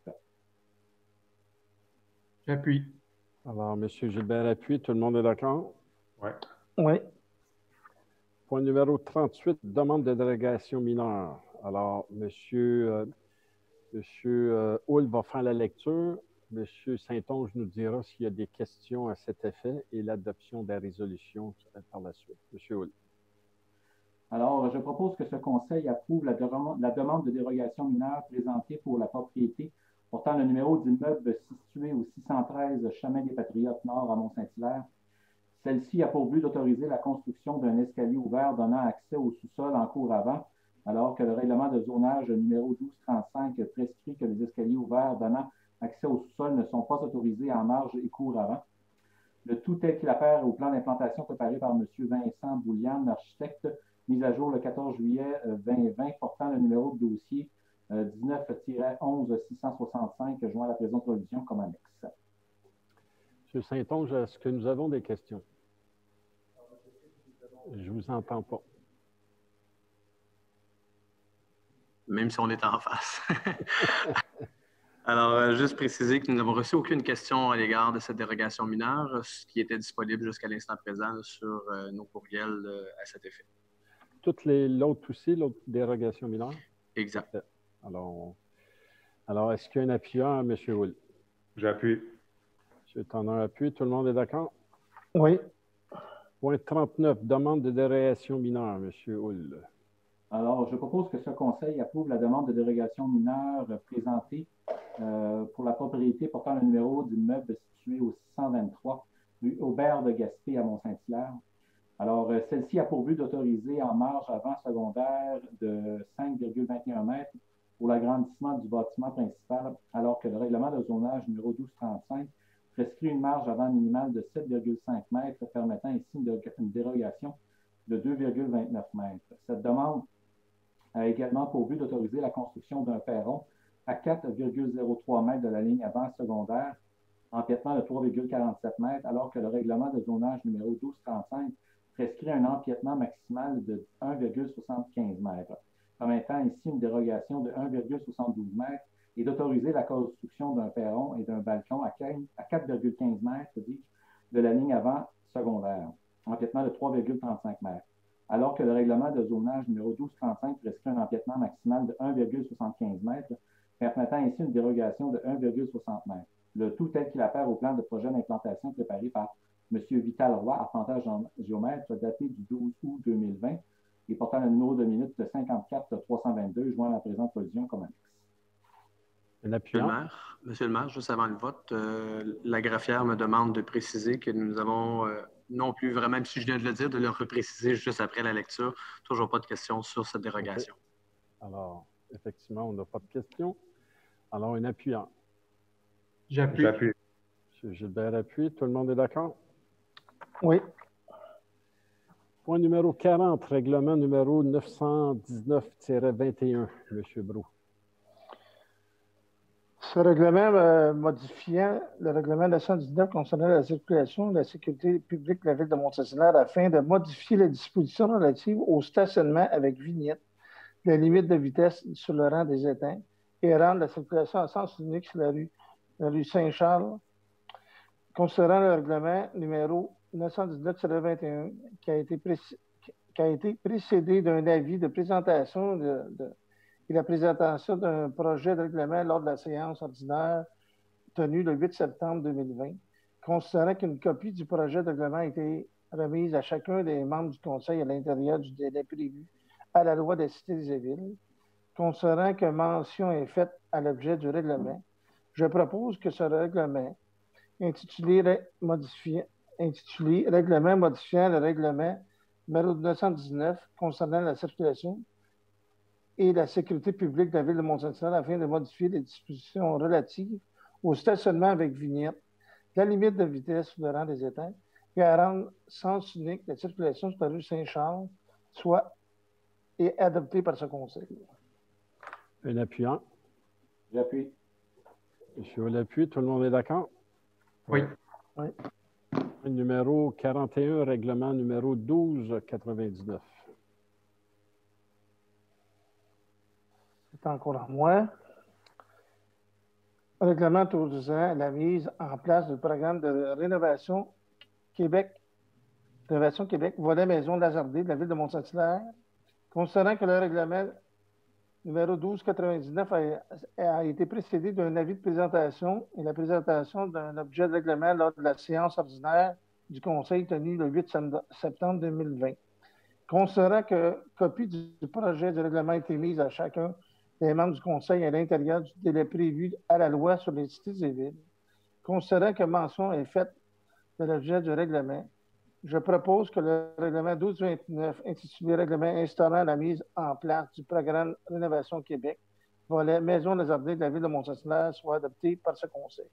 J'appuie. Alors, M. Gilbert appuie. Tout le monde est d'accord? Oui. Oui. Point numéro trente-huit, demande de délégation mineure. Alors, M. Euh, Monsieur euh, Hull va faire la lecture. M. Saint-Onge nous dira s'il y a des questions à cet effet et l'adoption de la résolution par la suite. M. Hull. Alors, je propose que ce Conseil approuve la, de la demande de dérogation mineure présentée pour la propriété portant le numéro d'immeuble situé au six cent treize Chemin des Patriotes Nord à Mont-Saint-Hilaire. Celle-ci a pour but d'autoriser la construction d'un escalier ouvert donnant accès au sous-sol en cour avant, alors que le règlement de zonage numéro douze trente-cinq prescrit que les escaliers ouverts donnant accès au sous-sol ne sont pas autorisés en marge et cour avant. Le tout tel qu'il apparaît au plan d'implantation préparé par M. Vincent Boulian, architecte, mis à jour le quatorze juillet deux mille vingt, portant le numéro de dossier euh, dix-neuf onze six cent soixante-cinq, joint à la présente révision comme annexe. M. Saint-Onge, est-ce que nous avons des questions? Je ne vous entends pas. Même si on est en face. Alors, euh, juste préciser que nous n'avons reçu aucune question à l'égard de cette dérogation mineure, ce qui était disponible jusqu'à l'instant présent là, sur euh, nos courriels euh, à cet effet. Toutes les l'autre aussi, l'autre dérogation mineure? Exact. Alors, alors est-ce qu'il y a un appuyant à M. Hull? J'appuie. M. Tanner appuie. Tout le monde est d'accord? Oui. Point trente-neuf, demande de dérogation mineure, M. Hull. Alors, je propose que ce Conseil approuve la demande de dérogation mineure présentée euh, pour la propriété portant le numéro d'immeuble situé au six cent vingt-trois rue Aubert de Gaspé à Mont-Saint-Hilaire. Alors, euh, celle-ci a pour but d'autoriser en marge avant secondaire de cinq virgule vingt et un mètres pour l'agrandissement du bâtiment principal, alors que le règlement de zonage numéro douze trente-cinq prescrit une marge avant minimale de sept virgule cinq mètres, permettant ici une, une dérogation de deux virgule vingt-neuf mètres. Cette demande a également pour but d'autoriser la construction d'un perron à quatre virgule zéro trois mètres de la ligne avant secondaire, empiètement de trois virgule quarante-sept mètres, alors que le règlement de zonage numéro douze trente-cinq prescrit un empiètement maximal de un virgule soixante-quinze mètres, permettant ici une dérogation de un virgule soixante-douze mètres et d'autoriser la construction d'un perron et d'un balcon à quatre virgule quinze mètres de la ligne avant secondaire, empiètement de trois virgule trente-cinq mètres, alors que le règlement de zonage numéro douze trente-cinq prescrit un empiètement maximal de un virgule soixante-quinze mètres, permettant ici une dérogation de un virgule soixante mètres. Le tout tel qu'il apparaît au plan de projet d'implantation préparé par M. Vital Roy, arpenteur géomètre, daté du douze août deux mille vingt et portant le numéro de minute de cinquante-quatre trois cent vingt-deux, joint à la présente collision comme annexe. Un Monsieur le appuyant? maire, Monsieur le maire, juste avant le vote, euh, la graphière me demande de préciser que nous avons euh, non plus, vraiment, même si je viens de le dire, de le repréciser juste après la lecture. Toujours pas de questions sur cette dérogation. Okay. Alors, effectivement, on n'a pas de questions. Alors, un appuyant. J'appuie. J'appuie. M. Gilbert appuie. Tout le monde est d'accord? Oui. Point numéro quarante, règlement numéro neuf cent dix-neuf vingt et un, M. Brault. Ce règlement euh, modifiant le règlement neuf cent dix-neuf concernant la circulation et la sécurité publique de la ville de Mont-Saint-Hilaire afin de modifier les dispositions relatives au stationnement avec vignette, la limite de vitesse sur le rang des étangs et rendre la circulation en sens unique sur la rue, la rue Saint-Charles, considérant le règlement numéro neuf cent dix-neuf vingt et un qui a été, préc- qui a été précédé d'un avis de présentation de, de, et la présentation d'un projet de règlement lors de la séance ordinaire tenue le huit septembre deux mille vingt, considérant qu'une copie du projet de règlement a été remise à chacun des membres du Conseil à l'intérieur du délai prévu à la loi des cités et villes, considérant que mention est faite à l'objet du règlement, je propose que ce règlement intitulé, modifié, intitulé Règlement modifiant le règlement numéro neuf cent dix-neuf concernant la circulation et la sécurité publique de la ville de Mont-Saint-Hilaire afin de modifier les dispositions relatives au stationnement avec vignette, la limite de vitesse sur le rang des étangs et à rendre sens unique la circulation sur la rue Saint-Charles soit et adopté par ce Conseil. Un appuyant. J'appuie. Monsieur l'appuie, tout le monde est d'accord? Oui. Oui. Numéro quarante et un, règlement numéro douze quatre-vingt-dix-neuf. C'est encore à moi. Règlement autorisant la mise en place du programme de rénovation Québec, Rénovation Québec, volet maison Lazardé de la ville de Mont-Saint-Hilaire, considérant que le règlement numéro douze quatre-vingt-dix-neuf a, a été précédé d'un avis de présentation et la présentation d'un objet de règlement lors de la séance ordinaire du Conseil tenue le huit septembre deux mille vingt. Considérant que copie du projet de règlement a été mise à chacun des membres du Conseil à l'intérieur du délai prévu à la loi sur les cités et villes, considérant que mention est faite de l'objet du règlement, je propose que le règlement douze vingt-neuf, intitulé Règlement instaurant la mise en place du programme Rénovation Québec, volet Maison des Jardins de la ville de Mont-Saint-Hilaire, soit adopté par ce Conseil.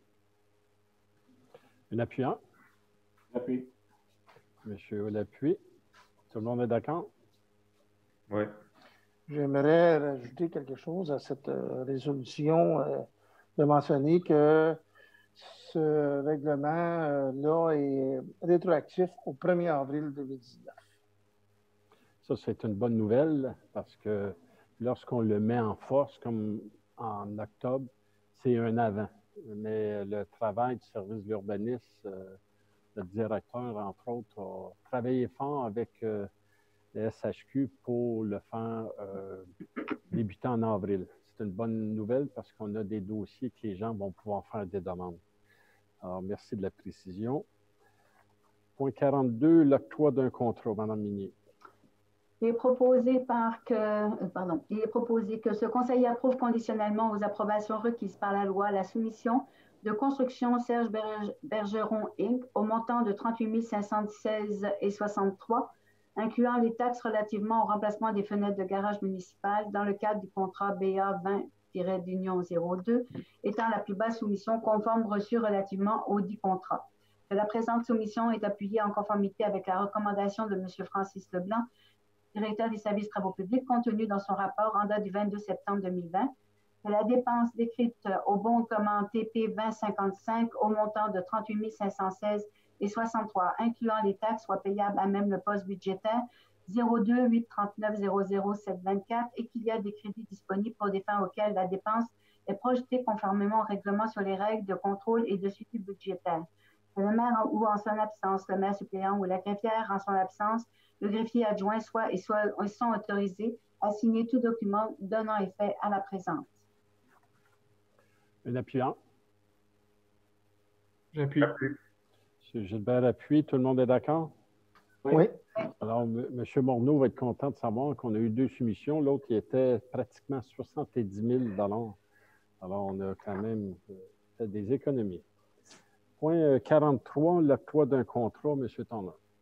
Un appuyant. J'appuie. Monsieur l'appui. Tout le monde est d'accord? Oui. J'aimerais rajouter quelque chose à cette euh, résolution, euh, de mentionner que ce règlement-là est rétroactif au premier avril deux mille dix-neuf. Ça, c'est une bonne nouvelle parce que lorsqu'on le met en force, comme en octobre, c'est un avant. Mais le travail du service de l'urbanisme, euh, le directeur, entre autres, a travaillé fort avec euh, le S H Q pour le faire euh, débuter en avril. C'est une bonne nouvelle parce qu'on a des dossiers que les gens vont pouvoir faire des demandes. Alors, merci de la précision. Point quarante-deux, l'octroi d'un contrat, Mme Minier. Il est proposé par que, euh, pardon, il est proposé que ce Conseil approuve conditionnellement aux approbations requises par la loi la soumission de construction Serge Bergeron Incorporée au montant de trente-huit mille cinq cent seize dollars soixante-trois, incluant les taxes relativement au remplacement des fenêtres de garage municipal dans le cadre du contrat B A vingt d'union zéro deux, étant la plus basse soumission conforme reçue relativement au dit contrat. Que la présente soumission est appuyée en conformité avec la recommandation de M. Francis Leblanc, directeur des services travaux publics, contenue dans son rapport en date du vingt-deux septembre deux mille vingt, que la dépense décrite au bon de commande T P vingt cinquante-cinq au montant de trente-huit mille cinq cent seize dollars soixante-trois, incluant les taxes, soit payable à même le poste budgétaire zéro deux huit trente-neuf zéro zéro sept vingt-quatre et qu'il y a des crédits disponibles pour des fins auxquelles la dépense est projetée conformément au règlement sur les règles de contrôle et de suivi budgétaire. Que le maire ou en son absence, le maire suppléant ou la greffière en son absence, le greffier adjoint soit et soit, sont autorisés à signer tout document donnant effet à la présente. Un appuyant. J'appuie. M. Gilbert appuie. Tout le monde est d'accord? Oui. oui. Alors, M. Morneau va être content de savoir qu'on a eu deux soumissions. L'autre, qui était pratiquement soixante-dix mille dollars. Alors, on a quand même fait des économies. Point quarante-trois, l'octroi d'un contrat, M. Turner.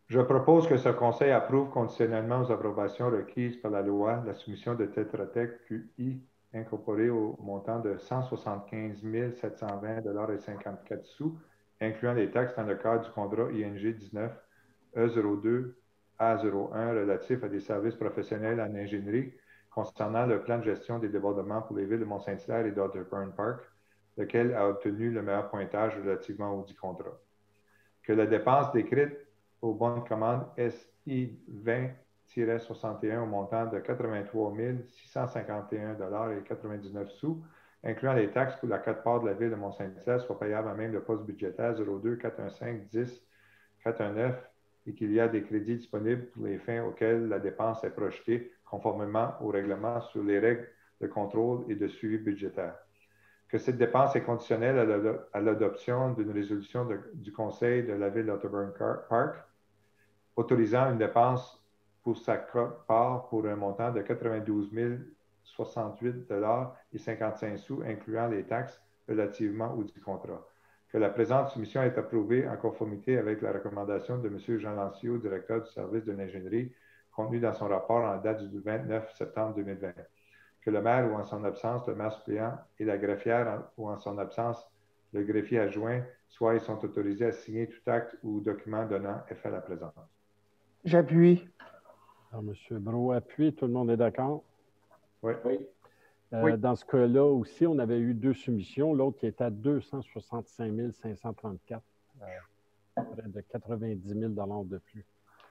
Je propose que ce Conseil approuve conditionnellement aux approbations requises par la loi la soumission de Tetra Tech Q I incorporée au montant de cent soixante-quinze mille sept cent vingt dollars et cinquante-quatre sous, incluant les taxes dans le cadre du contrat I N G dix-neuf E zéro deux A zéro un relatif à des services professionnels en ingénierie concernant le plan de gestion des débordements pour les villes de Mont-Saint-Hilaire et d'Otterburn Park, lequel a obtenu le meilleur pointage relativement au dit contrat. Que la dépense décrite au bon de commande S I vingt soixante et un au montant de quatre-vingt-trois mille six cent cinquante et un dollars et quatre-vingt-dix-neuf sous, incluant les taxes pour la quote-part de la ville de Mont-Saint-Hilaire, soit payable à même le poste budgétaire zéro deux quatre un cinq dix quatre un neuf et qu'il y a des crédits disponibles pour les fins auxquelles la dépense est projetée conformément au règlement sur les règles de contrôle et de suivi budgétaire. Que cette dépense est conditionnelle à l'adoption d'une résolution de, du Conseil de la ville d'Otterburn Park autorisant une dépense pour sa part pour un montant de quatre-vingt-douze mille soixante-huit dollars et cinquante-cinq sous, incluant les taxes relativement au dit contrat. Que la présente soumission est approuvée en conformité avec la recommandation de M. Jean Lancio, directeur du service de l'ingénierie, contenue dans son rapport en date du vingt-neuf septembre deux mille vingt. Que le maire ou en son absence, le maire suppléant et la greffière ou en son absence, le greffier adjoint, soit ils sont autorisés à signer tout acte ou document donnant effet à la présente. J'appuie. Alors, M. Brault appuie. Tout le monde est d'accord? Oui. Oui. Euh, Oui. Dans ce cas-là aussi, on avait eu deux soumissions. L'autre qui était à deux cent soixante-cinq mille cinq cent trente-quatre, euh, près de quatre-vingt-dix mille dollars de plus.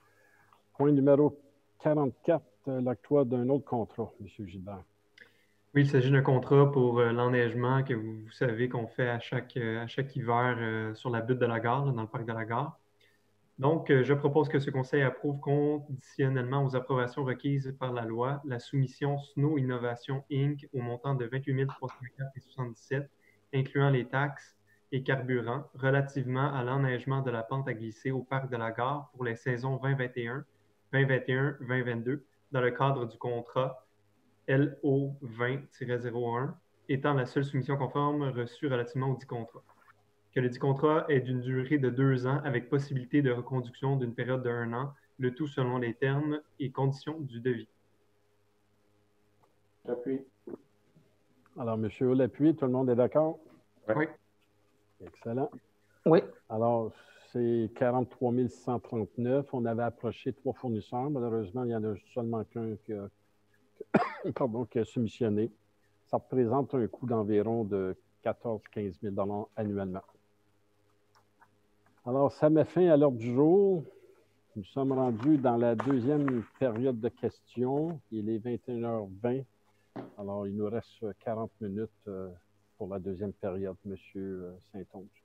Point numéro quarante-quatre, euh, l'octroi d'un autre contrat, M. Gilbert. Oui, il s'agit d'un contrat pour euh, l'enneigement que vous, vous savez qu'on fait à chaque, euh, à chaque hiver euh, sur la butte de la gare, là, dans le parc de la gare. Donc, euh, je propose que ce conseil approuve conditionnellement aux approbations requises par la loi la soumission Snow Innovation Incorporated au montant de vingt-huit mille trois cent quatre dollars et soixante-dix-sept, incluant les taxes et carburants, relativement à l'enneigement de la pente à glisser au parc de la gare pour les saisons vingt vingt et un, vingt vingt et un, vingt vingt-deux, dans le cadre du contrat L O vingt zéro un, étant la seule soumission conforme reçue relativement au dit contrat. Que le dit contrat est d'une durée de deux ans avec possibilité de reconduction d'une période d'un an, le tout selon les termes et conditions du devis. J'appuie. Alors, M. Hull appuie. Tout le monde est d'accord? Oui. Excellent. Oui. Alors, c'est quarante-trois mille six cent trente-neuf. On avait approché trois fournisseurs. Malheureusement, il y en a seulement qu'un qui a, pardon, qui a soumissionné. Ça représente un coût d'environ de quatorze à quinze mille dollars annuellement. Alors, ça met fin à l'ordre du jour. Nous sommes rendus dans la deuxième période de questions. Il est vingt et une heures vingt. Alors, il nous reste quarante minutes pour la deuxième période, M. Saint-Onge.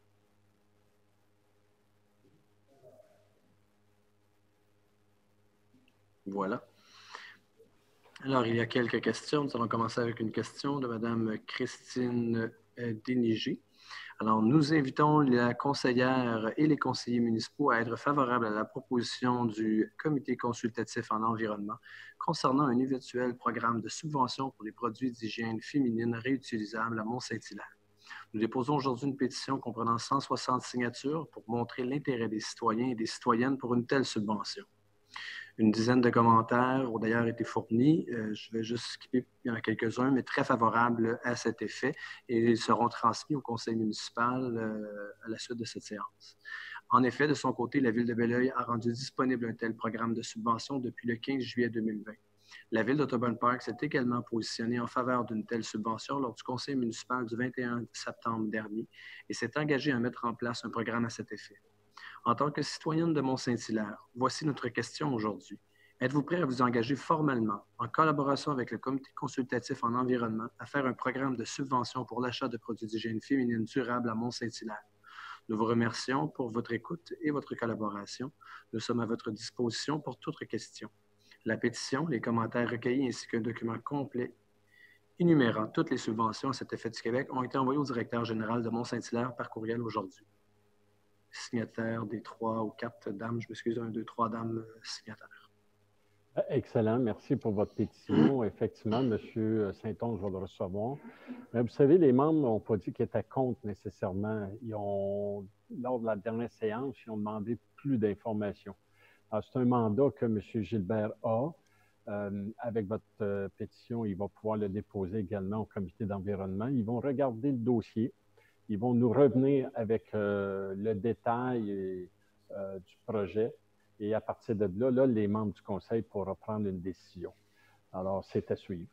Voilà. Alors, il y a quelques questions. Nous allons commencer avec une question de Mme Christine Déniger. Alors, nous invitons la conseillère et les conseillers municipaux à être favorables à la proposition du Comité consultatif en environnement concernant un éventuel programme de subvention pour les produits d'hygiène féminine réutilisables à Mont-Saint-Hilaire. Nous déposons aujourd'hui une pétition comprenant cent soixante signatures pour montrer l'intérêt des citoyens et des citoyennes pour une telle subvention. Une dizaine de commentaires ont d'ailleurs été fournis. Euh, je vais juste skipper, il y en a quelques-uns, mais très favorables à cet effet, et ils seront transmis au conseil municipal euh, à la suite de cette séance. En effet, de son côté, la Ville de Belleuil a rendu disponible un tel programme de subvention depuis le quinze juillet deux mille vingt. La Ville d'Otterburn Park s'est également positionnée en faveur d'une telle subvention lors du conseil municipal du vingt et un septembre dernier et s'est engagée à mettre en place un programme à cet effet. En tant que citoyenne de Mont-Saint-Hilaire, voici notre question aujourd'hui. Êtes-vous prêt à vous engager formellement, en collaboration avec le Comité consultatif en environnement, à faire un programme de subvention pour l'achat de produits d'hygiène féminine durables à Mont-Saint-Hilaire? Nous vous remercions pour votre écoute et votre collaboration. Nous sommes à votre disposition pour toute question. La pétition, les commentaires recueillis ainsi qu'un document complet énumérant toutes les subventions à cet effet du Québec ont été envoyés au directeur général de Mont-Saint-Hilaire par courriel aujourd'hui. Signataire des trois ou quatre dames, je m'excuse, un, deux, trois dames signataires. Excellent, merci pour votre pétition. Effectivement, M. Saint-Onge va le recevoir. Mais vous savez, les membres n'ont pas dit qu'ils étaient contre nécessairement. Ils ont, lors de la dernière séance, ils ont demandé plus d'informations. C'est un mandat que M. Gilbert a. Euh, avec votre euh, pétition, il va pouvoir le déposer également au comité d'environnement. Ils vont regarder le dossier. Ils vont nous revenir avec euh, le détail et, euh, du projet. Et à partir de là, là, les membres du conseil pourront prendre une décision. Alors, c'est à suivre.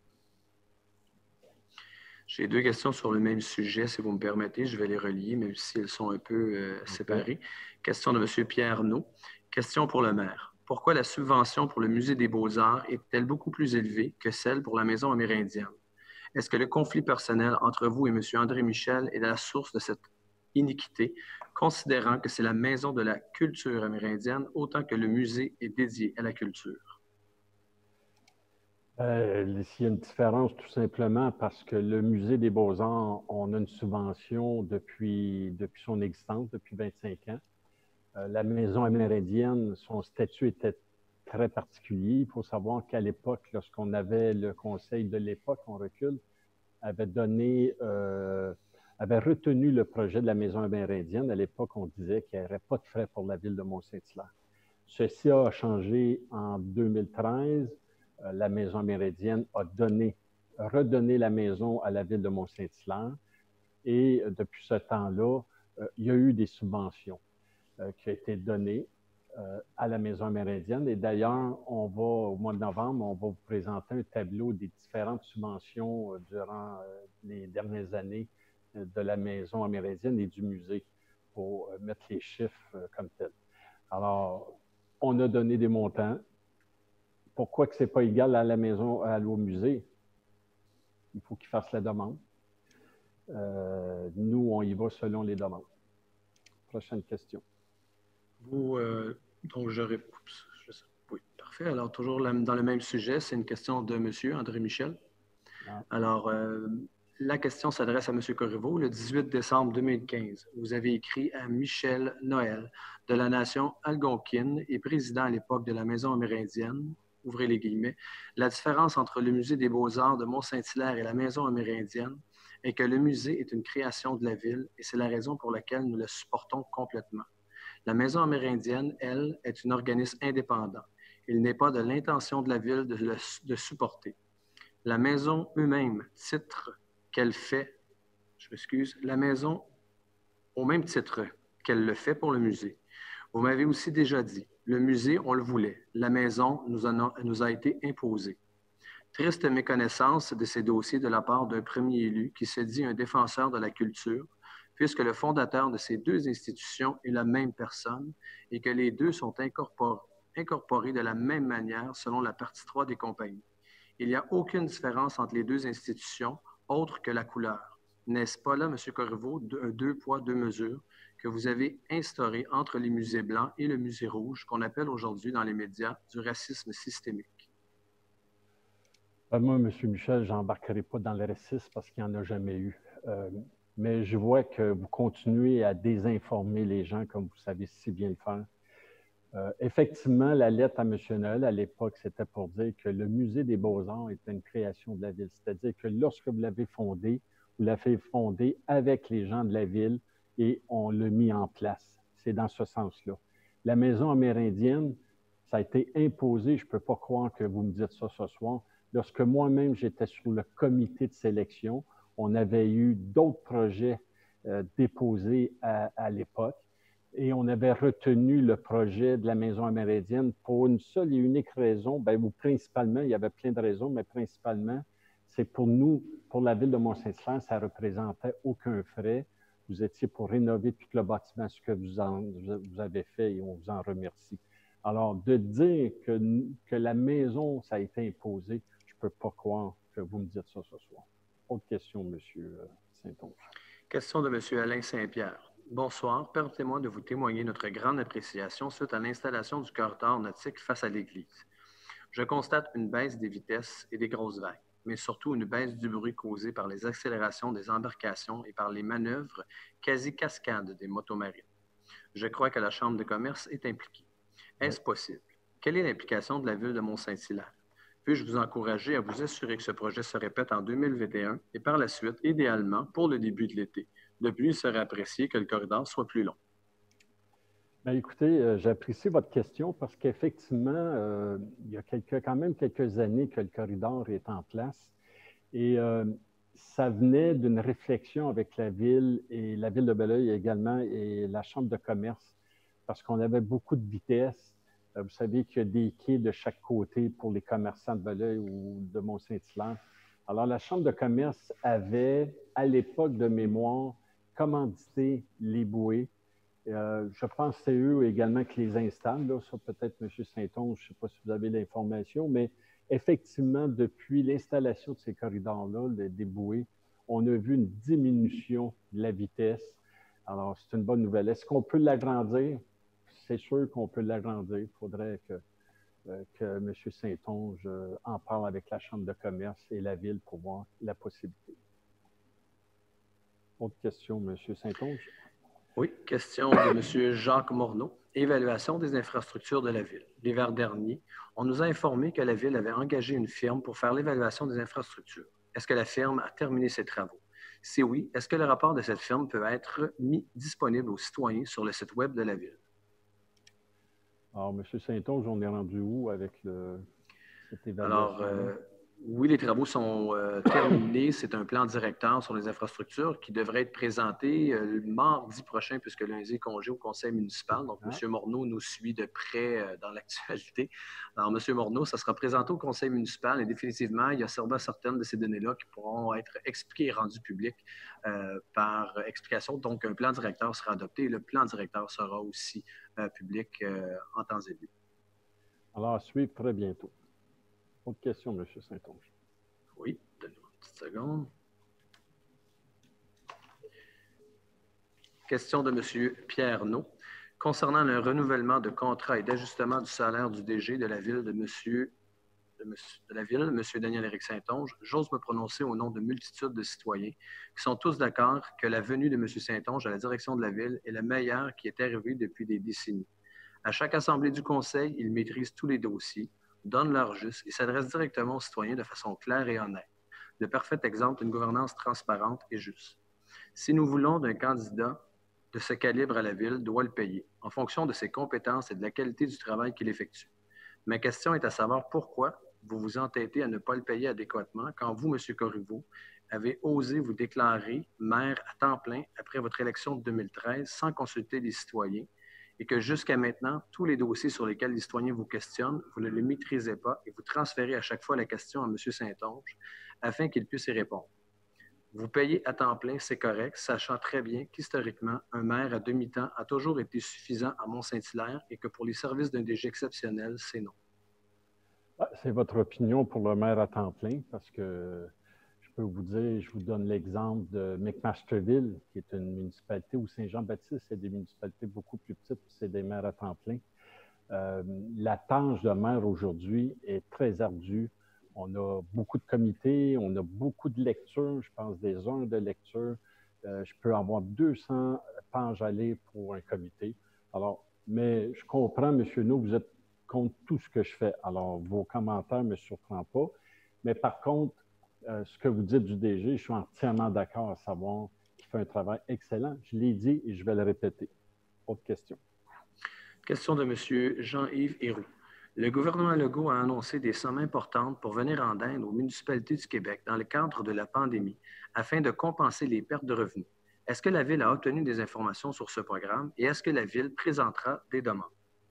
J'ai deux questions sur le même sujet, si vous me permettez. Je vais les relier, même si elles sont un peu euh, okay. séparées. Question de M. Pierre Arnaud. Question pour le maire. Pourquoi la subvention pour le Musée des Beaux-Arts est-elle beaucoup plus élevée que celle pour la Maison amérindienne? Est-ce que le conflit personnel entre vous et M. André Michel est la source de cette iniquité, considérant que c'est la Maison de la culture amérindienne autant que le musée est dédié à la culture? Euh, il y a une différence tout simplement parce que le Musée des Beaux-Arts, on a une subvention depuis, depuis son existence, depuis vingt-cinq ans. Euh, la Maison amérindienne, son statut était très particulier. Il faut savoir qu'à l'époque, lorsqu'on avait le conseil de l'époque, on recule, avait donné, euh, avait retenu le projet de la Maison amérindienne. À l'époque, on disait qu'il n'y aurait pas de frais pour la ville de Mont-Saint-Hilaire. Ceci a changé en deux mille treize. Euh, la Maison amérindienne a donné, redonné la maison à la ville de Mont-Saint-Hilaire. Et euh, depuis ce temps-là, euh, il y a eu des subventions euh, qui ont été données euh, à la Maison amérindienne. Et d'ailleurs, on va, au mois de novembre, on va vous présenter un tableau des différentes subventions euh, durant euh, les dernières années euh, de la Maison amérindienne et du musée pour euh, mettre les chiffres euh, comme tels. Alors, on a donné des montants. Pourquoi que ce n'est pas égal à la maison, à, au musée? Il faut qu'ils fassent la demande. Euh, nous, on y va selon les demandes. Prochaine question. Vous, euh, donc, je réponds. Oui, parfait. Alors, toujours dans le même sujet, c'est une question de M. André Michel. Ah. Alors, euh, la question s'adresse à M. Corriveau. Le dix-huit décembre deux mille quinze, vous avez écrit à Michel Noël de la nation algonquine et président à l'époque de la Maison amérindienne, ouvrez les guillemets, la différence entre le Musée des Beaux-Arts de Mont-Saint-Hilaire et la Maison amérindienne est que le musée est une création de la ville et c'est la raison pour laquelle nous le supportons complètement. La Maison amérindienne, elle, est un organisme indépendant. Il n'est pas de l'intention de la ville de le de supporter. La Maison eux-mêmes titre qu'elle fait, je m'excuse, la Maison au même titre qu'elle le fait pour le musée. Vous m'avez aussi déjà dit, le musée, on le voulait. La Maison nous a, nous a été imposée. Triste méconnaissance de ces dossiers de la part d'un premier élu qui se dit un défenseur de la culture, puisque le fondateur de ces deux institutions est la même personne et que les deux sont incorporés, incorporés de la même manière selon la partie trois des compagnies. Il n'y a aucune différence entre les deux institutions, autre que la couleur. N'est-ce pas là, M. Corriveau, un deux poids, deux mesures que vous avez instauré entre les musées blancs et le musée rouge, qu'on appelle aujourd'hui dans les médias du racisme systémique? Ben moi, M. Michel, je n'embarquerai pas dans le racisme parce qu'il n'y en a jamais eu. Euh, mais je vois que vous continuez à désinformer les gens comme vous savez si bien le faire. Euh, effectivement, la lettre à M. Noël, à l'époque, c'était pour dire que le Musée des Beaux-Arts était une création de la ville. C'est-à-dire que lorsque vous l'avez fondé, vous l'avez fondé avec les gens de la ville et on l'a mis en place. C'est dans ce sens-là. La Maison amérindienne, ça a été imposé, je ne peux pas croire que vous me dites ça ce soir. Lorsque moi-même, j'étais sur le comité de sélection, on avait eu d'autres projets euh, déposés à, à l'époque et on avait retenu le projet de la Maison amérindienne pour une seule et unique raison, bien, ou principalement, il y avait plein de raisons, mais principalement, c'est pour nous, pour la ville de Mont-Saint-Hilaire, ça ne représentait aucun frais. Vous étiez pour rénover tout le bâtiment, ce que vous, en, vous avez fait et on vous en remercie. Alors, de dire que, que la maison, ça a été imposé, je ne peux pas croire que vous me dites ça ce soir. Autre question, M. Saint-Onge. Question de M. Alain Saint-Pierre. Bonsoir. Permettez-moi de vous témoigner notre grande appréciation suite à l'installation du corridor nautique face à l'église. Je constate une baisse des vitesses et des grosses vagues, mais surtout une baisse du bruit causé par les accélérations des embarcations et par les manœuvres quasi-cascades des motomarines. Je crois que la Chambre de commerce est impliquée. Est-ce possible? Quelle est l'implication de la ville de Mont-Saint-Hilaire? Puis-je vous encourager à vous assurer que ce projet se répète en deux mille vingt et un et par la suite, idéalement, pour le début de l'été. De plus, il serait apprécié que le corridor soit plus long. Bien, écoutez, euh, j'apprécie votre question parce qu'effectivement, euh, il y a quelques, quand même quelques années que le corridor est en place et euh, ça venait d'une réflexion avec la ville et la ville de Belleuil également et la chambre de commerce parce qu'on avait beaucoup de vitesse. Euh, vous savez qu'il y a des quais de chaque côté pour les commerçants de Belleuil ou de Mont-Saint-Hilaire. Alors, la chambre de commerce avait, à l'époque de mémoire, commandité les bouées. Euh, je pense que c'est eux également qui les installent. Là. Ça, peut-être, M. Saint-Onge, je ne sais pas si vous avez l'information, mais effectivement, depuis l'installation de ces corridors-là, des bouées, on a vu une diminution de la vitesse. Alors, c'est une bonne nouvelle. Est-ce qu'on peut l'agrandir? C'est sûr qu'on peut l'agrandir. Il faudrait que, euh, que M. Saint-Onge euh, en parle avec la Chambre de commerce et la Ville pour voir la possibilité. Autre question, M. Saint-Onge? Oui, question de M. Jacques Morneau. Évaluation des infrastructures de la Ville. L'hiver dernier, on nous a informé que la Ville avait engagé une firme pour faire l'évaluation des infrastructures. Est-ce que la firme a terminé ses travaux? Si oui, est-ce que le rapport de cette firme peut être mis disponible aux citoyens sur le site Web de la Ville? Alors, M. Saint-Onge, on est rendu où avec le, cette évaluation? Alors, euh, oui, les travaux sont euh, terminés. C'est un plan directeur sur les infrastructures qui devrait être présenté euh, le mardi prochain, puisque lundi est congé au conseil municipal. Donc, ah. M. Morneau nous suit de près euh, dans l'actualité. Alors, M. Morneau, ça sera présenté au conseil municipal et définitivement, il y a certaines de ces données-là qui pourront être expliquées et rendues publiques euh, par explication. Donc, un plan directeur sera adopté et le plan directeur sera aussi euh, public euh, en temps et lieu. Alors, à suivre très bientôt. Autre question, M. Saint-Onge. Oui, donnez-moi une petite seconde. Question de M. Pierre Naud. Concernant le renouvellement de contrat et d'ajustement du salaire du D G de la ville de, monsieur, de, monsieur, de la ville, M. Daniel-Éric Saint-Onge, j'ose me prononcer au nom de multitudes de citoyens qui sont tous d'accord que la venue de M. Saint-Onge à la direction de la ville est la meilleure qui est arrivée depuis des décennies. À chaque assemblée du conseil, il maîtrise tous les dossiers, donne leur juste et s'adresse directement aux citoyens de façon claire et honnête. Le parfait exemple d'une gouvernance transparente et juste. Si nous voulons d'un candidat de ce calibre à la Ville, doit le payer, en fonction de ses compétences et de la qualité du travail qu'il effectue. Ma question est à savoir pourquoi vous vous entêtez à ne pas le payer adéquatement quand vous, M. Corriveau, avez osé vous déclarer maire à temps plein après votre élection de deux mille treize sans consulter les citoyens, et que jusqu'à maintenant, tous les dossiers sur lesquels les citoyens vous questionnent, vous ne les maîtrisez pas et vous transférez à chaque fois la question à M. Saint-Onge afin qu'il puisse y répondre. Vous payez à temps plein, c'est correct, sachant très bien qu'historiquement, un maire à demi-temps a toujours été suffisant à Mont-Saint-Hilaire et que pour les services d'un D G exceptionnel, c'est non. C'est votre opinion pour le maire à temps plein parce que je peux vous dire, je vous donne l'exemple de McMasterville, qui est une municipalité où Saint-Jean-Baptiste, c'est des municipalités beaucoup plus petites, c'est des maires à temps plein. Euh, la tâche de maire aujourd'hui est très ardue. On a beaucoup de comités, on a beaucoup de lectures, je pense des heures de lecture. Euh, je peux avoir deux cents pages à lire pour un comité. Alors, mais je comprends, M. Naud, vous êtes contre tout ce que je fais. Alors, vos commentaires ne me surprennent pas. Mais par contre, Euh, ce que vous dites du D G, je suis entièrement d'accord à savoir qu'il fait un travail excellent. Je l'ai dit et je vais le répéter. Autre question. Question de M. Jean-Yves Héroux. Le gouvernement Legault a annoncé des sommes importantes pour venir en aide aux municipalités du Québec dans le cadre de la pandémie afin de compenser les pertes de revenus. Est-ce que la Ville a obtenu des informations sur ce programme et est-ce que la Ville présentera des demandes?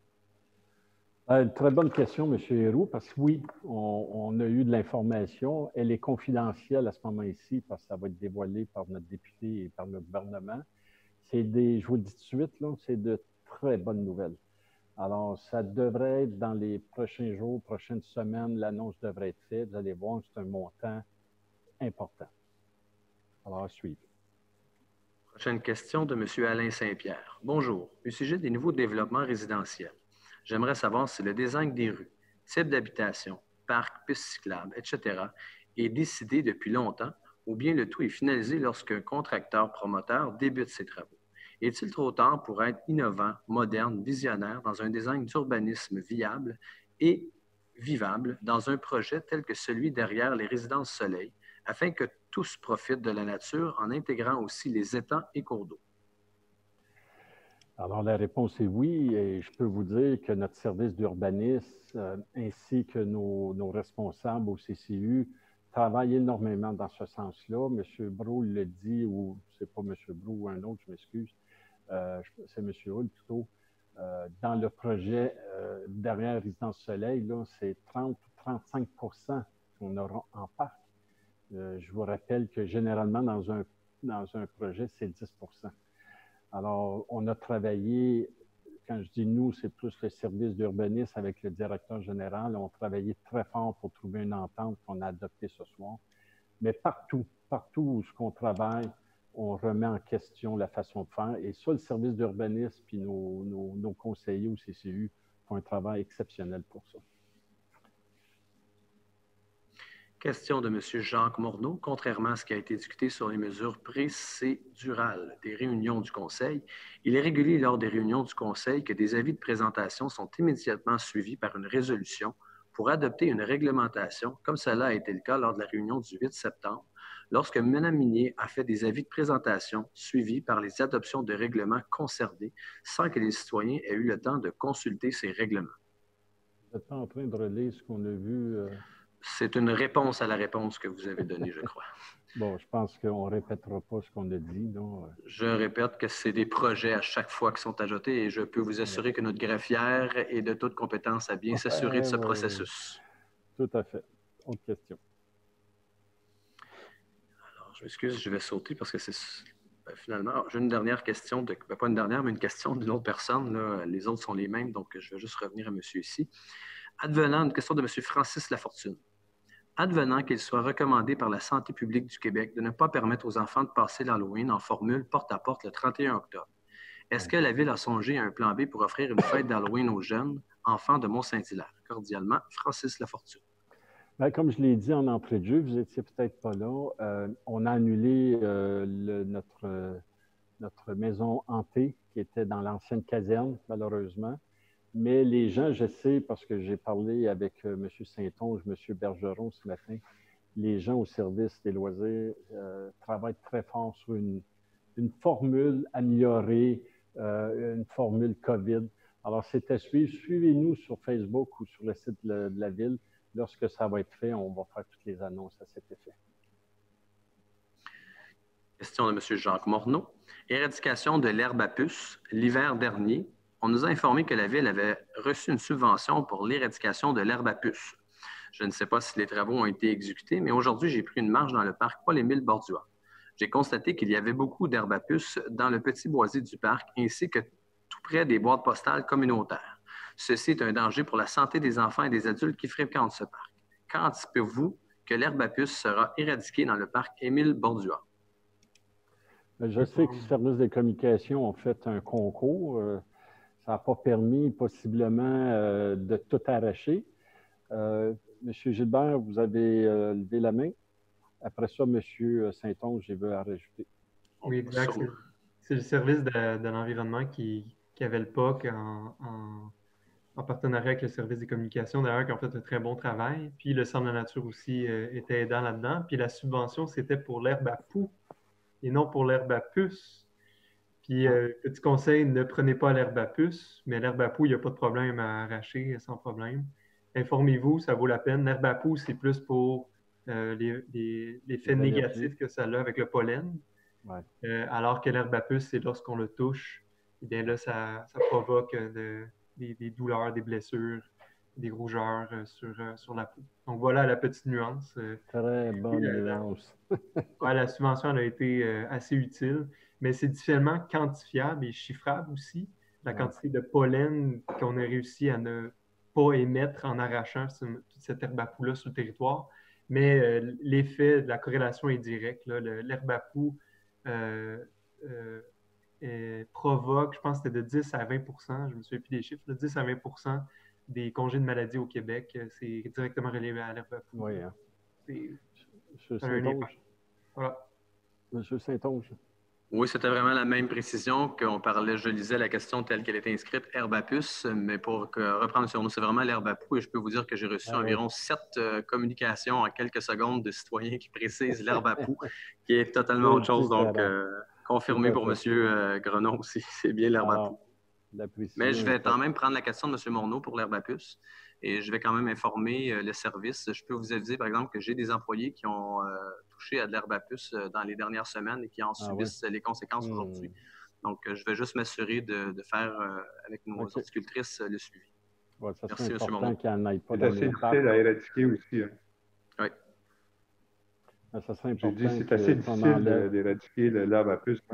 Euh, très bonne question, M. Héroux, parce que oui, on, on a eu de l'information. Elle est confidentielle à ce moment-ci parce que ça va être dévoilé par notre député et par le gouvernement. C'est des, je vous le dis tout de suite, là, c'est de très bonnes nouvelles. Alors, ça devrait être dans les prochains jours, prochaines semaines, l'annonce devrait être faite. Vous allez voir, c'est un montant important. Alors, à suivre. Prochaine question de M. Alain Saint-Pierre. Bonjour. Au sujet des nouveaux développements résidentiels, j'aimerais savoir si le design des rues, type d'habitation, parcs, pistes cyclables, et cetera est décidé depuis longtemps ou bien le tout est finalisé lorsqu'un contracteur promoteur débute ses travaux. Est-il trop tard pour être innovant, moderne, visionnaire dans un design d'urbanisme viable et vivable dans un projet tel que celui derrière les résidences Soleil, afin que tous profitent de la nature en intégrant aussi les étangs et cours d'eau? Alors, la réponse est oui, et je peux vous dire que notre service d'urbanisme euh, ainsi que nos, nos responsables au C C U travaillent énormément dans ce sens-là. M. Brault le dit, ou c'est pas M. Brault ou un autre, je m'excuse, euh, c'est M. Hull plutôt. Euh, dans le projet euh, derrière Résidence Soleil, c'est trente ou trente-cinq pour cent qu'on aura en parc. Euh, je vous rappelle que généralement, dans un, dans un projet, c'est dix pour cent. Alors, on a travaillé, quand je dis nous, c'est plus le service d'urbanisme avec le directeur général. On a travaillé très fort pour trouver une entente qu'on a adoptée ce soir. Mais partout, partout où ce qu'on travaille, on remet en question la façon de faire. Et ça, le service d'urbanisme puis nos, nos, nos conseillers au C C U font un travail exceptionnel pour ça. Question de M. Jacques Morneau. Contrairement à ce qui a été discuté sur les mesures procédurales des réunions du Conseil, il est régulier lors des réunions du Conseil que des avis de présentation sont immédiatement suivis par une résolution pour adopter une réglementation, comme cela a été le cas lors de la réunion du huit septembre, lorsque Mme Minier a fait des avis de présentation suivis par les adoptions de règlements concernés sans que les citoyens aient eu le temps de consulter ces règlements. Vous n'êtes pas en train de relayer ce qu'on a vu... Euh... C'est une réponse à la réponse que vous avez donnée, je crois. Bon, je pense qu'on ne répétera pas ce qu'on a dit. Non? Je répète que c'est des projets à chaque fois qui sont ajoutés et je peux vous assurer que notre greffière est de toute compétence à bien s'assurer ouais, de ce ouais, processus. Ouais. Tout à fait. Autre question. Alors, je m'excuse, je vais sauter parce que c'est... Ben, finalement, j'ai une dernière question, de... ben, pas une dernière, mais une question d'une autre personne. Là. Les autres sont les mêmes, donc je vais juste revenir à monsieur ici. Advenant, une question de M. Francis Lafortune. Advenant qu'il soit recommandé par la santé publique du Québec de ne pas permettre aux enfants de passer l'Halloween en formule porte-à-porte le trente et un octobre, est-ce que la Ville a songé à un plan B pour offrir une fête d'Halloween aux jeunes enfants de Mont-Saint-Hilaire? Cordialement, Francis Lafortune. Bien, comme je l'ai dit en entrée de jeu, vous n'étiez peut-être pas là, euh, on a annulé euh, le, notre, euh, notre maison hantée qui était dans l'ancienne caserne, malheureusement. Mais les gens, je sais, parce que j'ai parlé avec euh, M. Saint-Onge, M. Bergeron ce matin, les gens au service des loisirs euh, travaillent très fort sur une, une formule améliorée, euh, une formule COVID. Alors, c'est à suivre. Suivez-nous sur Facebook ou sur le site de la, de la Ville. Lorsque ça va être fait, on va faire toutes les annonces à cet effet. Question de M. Jacques Morneau. Éradication de l'herbe à puce. L'hiver dernier, on nous a informé que la Ville avait reçu une subvention pour l'éradication de l'herbe à puce. Je ne sais pas si les travaux ont été exécutés, mais aujourd'hui, j'ai pris une marche dans le parc Paul-Émile Borduas. J'ai constaté qu'il y avait beaucoup d'herbe à puce dans le petit boisier du parc, ainsi que tout près des boîtes postales communautaires. Ceci est un danger pour la santé des enfants et des adultes qui fréquentent ce parc. Quand anticipez-vous que l'herbe à puce sera éradiquée dans le parc Émile Borduas? Je sais que le service des communications a fait un concours. Ça n'a pas permis possiblement euh, de tout arracher. Euh, Monsieur Gilbert, vous avez euh, levé la main. Après ça, Monsieur Saint-Onge, je veux en rajouter. Oui, exact. C'est le service de, de l'environnement qui, qui avait le P O C en, en, en partenariat avec le service des communications, d'ailleurs, qui ont fait un très bon travail. Puis le Centre de la nature aussi euh, était aidant là-dedans. Puis la subvention, c'était pour l'herbe à poux et non pour l'herbe à puce. Puis, euh, petit conseil, ne prenez pas l'herbe à puce, mais l'herbe à poux, il n'y a pas de problème à arracher sans problème. Informez-vous, ça vaut la peine. L'herbe à poux, c'est plus pour euh, les, les, l'effet négatif que ça a avec le pollen. Ouais. Euh, alors que l'herbe à puce, c'est lorsqu'on le touche, et bien là, ça, ça provoque de, des, des douleurs, des blessures, des rougeurs euh, sur, euh, sur la peau. Donc voilà la petite nuance. Euh, Très bonne euh, nuance. ouais, la subvention elle a été euh, assez utile, mais c'est difficilement quantifiable et chiffrable aussi, la ouais. quantité de pollen qu'on a réussi à ne pas émettre en arrachant toute cette herbe à poux-là sur le territoire. Mais euh, l'effet de la corrélation est direct. L'herbe à poux euh, euh, euh, provoque, je pense que c'était de dix à vingt pour cent, je ne me souviens plus des chiffres, de dix à vingt pour cent des congés de maladie au Québec, c'est directement relié à l'herbe à poux. Oui, hein. C'est un impact. Voilà. Monsieur Saint-Onge. Oui, c'était vraiment la même précision qu'on parlait, je lisais la question telle qu'elle était inscrite, herbe à puce, mais pour reprendre sur nous, c'est vraiment l'herbe à poux et je peux vous dire que j'ai reçu ah, environ ouais. sept euh, communications en quelques secondes de citoyens qui précisent l'herbe à poux, qui est totalement autre chose, donc euh, confirmé pour M. Euh, Grenon aussi, c'est bien l'herbe à poux. la précision. Mais je vais quand même prendre la question de M. Morneau pour l'herbe à puce et je vais quand même informer euh, le service. Je peux vous aviser, par exemple, que j'ai des employés qui ont euh, touché à de l'herbe à puce euh, dans les dernières semaines et qui en Ah, subissent oui. les conséquences Hmm. aujourd'hui. Donc, euh, je vais juste m'assurer de, de faire euh, avec nos Okay. horticultrices euh, le suivi. Ouais, ça Merci, serait M. important Morneau. qu'il n'y en ait pas C'est dans assez nos parcs. difficile à éradiquer aussi. Hein. Oui. Ça serait J'ai dit important c'est que- assez qu'on difficile enlève. de- d'éradiquer le- l'herbe à puce. Oui.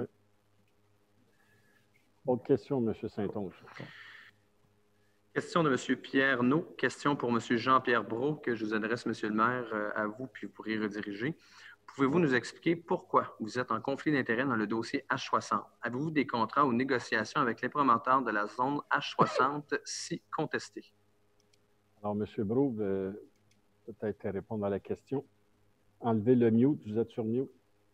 Autre question, M. Saint-Onge. Question de M. Pierre No. Question pour M. Jean-Pierre Brault, que je vous adresse, M. le maire, euh, à vous, puis vous pourrez rediriger. Pouvez-vous nous expliquer pourquoi vous êtes en conflit d'intérêts dans le dossier H soixante? Avez-vous des contrats ou négociations avec les promoteurs de la zone H soixante si contestés? Alors, M. Brault, euh, peut-être répondre à la question. Enlevez le mute, vous êtes sur mute.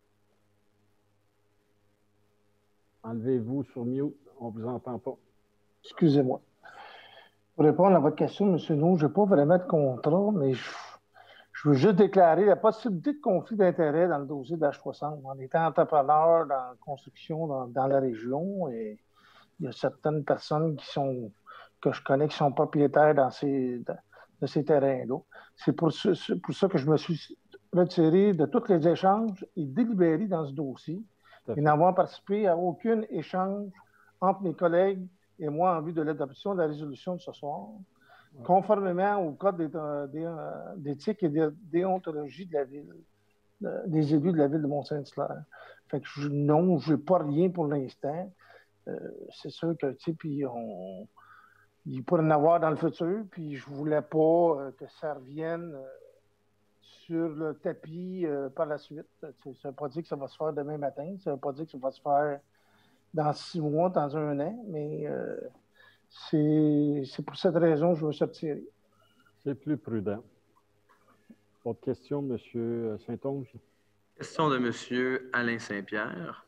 Enlevez-vous sur mute, on ne vous entend pas. Excusez-moi. Pour répondre à votre question, M. No, je n'ai pas vraiment de contrat, mais je, je veux juste déclarer la possibilité de conflit d'intérêts dans le dossier d'H soixante. On était entrepreneur dans la construction dans, dans la région et il y a certaines personnes qui sont, que je connais qui sont propriétaires dans ces, de, de ces terrains-là. C'est pour, ce, pour ça que je me suis retiré de tous les échanges et délibéré dans ce dossier et n'avoir participé à aucun échange entre mes collègues et moi en vue de l'adoption de la résolution de ce soir, ouais. Conformément au code d'éthique et de déontologie de la ville, des élus de la ville de Mont-Saint-Hilaire. Fait que je, non, je n'ai pas rien pour l'instant. Euh, c'est sûr que, tu sais, puis on, il pourrait en avoir dans le futur, puis je ne voulais pas euh, que ça revienne euh, sur le tapis euh, par la suite. Ça ne veut pas dire que ça va se faire demain matin, ça ne veut pas dire que ça va se faire dans six mois, dans un an, mais euh, c'est pour cette raison que je veux sortir. C'est plus prudent. Autre question, M. Saint-Onge? Question de M. Alain Saint-Pierre.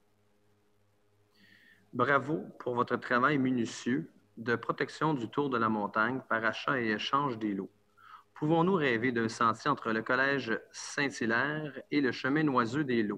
Bravo pour votre travail minutieux de protection du tour de la montagne par achat et échange des lots. Pouvons-nous rêver d'un sentier entre le collège Saint-Hilaire et le chemin Noiseux des Lots?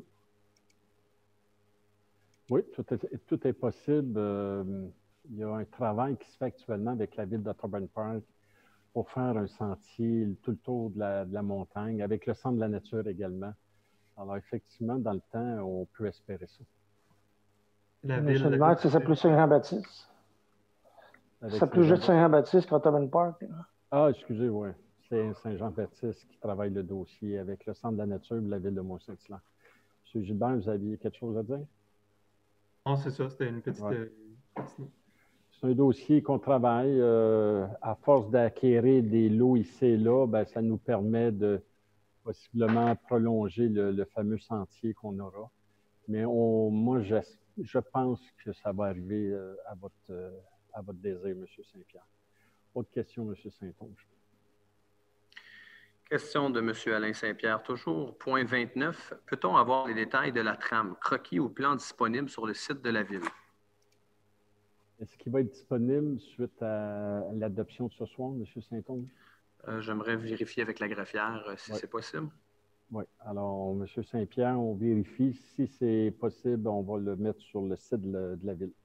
Oui, tout est, tout est possible. Euh, il y a un travail qui se fait actuellement avec la ville d'Otterburn Park pour faire un sentier tout le tour de la, de la montagne, avec le centre de la nature également. Alors, effectivement, dans le temps, on peut espérer ça. La ville, Monsieur le maire, ça s'appelle Saint-Jean-Baptiste. Ça s'appelle juste Saint-Jean-Baptiste qu'Otterburn Park. Ah, excusez, oui. C'est Saint-Jean-Baptiste qui travaille le dossier avec le centre de la nature de la ville de Mont-Saint-Hilaire. M. Gilbert, vous aviez quelque chose à dire? Non, c'est ça, c'était une petite... Ouais. Euh, c'est un dossier qu'on travaille. Euh, à force d'acquérir des lots ici et là, ben, ça nous permet de possiblement prolonger le, le fameux sentier qu'on aura. Mais on, moi, je, je pense que ça va arriver euh, à, votre, euh, à votre désir, M. Saint-Pierre. Autre question, M. Saint-Onge. Question de M. Alain Saint-Pierre, toujours. Point vingt-neuf. Peut-on avoir les détails de la trame, croquis ou plan disponible sur le site de la ville? Est-ce qu'il va être disponible suite à l'adoption de ce soir, M. Saint-Onge? Euh, J'aimerais vérifier avec la greffière euh, si ouais. c'est possible. Oui. Alors, M. Saint-Pierre, on vérifie. Si c'est possible, on va le mettre sur le site de la, de la ville.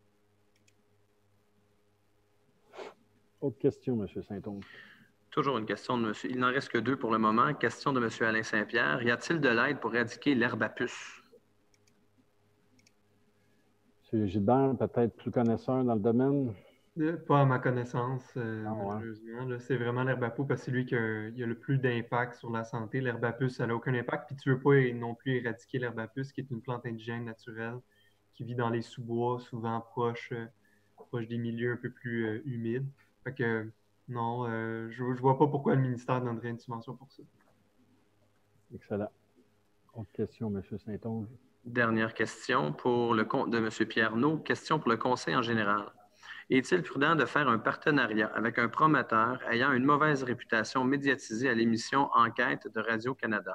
Autre question, M. Saint-Onge. Toujours une question de monsieur. Il n'en reste que deux pour le moment. Question de M. Alain Saint-Pierre. Y a-t-il de l'aide pour éradiquer l'herbe à puce? M. Gilbert, peut-être plus connaisseur dans le domaine? Euh, pas à ma connaissance, euh, ah, malheureusement. Ouais. C'est vraiment l'herbe à puce parce que c'est lui qui a, il a le plus d'impact sur la santé. L'herbe à puce, ça n'a aucun impact. Puis tu ne veux pas non plus éradiquer l'herbe à puce, qui est une plante indigène naturelle qui vit dans les sous-bois, souvent proche, euh, proche des milieux un peu plus euh, humides. Fait que non, euh, je ne vois pas pourquoi le ministère donnerait une subvention pour ça. Excellent. Autre question, M. Saint-Onge. Dernière question pour le compte de M. Pierre No. Question pour le conseil en général. Est-il prudent de faire un partenariat avec un promoteur ayant une mauvaise réputation médiatisée à l'émission Enquête de Radio-Canada?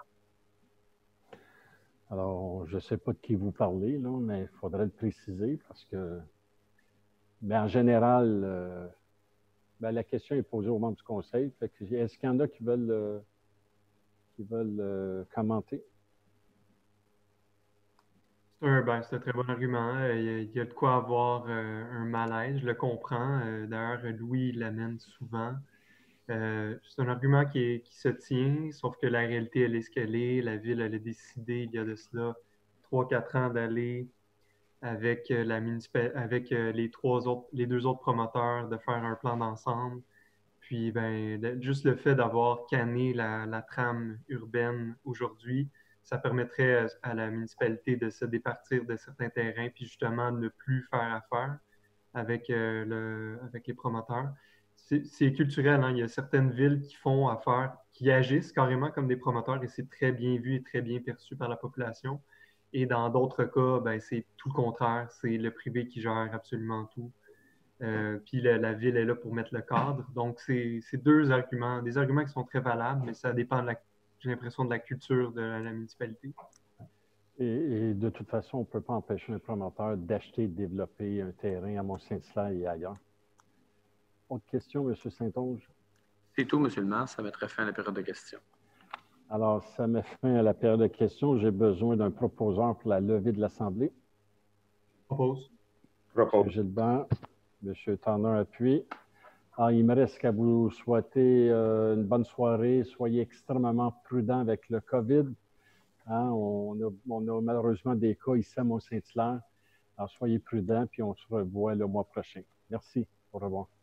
Alors, je ne sais pas de qui vous parlez, là, mais il faudrait le préciser parce que, mais en général, euh, ben, la question est posée aux membres du conseil. Est-ce qu'il y en a qui veulent, euh, qui veulent euh, commenter? C'est un, ben, c'est un très bon argument. Euh, Il y a, il y a de quoi avoir euh, un malaise, je le comprends. Euh, d'ailleurs, Louis l'amène souvent. Euh, c'est un argument qui, est- qui se tient, sauf que la réalité, elle est ce qu'elle est. La ville, elle a décidé, il y a de cela trois quatre ans, d'aller avec, euh, la municipa- avec euh, les, trois autres, les deux autres promoteurs, de faire un plan d'ensemble. Puis, ben, de- juste le fait d'avoir canné la, la trame urbaine aujourd'hui, ça permettrait à, à la municipalité de se départir de certains terrains, puis justement de ne plus faire affaire avec, euh, le, avec les promoteurs. C'est c'est culturel, hein? Il y a certaines villes qui font affaire, qui agissent carrément comme des promoteurs et c'est très bien vu et très bien perçu par la population. Et dans d'autres cas, ben, c'est tout le contraire. C'est le privé qui gère absolument tout. Euh, puis la, la ville est là pour mettre le cadre. Donc, c'est c'est deux arguments, des arguments qui sont très valables, mais ça dépend, de la, j'ai l'impression, de la culture de la, la municipalité. Et, et de toute façon, on ne peut pas empêcher un promoteur d'acheter et de développer un terrain à Mont-Saint-Hilaire et ailleurs. Autre question, M. Saint-Onge? C'est tout, M. le maire. Ça mettrait fin à la période de questions. Alors, ça met fin à la période de questions. J'ai besoin d'un proposeur pour la levée de l'Assemblée. Propose. Propose. M. Gilbert, M. Tanner appuie. Alors, il me reste qu'à vous souhaiter euh, une bonne soirée. Soyez extrêmement prudents avec le COVID. Hein, on, a, on a malheureusement des cas ici à Mont-Saint-Hilaire. Alors, soyez prudents, puis on se revoit le mois prochain. Merci. Au revoir.